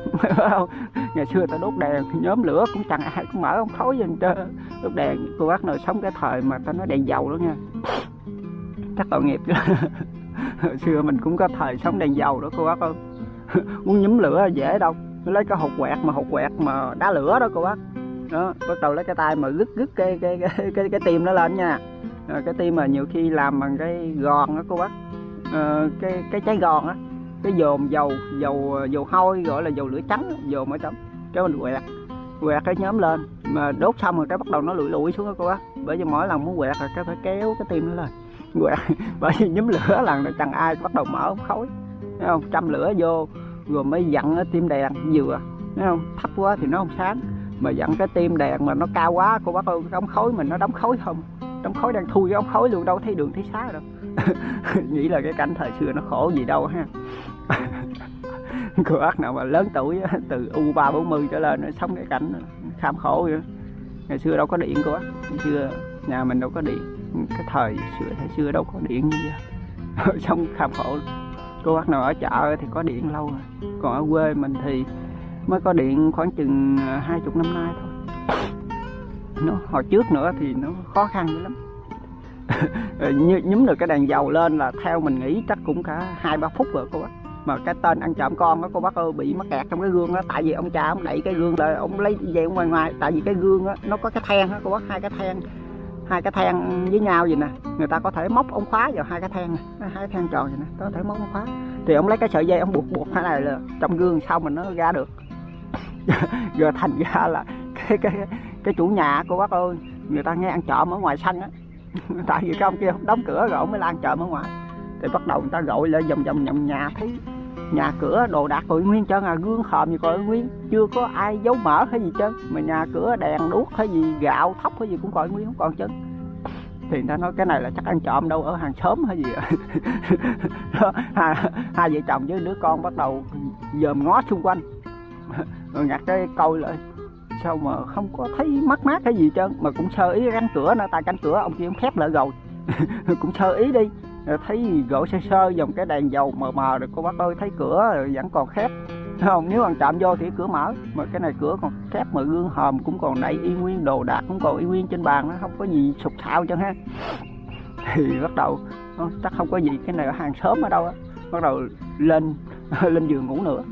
Ngày xưa ta đốt đèn thì nhóm lửa cũng chẳng ai cũng mở ông khói lên trơn. Đốt đèn cô bác nào sống cái thời mà ta nói đèn dầu đó nha, chắc tội nghiệp chứ. Hồi xưa mình cũng có thời sống đèn dầu đó cô bác ơi. Muốn nhúm lửa dễ đâu, lấy cái hột quẹt mà đá lửa đó cô bác đó. Bắt đầu lấy cái tay mà gứt cái tim nó lên nha. Cái tim mà nhiều khi làm bằng cái gòn đó cô bác, cái trái gòn á, cái dồn dầu hôi gọi là dầu lửa trắng, dồn ở trong cái mình quẹt cái nhóm lên, mà đốt xong rồi cái bắt đầu nó lụi xuống đó cô bác. Bởi vì mỗi lần muốn quẹt rồi cái phải kéo cái tim nó lên quẹt. Bởi vì nhóm lửa lần rồi chẳng ai bắt đầu mở khói, thấy không, châm lửa vô rồi mới dặn tim đèn vừa, thấy không, thấp quá thì nó không sáng, mà dặn cái tim đèn mà nó cao quá cô bác ơi, cái ống khói mình nó đóng khói không, đóng khói đang thui cái ống khói luôn, đâu thấy đường thấy xá đâu. Nghĩ là cái cảnh thời xưa nó khổ gì đâu ha. Cô bác nào mà lớn tuổi từ U3 40 trở lên nó sống cái cảnh kham khổ vậy. Ngày xưa đâu có điện cô bác, ngày xưa nhà mình đâu có điện, cái thời xưa đâu có điện như vậy. Sống kham khổ. Cô bác nào ở chợ thì có điện lâu rồi, còn ở quê mình thì mới có điện khoảng chừng 20 năm nay thôi. Nó hồi trước nữa thì nó khó khăn dữ lắm. Nhúm được cái đèn dầu lên là theo mình nghĩ chắc cũng cả 2-3 phút rồi cô bác. Mà cái tên ăn trộm con đó cô bác ơi, bị mắc kẹt trong cái gương đó, tại vì ông cha ông đẩy cái gương là ông lấy về ông ngoài, tại vì cái gương đó, nó có cái then đó cô bác, hai cái then với nhau vậy nè, người ta có thể móc ống khóa vào hai cái then này, hai cái then tròn vậy nè, có thể móc ống khóa, thì ông lấy cái sợi dây ông buộc cái này là trong gương sao mà nó ra được. Rồi thành ra là cái chủ nhà cô bác ơi, người ta nghe ăn trộm ở ngoài sân á. Tại vì cái ông kia đóng cửa rồi ông mới la ăn trộm ở ngoài, thì bắt đầu người ta gọi lại vòng vòng nhà, thấy nhà cửa đồ đạc còn nguyên trơn à, gương hòm gì còn nguyên, chưa có ai giấu mở hay gì trơn, mà nhà cửa đèn đuốc hay gì gạo thóc hay gì cũng còn nguyên, không còn trơn. Thì người ta nói cái này là chắc ăn trộm đâu ở hàng xóm hay gì. Hai vợ chồng với đứa con bắt đầu dòm ngó xung quanh, rồi ngặt cái câu lại sao mà không có thấy mát mát cái gì trơn, mà cũng sơ ý cánh cửa nữa, tại cánh cửa ông kia ông khép lại rồi. Cũng sơ ý đi, thấy gỗ sơ sơ dòng cái đèn dầu mờ mờ rồi cô bác ơi, thấy cửa vẫn còn khép không, nếu ăn trộm vô thì cửa mở, mà cái này cửa còn khép, mà gương hòm cũng còn đậy y nguyên, đồ đạc cũng còn y nguyên trên bàn, nó không có gì sụt sạo chân ha. Thì bắt đầu chắc không có gì, cái này ở hàng xóm ở đâu á, bắt đầu lên giường ngủ nữa.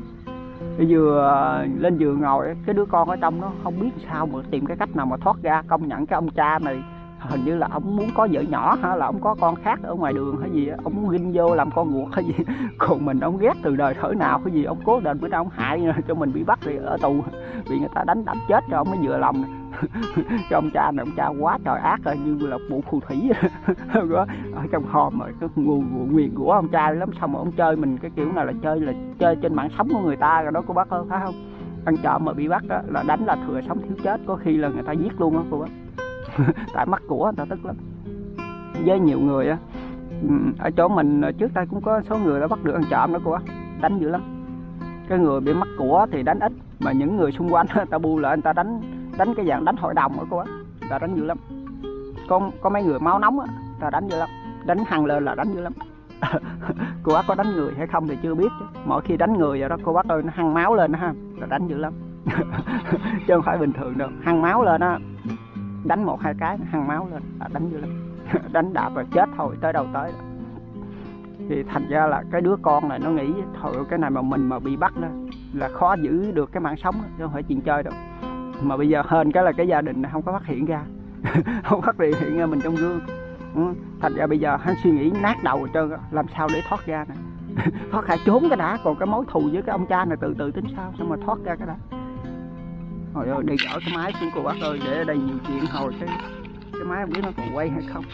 Vừa lên giường ngồi, cái đứa con ở trong nó không biết sao mà tìm cái cách nào mà thoát ra. Công nhận cái ông cha này hình như là ông muốn có vợ nhỏ hả, là ông có con khác ở ngoài đường hay gì, ông muốn ghinh vô làm con ruột hay gì. Còn mình ông ghét từ đời thở nào hay gì, ông cố định bữa nào ông hại cho mình bị bắt thì ở tù, bị người ta đánh đập chết cho ông mới vừa lòng. Cái ông cha này, ông cha quá trời ác rồi, như là bộ phù thủy. Ở trong hòm rồi cái nguyền rủa ông cha lắm, xong mà ông chơi mình cái kiểu này là chơi trên mạng sống của người ta rồi đó cô bác ơi, phải không? Ăn trộm mà bị bắt đó là đánh là thừa sống thiếu chết, có khi là người ta giết luôn đó cô bác. Tại mắc của người ta tức lắm. Với nhiều người á, ở chỗ mình trước đây cũng có số người đã bắt được ăn trộm đó cô bác, đánh dữ lắm. Cái người bị mắc của thì đánh ít, mà những người xung quanh người ta bu lại, người ta đánh cái dạng đánh hội đồng đó cô bác, người ta đánh dữ lắm. Có mấy người máu nóng á, người ta đánh dữ lắm, đánh hăng lên là đánh dữ lắm. Cô bác có đánh người hay không thì chưa biết chứ. Mỗi khi đánh người vậy đó cô bác ơi, nó hăng máu lên đó ha, là đánh dữ lắm. Chứ không phải bình thường đâu, hăng máu lên á, đánh 1-2 cái hăng máu lên là đánh dữ lắm. Đánh đạp rồi chết thôi, tới đâu tới đó. Thì thành ra là cái đứa con này nó nghĩ thôi cái này mà mình mà bị bắt đó là khó giữ được cái mạng sống đó, chứ không phải chuyện chơi đâu. Mà bây giờ hên cái là cái gia đình này không có phát hiện ra. Không phát hiện ra mình trong gương. Thành ra bây giờ hắn suy nghĩ nát đầu rồi trơn, làm sao để thoát ra nè. Thoát ra trốn cái đã, còn cái mối thù với cái ông cha này từ từ tính sao, xong mà thoát ra cái đã. Hồi ơi, đi gỡ cái máy xuống cô bác ơi, để ở đây nhiều chuyện, hồi cái máy không biết nó còn quay hay không.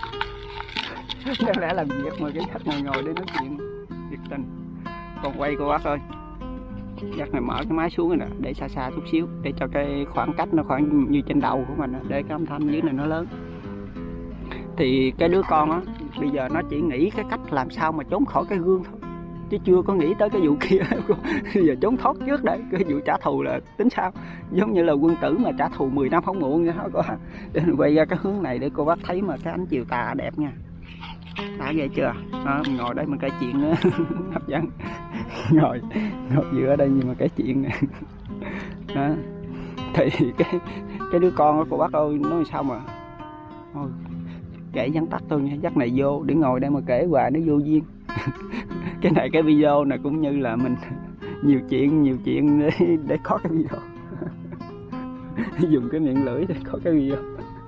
Đáng lẽ làm việc mà cái khách ngồi để nói chuyện nhiệt tình còn quay cô bác ơi. Chắc này mở cái máy xuống rồi nè, để xa xa chút xíu để cho cái khoảng cách nó khoảng như trên đầu của mình, để cái âm thanh dưới này nó lớn. Thì cái đứa con á bây giờ nó chỉ nghĩ cái cách làm sao mà trốn khỏi cái gương thôi, chứ chưa có nghĩ tới cái vụ kia. Bây giờ trốn thoát trước đấy, cái vụ trả thù là tính sao, giống như là Quân Tử mà trả thù 10 năm không muộn vậy đó. Để mình quay ra cái hướng này để cô bác thấy mà cái ánh chiều tà đẹp nha, đã ghê chưa. Đó, mình ngồi đây mình kể chuyện hấp dẫn. ngồi vừa ở đây nhưng mà kể chuyện. Đó. Thì cái đứa con đó cô bác ơi, nói sao mà thôi kể vắn tắt thôi nha, dắt này vô để ngồi đây mà kể hoài nó vô duyên. Cái video này cũng như là mình nhiều chuyện để có cái video. Dùng cái miệng lưỡi để có cái video.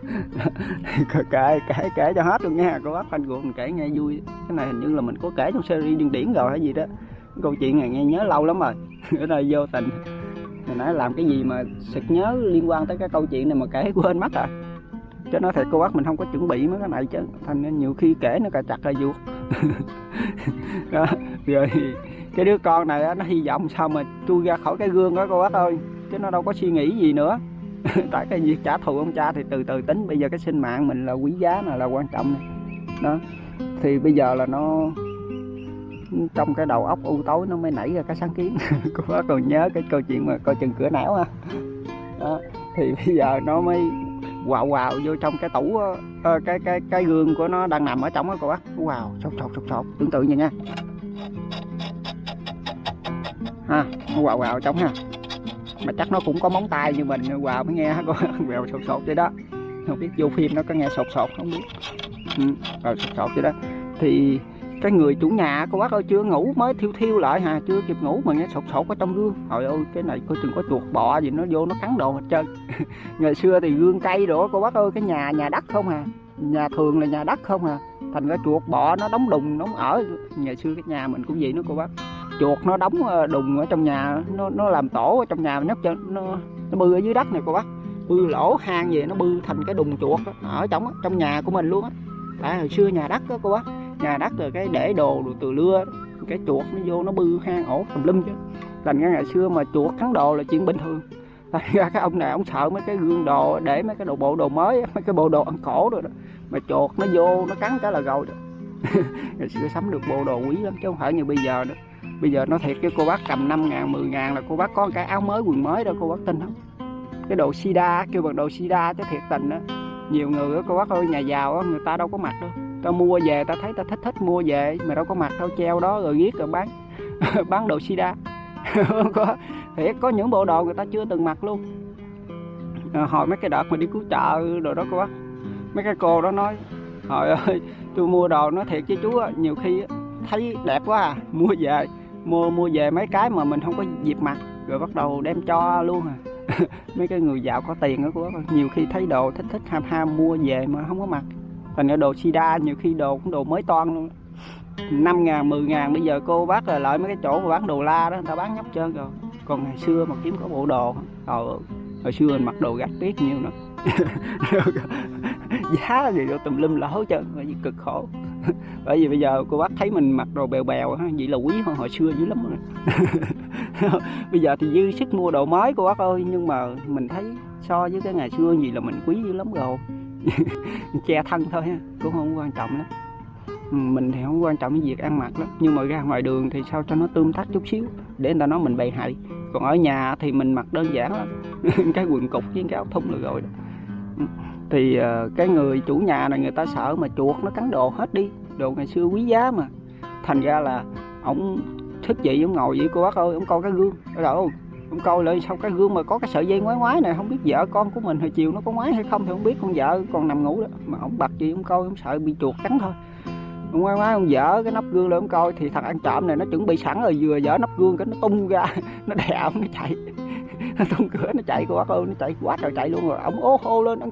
Kể cho hết luôn nha cô bác, anh ruột mình kể nghe vui. Cái này hình như là mình có kể trong series điên điển rồi hay gì đó, câu chuyện này nghe nhớ lâu lắm rồi. Ở đây vô tình hồi nãy làm cái gì mà sực nhớ liên quan tới cái câu chuyện này mà kể quên mất à. Chứ nói thật cô bác, mình không có chuẩn bị mấy cái này chứ, thành nên nhiều khi kể nó cà chặt ra vuột. Đó. Rồi cái đứa con này nó hy vọng sao mà chui ra khỏi cái gương đó cô bác ơi, chứ nó đâu có suy nghĩ gì nữa. Tại cái việc trả thù ông cha thì từ từ tính, bây giờ cái sinh mạng mình là quý giá, là quan trọng này. Đó thì bây giờ là nó trong cái đầu óc u tối nó mới nảy ra cái sáng kiến. Cô bác còn nhớ cái câu chuyện mà coi chừng cửa não ha. Đó thì bây giờ nó mới quào vô trong cái tủ, cái gương của nó đang nằm ở trong đó cô bác. Sột sột tưởng tượng vậy nha ha, nó quào trong ha, mà chắc nó cũng có móng tay như mình mới nghe cô. Quào sột vậy đó, không biết vô phim nó có nghe sột không biết. Rồi sột vậy đó thì cái người chủ nhà cô bác ơi chưa ngủ mới thiêu lại hà, chưa kịp ngủ mà nghe sột ở trong gương. Trời ơi cái này coi chừng có chuột bọ gì nó vô nó cắn đồ hết trơn. Ngày xưa thì gương cây đồ cô bác ơi, cái nhà đất không à, nhà thường là nhà đất không à, thành ra chuột bọ nó đóng đùng đóng ở. Ngày xưa cái nhà mình cũng vậy nữa cô bác, chuột nó đóng đùng ở trong nhà, nó làm tổ ở trong nhà, nhấc cho nó bư ở dưới đất này cô bác, bư lỗ hang gì nó bư thành cái đùng chuột đó, ở trong nhà của mình luôn á. Tại hồi xưa nhà đất đó cô bác, nhà đất rồi cái để đồ từ lưa, cái chuột nó vô nó bư hang ổ tùm lum chứ. Thành ra ngày xưa mà chuột cắn đồ là chuyện bình thường. Thành ra cái ông này ông sợ mấy cái gương đồ để mấy cái bộ đồ mới, mấy cái bộ đồ ăn cổ rồi đó, mà chuột nó vô nó cắn cái là rồi đó. Ngày xưa sắm được bộ đồ quý lắm chứ không phải như bây giờ nữa. Bây giờ nó thiệt chứ cô bác cầm 5.000 10.000 là cô bác có cái áo mới quần mới đâu cô bác tin không. Cái đồ sida kêu bằng đồ sida chứ thiệt tình đó. Nhiều người đó cô bác ơi, nhà giàu đó, người ta đâu có mặc đâu, ta mua về ta thấy ta thích mua về mà đâu có mặc đâu, treo đó rồi viết rồi bán. Bán đồ sida. Thiệt có những bộ đồ người ta chưa từng mặc luôn. Hồi mấy cái đợt mà đi cứu trợ rồi đó cô bác, mấy cái cô đó nói trời ơi tôi mua đồ nó thiệt chứ chú á, nhiều khi thấy đẹp quá à, mua về mua về mấy cái mà mình không có dịp mặc rồi bắt đầu đem cho luôn à. Mấy cái người giàu có tiền đó cô bác, nhiều khi thấy đồ thích ham mua về mà không có mặc. Thành ra đồ sida nhiều khi đồ cũng đồ mới toan luôn. 5.000 10.000 bây giờ cô bác là lại mấy cái chỗ mà bán đồ la đó người ta bán nhóc trơn rồi. Còn ngày xưa mà kiếm có bộ đồ hồi xưa mình mặc đồ gạch tuyết nhiều nữa. Giá gì đâu tùm lum lỗ trơn, bởi vì cực khổ. Bởi vì bây giờ cô bác thấy mình mặc đồ bèo vậy là quý hơn hồi xưa dữ lắm rồi. Bây giờ thì dư sức mua đồ mới cô bác ơi, nhưng mà mình thấy so với cái ngày xưa gì là mình quý dữ lắm rồi. Che thân thôi ha, cũng không quan trọng lắm. Mình thì không quan trọng cái việc ăn mặc lắm, nhưng mà ra ngoài đường thì sao cho nó tươm tất chút xíu để người ta nói mình bày hại. Còn ở nhà thì mình mặc đơn giản lắm. Cái quần cục với cái áo thun là rồi đó. Thì cái người chủ nhà này người ta sợ mà chuột nó cắn đồ hết đi, đồ ngày xưa quý giá mà. Thành ra là ổng thức dậy ổng ngồi vậy cô bác ơi, ổng coi cái gương rồi ông coi lại sau cái gương mà có cái sợi dây ngoái này, không biết vợ con của mình hồi chiều nó có ngoái hay không thì không biết, con vợ còn nằm ngủ đó mà ông bật gì ông coi, ông sợ bị chuột cắn thôi. Ông ngoái ông dở cái nắp gương lên ông coi thì thằng ăn trộm này nó chuẩn bị sẵn rồi, vừa dở nắp gương cái nó tung ra, nó đè ông nó chạy. Nó tung cửa nó chạy cô bác ơi, nó chạy quá trời chạy luôn rồi. Ông ố hô lên ăn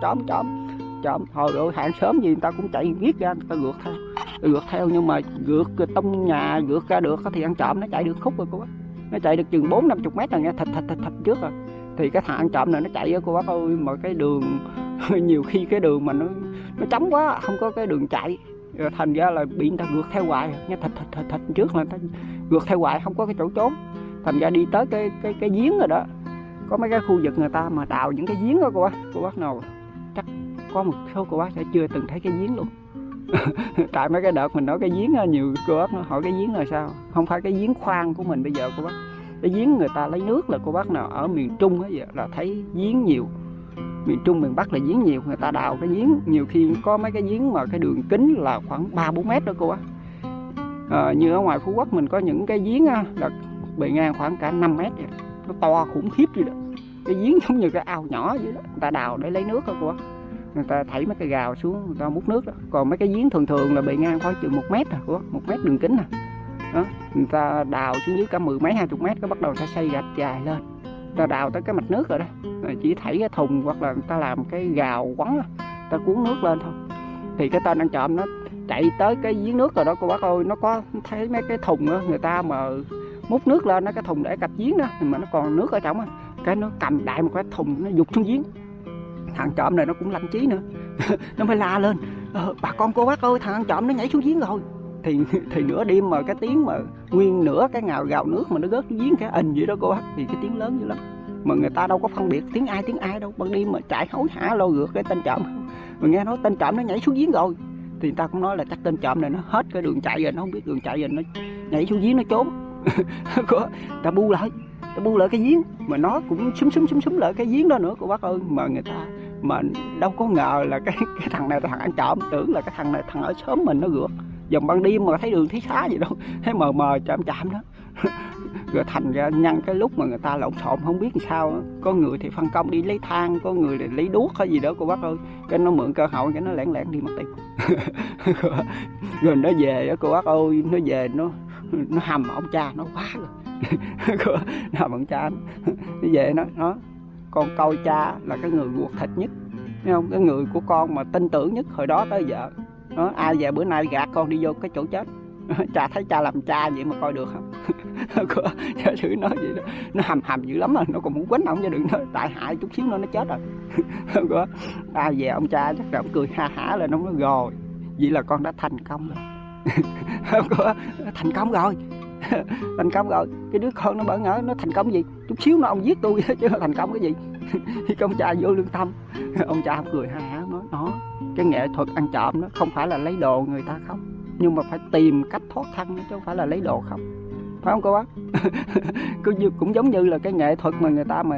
trộm hồi rồi hàng xóm gì người ta cũng chạy viết ra, người ta gượt theo nhưng mà gượt trong nhà gượt ra được thì ăn trộm nó chạy được khúc rồi cô bác, nó chạy được chừng 40-50 mét rồi nghe thịt trước rồi. Thì cái thằng ăn trộm này nó chạy á cô bác ơi, mà cái đường nhiều khi cái đường mà nó trống quá không có cái đường chạy, rồi thành ra là bị người ta gượt theo hoài, nghe thịt trước là người ta gượt theo hoài không có cái chỗ trốn. Thành ra đi tới cái giếng rồi đó, có mấy cái khu vực người ta mà đào những cái giếng đó cô bác nào chắc có một số cô bác sẽ chưa từng thấy cái giếng luôn. Tại mấy cái đợt mình nói cái giếng nhiều cô bác hỏi cái giếng là sao, không phải cái giếng khoan của mình bây giờ cô bác, cái giếng người ta lấy nước là cô bác nào ở miền Trung á là thấy giếng nhiều, miền Trung miền Bắc là giếng nhiều, người ta đào cái giếng nhiều khi có mấy cái giếng mà cái đường kính là khoảng 3-4 mét đó cô bác. Như ở ngoài Phú Quốc mình có những cái giếng là bề ngang khoảng cả 5 mét vậy, nó to khủng khiếp vậy đó, cái giếng giống như cái ao nhỏ vậy đó, người ta đào để lấy nước đó cô bác, người ta thảy mấy cái gào xuống người ta múc nước đó. Còn mấy cái giếng thường là bề ngang khoảng chừng 1 mét à cô bác, 1 mét đường kính đó, người ta đào xuống dưới cả 10 mấy 20 mét cái bắt đầu ta xây gạch dài lên, người ta đào tới cái mạch nước rồi đó, rồi chỉ thảy cái thùng hoặc là người ta làm cái gào quấn ta cuốn nước lên thôi. Thì cái tên ăn trộm nó chạy tới cái giếng nước rồi đó cô bác ơi, nó có thấy mấy cái thùng đó, người ta mà múc nước lên, nó cái thùng để cặp giếng đó mà nó còn nước ở trong á, cái nó cầm đại một cái thùng nó giục xuống giếng. Thằng trộm này nó cũng lanh trí nữa. Nó mới la lên bà con cô bác ơi, thằng ăn trộm nó nhảy xuống giếng rồi. Thì nửa đêm mà cái tiếng mà nguyên nửa cái ngào gào nước mà nó rớt xuống giếng cái ình vậy đó cô bác, thì cái tiếng lớn dữ lắm. mà người ta đâu có phân biệt tiếng ai đâu, ban đêm mà chạy hối hả lôi rượt cái tên trộm. Mình nghe nói tên trộm nó nhảy xuống giếng rồi, thì người ta cũng nói là chắc tên trộm này nó hết cái đường chạy rồi, nó không biết đường chạy rồi, nó nhảy xuống giếng nó trốn. Ta bu lại cái giếng, mà nó cũng súng lại cái giếng đó nữa cô bác ơi. Mà người ta mà đâu có ngờ là cái thằng này là thằng ăn trộm, tưởng là cái thằng này thằng ở xóm mình nó rượt dòng ban đêm mà thấy đường thấy xá gì đâu, thấy mờ chạm đó. Rồi thành ra nhân cái lúc mà người ta lộn xộn không biết làm sao, có người thì phân công đi lấy than, có người thì lấy đuốc hay gì đó cô bác ơi, cái nó mượn cơ hội cái nó lẻn đi mất tiêu. Rồi nó về đó cô bác ơi, nó về nó hầm ông cha nó quá rồi. Nó hầm ông cha nó về nó con coi cha là cái người ruột thịt nhất, thấy không, cái người của con mà tin tưởng nhất hồi đó tới giờ. Đó, ai về bữa nay gạt con đi vô cái chỗ chết. Cha thấy cha làm cha vậy mà coi được không? Giả sử nói vậy đó, nó hầm dữ lắm rồi, nó còn muốn quýnh ông cho đừng nói tại hại chút xíu nữa nó chết rồi. Ai về ông cha chắc là ông cười ha hả lên, ông nói rồi vậy là con đã thành công rồi. Thành công rồi. Thành công rồi, cái đứa con nó bỡ ngỡ, nó thành công gì, chút xíu nó ông giết tôi chứ thành công cái gì. Thì ông cha vô lương tâm. Ông cha ông cười ha hả nói nó, cái nghệ thuật ăn trộm nó không phải là lấy đồ người ta không, nhưng mà phải tìm cách thoát thân chứ không phải là lấy đồ không, phải không cô bác? Cũng giống như là cái nghệ thuật mà người ta mà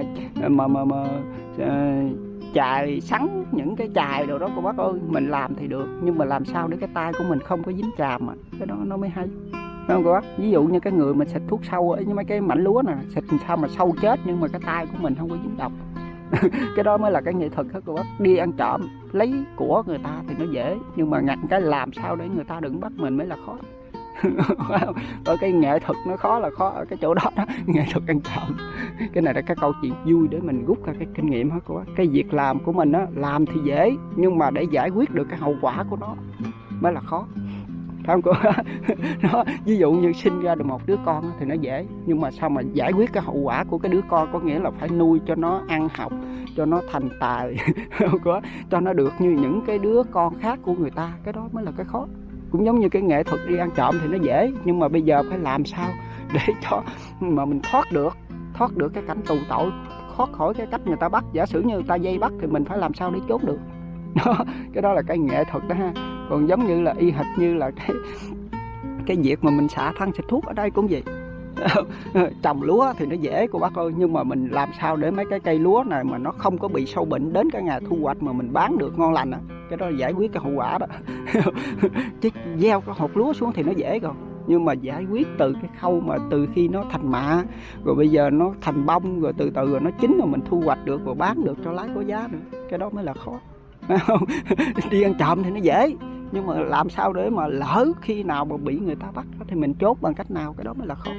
chài sắn những cái chài đồ đó cô bác ơi, mình làm thì được, nhưng mà làm sao để cái tay của mình không có dính chàm, mà cái đó nó mới hay, phải không cô bác? Ví dụ như cái người mình xịt thuốc sâu ở mấy cái mảnh lúa nè, xịt làm sao mà sâu chết nhưng mà cái tay của mình không có dính độc. Cái đó mới là cái nghệ thuật đó cô bác. Đi ăn trộm lấy của người ta thì nó dễ, nhưng mà ngặt cái làm sao để người ta đừng bắt mình mới là khó. Ở cái nghệ thuật nó khó là khó ở cái chỗ đó đó, nghệ thuật ăn trộm. Cái này là cái câu chuyện vui để mình rút ra cái kinh nghiệm hết cô bác. Cái việc làm của mình á, làm thì dễ, nhưng mà để giải quyết được cái hậu quả của nó mới là khó, phải không cô? Nó ví dụ như sinh ra được một đứa con thì nó dễ, nhưng mà sao mà giải quyết cái hậu quả của cái đứa con, có nghĩa là phải nuôi cho nó ăn học, cho nó thành tài, cho nó được như những cái đứa con khác của người ta, cái đó mới là cái khó. Cũng giống như cái nghệ thuật đi ăn trộm thì nó dễ, nhưng mà bây giờ phải làm sao để cho mà mình thoát được cái cảnh tù tội, thoát khỏi cái cách người ta bắt. Giả sử như người ta dây bắt thì mình phải làm sao để trốn được đó, cái đó là cái nghệ thuật đó ha. Còn giống như là y hệt như là cái việc mà mình xạ thân xịt thuốc ở đây cũng vậy. Trồng lúa thì nó dễ cô bác ơi, nhưng mà mình làm sao để mấy cái cây lúa này mà nó không có bị sâu bệnh đến cái ngày thu hoạch mà mình bán được ngon lành á, cái đó là giải quyết cái hậu quả đó. Chứ gieo cái hột lúa xuống thì nó dễ rồi, nhưng mà giải quyết từ cái khâu mà từ khi nó thành mạ rồi bây giờ nó thành bông rồi từ từ rồi nó chín rồi mình thu hoạch được rồi bán được cho lái có giá nữa, cái đó mới là khó. Đi ăn trộm thì nó dễ, nhưng mà làm sao để mà lỡ khi nào mà bị người ta bắt thì mình chốt bằng cách nào, cái đó mới là khó.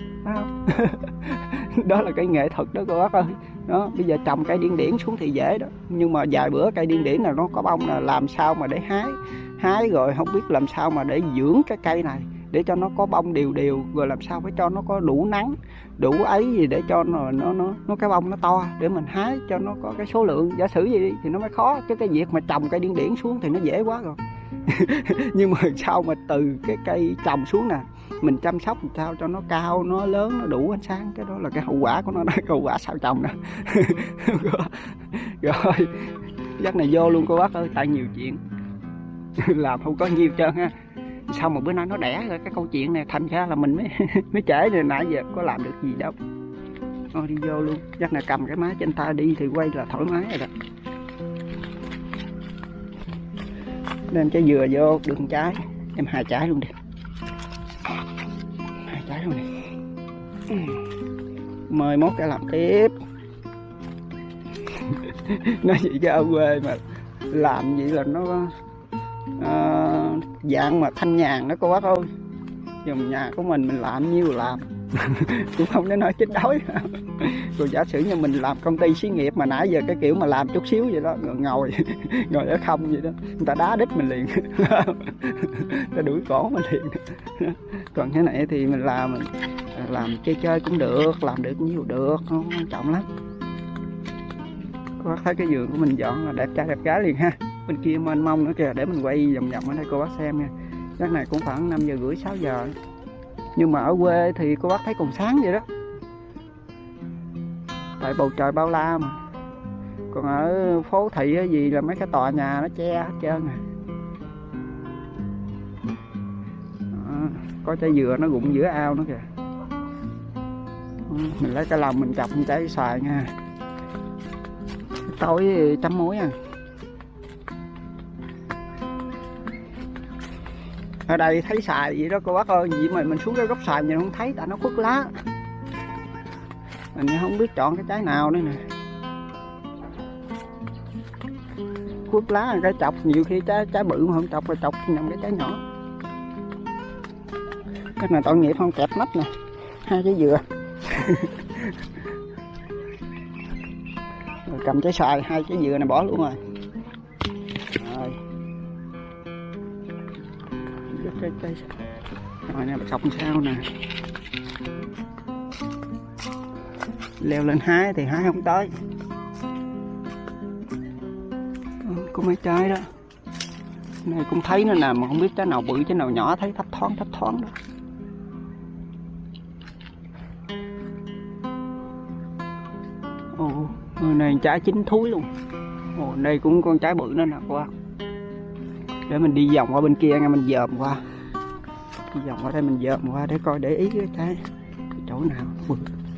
Đó là cái nghệ thuật đó cô bác ơi. Đó, bây giờ trồng cây điên điển xuống thì dễ đó, nhưng mà vài bữa cây điên điển là nó có bông là làm sao mà để hái rồi không biết làm sao mà để dưỡng cái cây này để cho nó có bông đều, rồi làm sao phải cho nó có đủ nắng đủ ấy gì để cho nó cái bông nó to để mình hái cho nó có cái số lượng. Giả sử gì đi thì nó mới khó, chứ cái việc mà trồng cây điên điển xuống thì nó dễ quá rồi. Nhưng mà sao mà từ cái cây trồng xuống nè, mình chăm sóc làm sao cho nó cao, nó lớn, nó đủ ánh sáng, cái đó là cái hậu quả của nó đó, hậu quả sau trồng nè. Rồi giấc này vô luôn cô bác ơi, tại nhiều chuyện làm không có nhiêu trơn ha. Sao mà bữa nay nó đẻ rồi cái câu chuyện này, thành ra là mình mới trễ rồi, nãy giờ có làm được gì đâu. Thôi đi vô luôn, giấc này cầm cái máy trên tay đi thì quay là thoải mái rồi đó. Đem trái dừa vô, đường trái, em 2 trái luôn đi, 2 trái luôn đi. Mời mốt cái làm tiếp. Nói vậy chứ ở quê mà làm vậy là nó dạng mà thanh nhàn đó cô bác ơi. Dòng nhà của mình làm nhiêu làm. Cũng không đến nói chết đói. Rồi giả sử như mình làm công ty xí nghiệp mà nãy giờ cái kiểu mà làm chút xíu vậy đó, ngồi ở không vậy đó, người ta đá đít mình liền. Ta đuổi cổ mình liền. Còn cái này thì mình làm chơi cũng được, làm được nhiều được, không quan trọng lắm. Cô bác thấy cái vườn của mình dọn là đẹp trai đẹp gái liền ha. Bên kia mênh mông nữa kìa, để mình quay vòng vòng ở đây cô bác xem nha. Chắc này cũng khoảng 5 giờ rưỡi 6 giờ. Nhưng mà ở quê thì cô bác thấy còn sáng vậy đó. tại bầu trời bao la mà. Còn ở phố thị hay gì là mấy cái tòa nhà nó che hết trơn à. Có trái dừa nó rụng giữa ao nữa kìa. Mình lấy cái lòng mình chọc trái xoài nha. Tối chấm muối à. Ở đây thấy xoài vậy đó cô bác ơi, vậy mà mình xuống cái gốc xoài mình không thấy tại nó khuất lá. Mình không biết chọn cái trái nào nữa nè. Khuất lá cái chọc, nhiều khi trái bự mà không chọc là chọc nhầm cái trái nhỏ. Cái này tội nghiệp không kẹp nách nè, 2 trái dừa. Rồi cầm trái xoài, 2 trái dừa này bỏ luôn rồi. Rồi. Rồi nè, sọc sao nè. Leo lên hái thì hái không tới. Có mấy trái đó. Này cũng thấy nó nè, mà không biết trái nào bự trái nào nhỏ, thấy thấp thoáng đó. Ồ, này trái chín thúi luôn. Ồ, đây cũng con trái bự nữa nè qua. Để mình đi vòng qua bên kia nha, mình dòm qua. Đi vòng qua đây mình dòm qua để coi, để ý cái trái cái chỗ nào bự.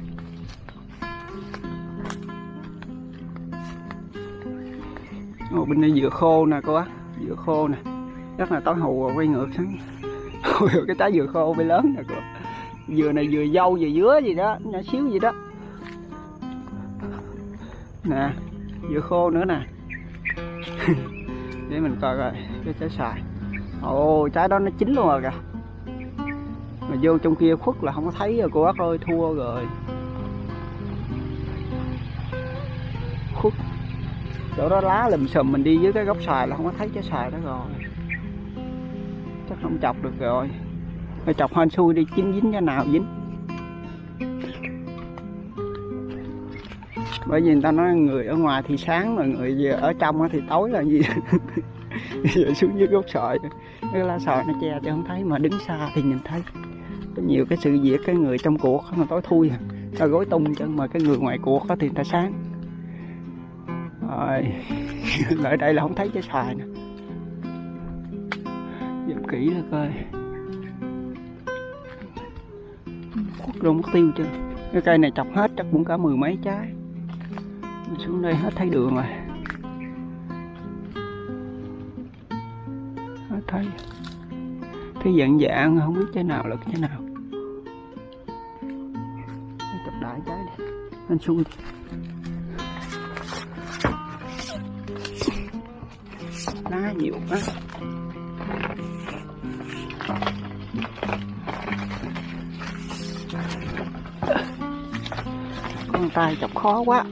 Ồ, bên đây dừa khô nè cô á, dừa khô nè. Chắc là tối hù quay ngược sáng. Cái trái dừa khô bay lớn nè cô. Dừa này dừa dâu, dừa dứa gì đó, nhỏ xíu gì đó. Nè, dừa khô nữa nè. Để mình coi coi cái trái xoài. Ồ, trái đó nó chín luôn rồi kìa. Mà vô trong kia khuất là không có thấy rồi cô bác ơi, thua rồi. Khuất. Chỗ đó lá lùm xùm, mình đi dưới cái gốc xoài là không có thấy trái xoài đó rồi. Chắc không chọc được rồi. Phải chọc hên xui đi, chín dính cái nào dính. Bởi vì người ta nói người ở ngoài thì sáng mà người ở trong thì tối là gì. Giờ xuống dưới gốc xoài, cái lá xoài nó che chứ không thấy, mà đứng xa thì nhìn thấy. Có nhiều cái sự việc cái người trong cuộc mà tối thui à, ta gối tung chân, mà cái người ngoài cuộc thì người ta sáng. Rồi lại đây là không thấy trái xoài nè. Dùm kỹ là coi. Khuất luôn mất tiêu chứ. Cái cây này chọc hết chắc cũng cả 10 mấy trái. Mình xuống đây hết thấy đường rồi. Hết thấy. Thấy dạng dạng không biết trái nào là trái nào. Chọc đại trái đi. Anh xui. Lá nhiều quá. Con tay chọc khó quá.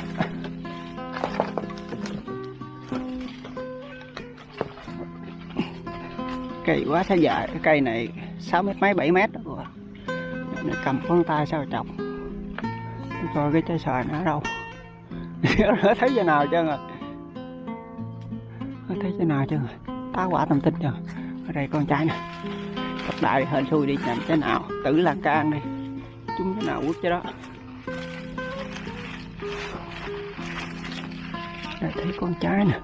Cây quá thế dài, cái cây này 6 mét mấy 7 mét rồi. Để cầm con tay sao chọc. Coi cái trái xoài nó ở đâu. Nó thấy chỗ nào chưa rồi. Thấy trái nào chưa rồi. Tá quả tầm tinh chưa. Ở đây con trái nè. Thật đại hên xui đi, nhầm trái nào. Tử là can đi. Chúng cái nào quất trái đó. Đây thấy con trái nè.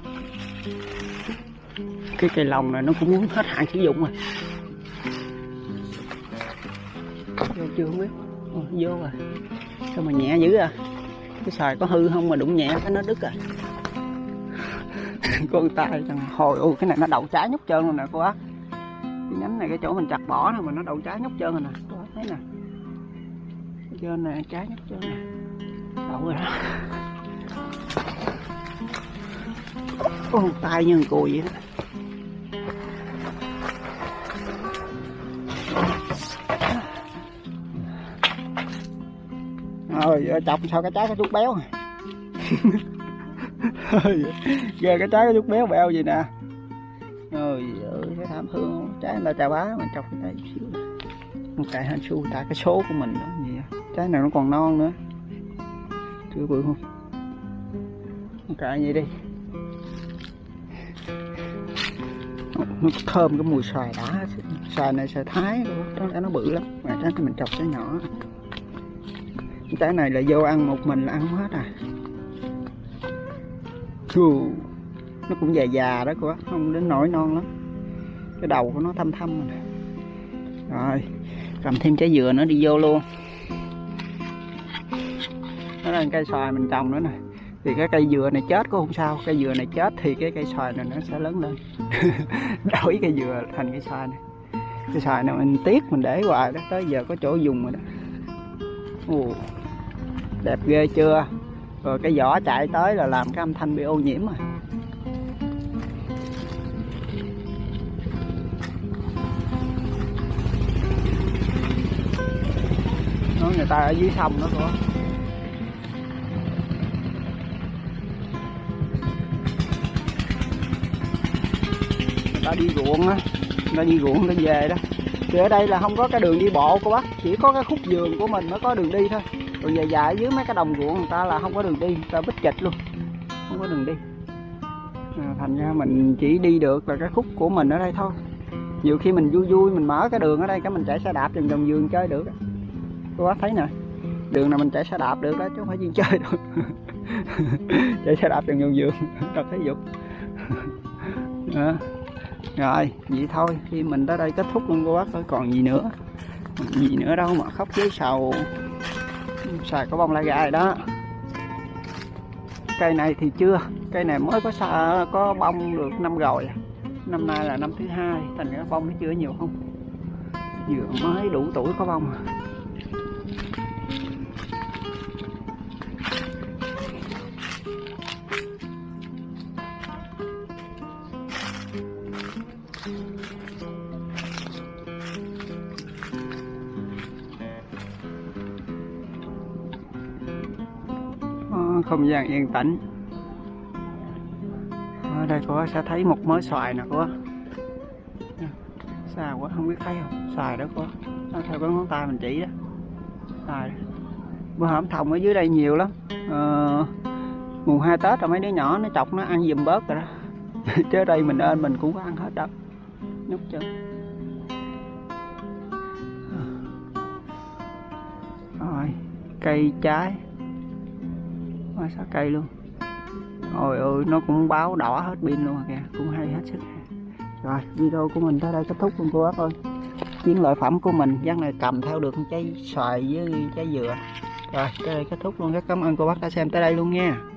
Cái cây lòng này nó cũng muốn hết hạn sử dụng rồi. Vô chưa không biết. Vô rồi. Sao mà nhẹ dữ à. Cái xoài có hư không mà đụng nhẹ cái nó đứt à. Con tay hồi ôi cái này nó đậu trái nhóc trơn rồi nè cô á. Cái nhánh này cái chỗ mình chặt bỏ nè mà nó đậu trái nhóc trơn rồi nè. Cô thấy nè. Cái trên này trái nhóc trơn nè. Đậu rồi đó. Ô tay như cùi vậy đó. Rồi chọc sao cái trái có chút béo. Ghê cái trái có chút béo beo gì nè. Ôi ơi cái thảm thương. Trái là trà bá mà chọc cái trái xíu. Một cài hên xui tại cái số của mình đó gì. Trái này nó còn non nữa. Chưa bự không. Một cài gì đi. Nó thơm cái mùi xoài đã. Xoài này xoài Thái luôn. Nó bự lắm. Mà trái mình chọc trái nhỏ. Trái này là vô ăn một mình là ăn không hết à. Nó cũng già già đó cô bác, không đến nổi non lắm. Cái đầu của nó thâm thâm rồi nè. Rồi cầm thêm trái dừa nữa đi vô luôn. Đó là cây xoài mình trồng nữa nè. Thì cái cây dừa này chết cũng không sao, cây dừa này chết thì cái cây xoài này nó sẽ lớn lên. Đổi cây dừa thành cây xoài này. Cây xoài này mình tiếc mình để hoài đó, tới giờ có chỗ dùng rồi đó. Đẹp ghê chưa. Rồi cái vỏ chạy tới là làm cái âm thanh bị ô nhiễm rồi. Đó, người ta ở dưới sông đó cô. Người ta đi ruộng á, người ta đi ruộng để về đó. Thì ở đây là không có cái đường đi bộ cô bác, chỉ có cái khúc vườn của mình mới có đường đi thôi. Còn dài dài dưới mấy cái đồng ruộng người ta là không có đường đi, người ta bích chịch luôn, không có đường đi. Thành ra mình chỉ đi được là cái khúc của mình ở đây thôi. Nhiều khi mình vui vui mình mở cái đường ở đây cái mình chạy xe đạp vòng vòng vườn chơi được. Cô bác thấy nè, đường này mình chạy xe đạp được đó chứ không phải chuyên chơi đâu. Chạy xe đạp vòng vòng vườn tập thể dục. Rồi vậy thôi, khi mình tới đây kết thúc luôn cô bác ơi, còn gì nữa. Gì nữa đâu mà khóc với sầu. Xài có bông lá gai đó. Cây này thì chưa, cây này mới có bông được năm rồi. Năm nay là năm thứ 2, thành ra bông nó chưa nhiều không. Vừa mới đủ tuổi có bông à. Không gian yên tĩnh. Ở đây cô sẽ thấy một mớ xoài nè cô. Xa quá không biết thấy không, xoài đó cô. Nó theo cái ngón tay mình chỉ đó. Xoài đó. Bữa hổm thòng ở dưới đây nhiều lắm. Mùng 2 Tết rồi mấy đứa nhỏ nó chọc nó ăn giùm bớt rồi đó. Chứ ở đây mình ơn mình cũng có ăn hết đâu. Nhúc chân. Rồi cây trái. Sao cây luôn. Ôi ơi nó cũng báo đỏ hết pin luôn kìa, cũng hay hết sức. Rồi video của mình tới đây kết thúc luôn cô bác ơi. Chiến lợi phẩm của mình dắt này cầm theo được trái xoài với trái dừa. Rồi tới đây kết thúc luôn. Rất cảm ơn cô bác đã xem tới đây luôn nha.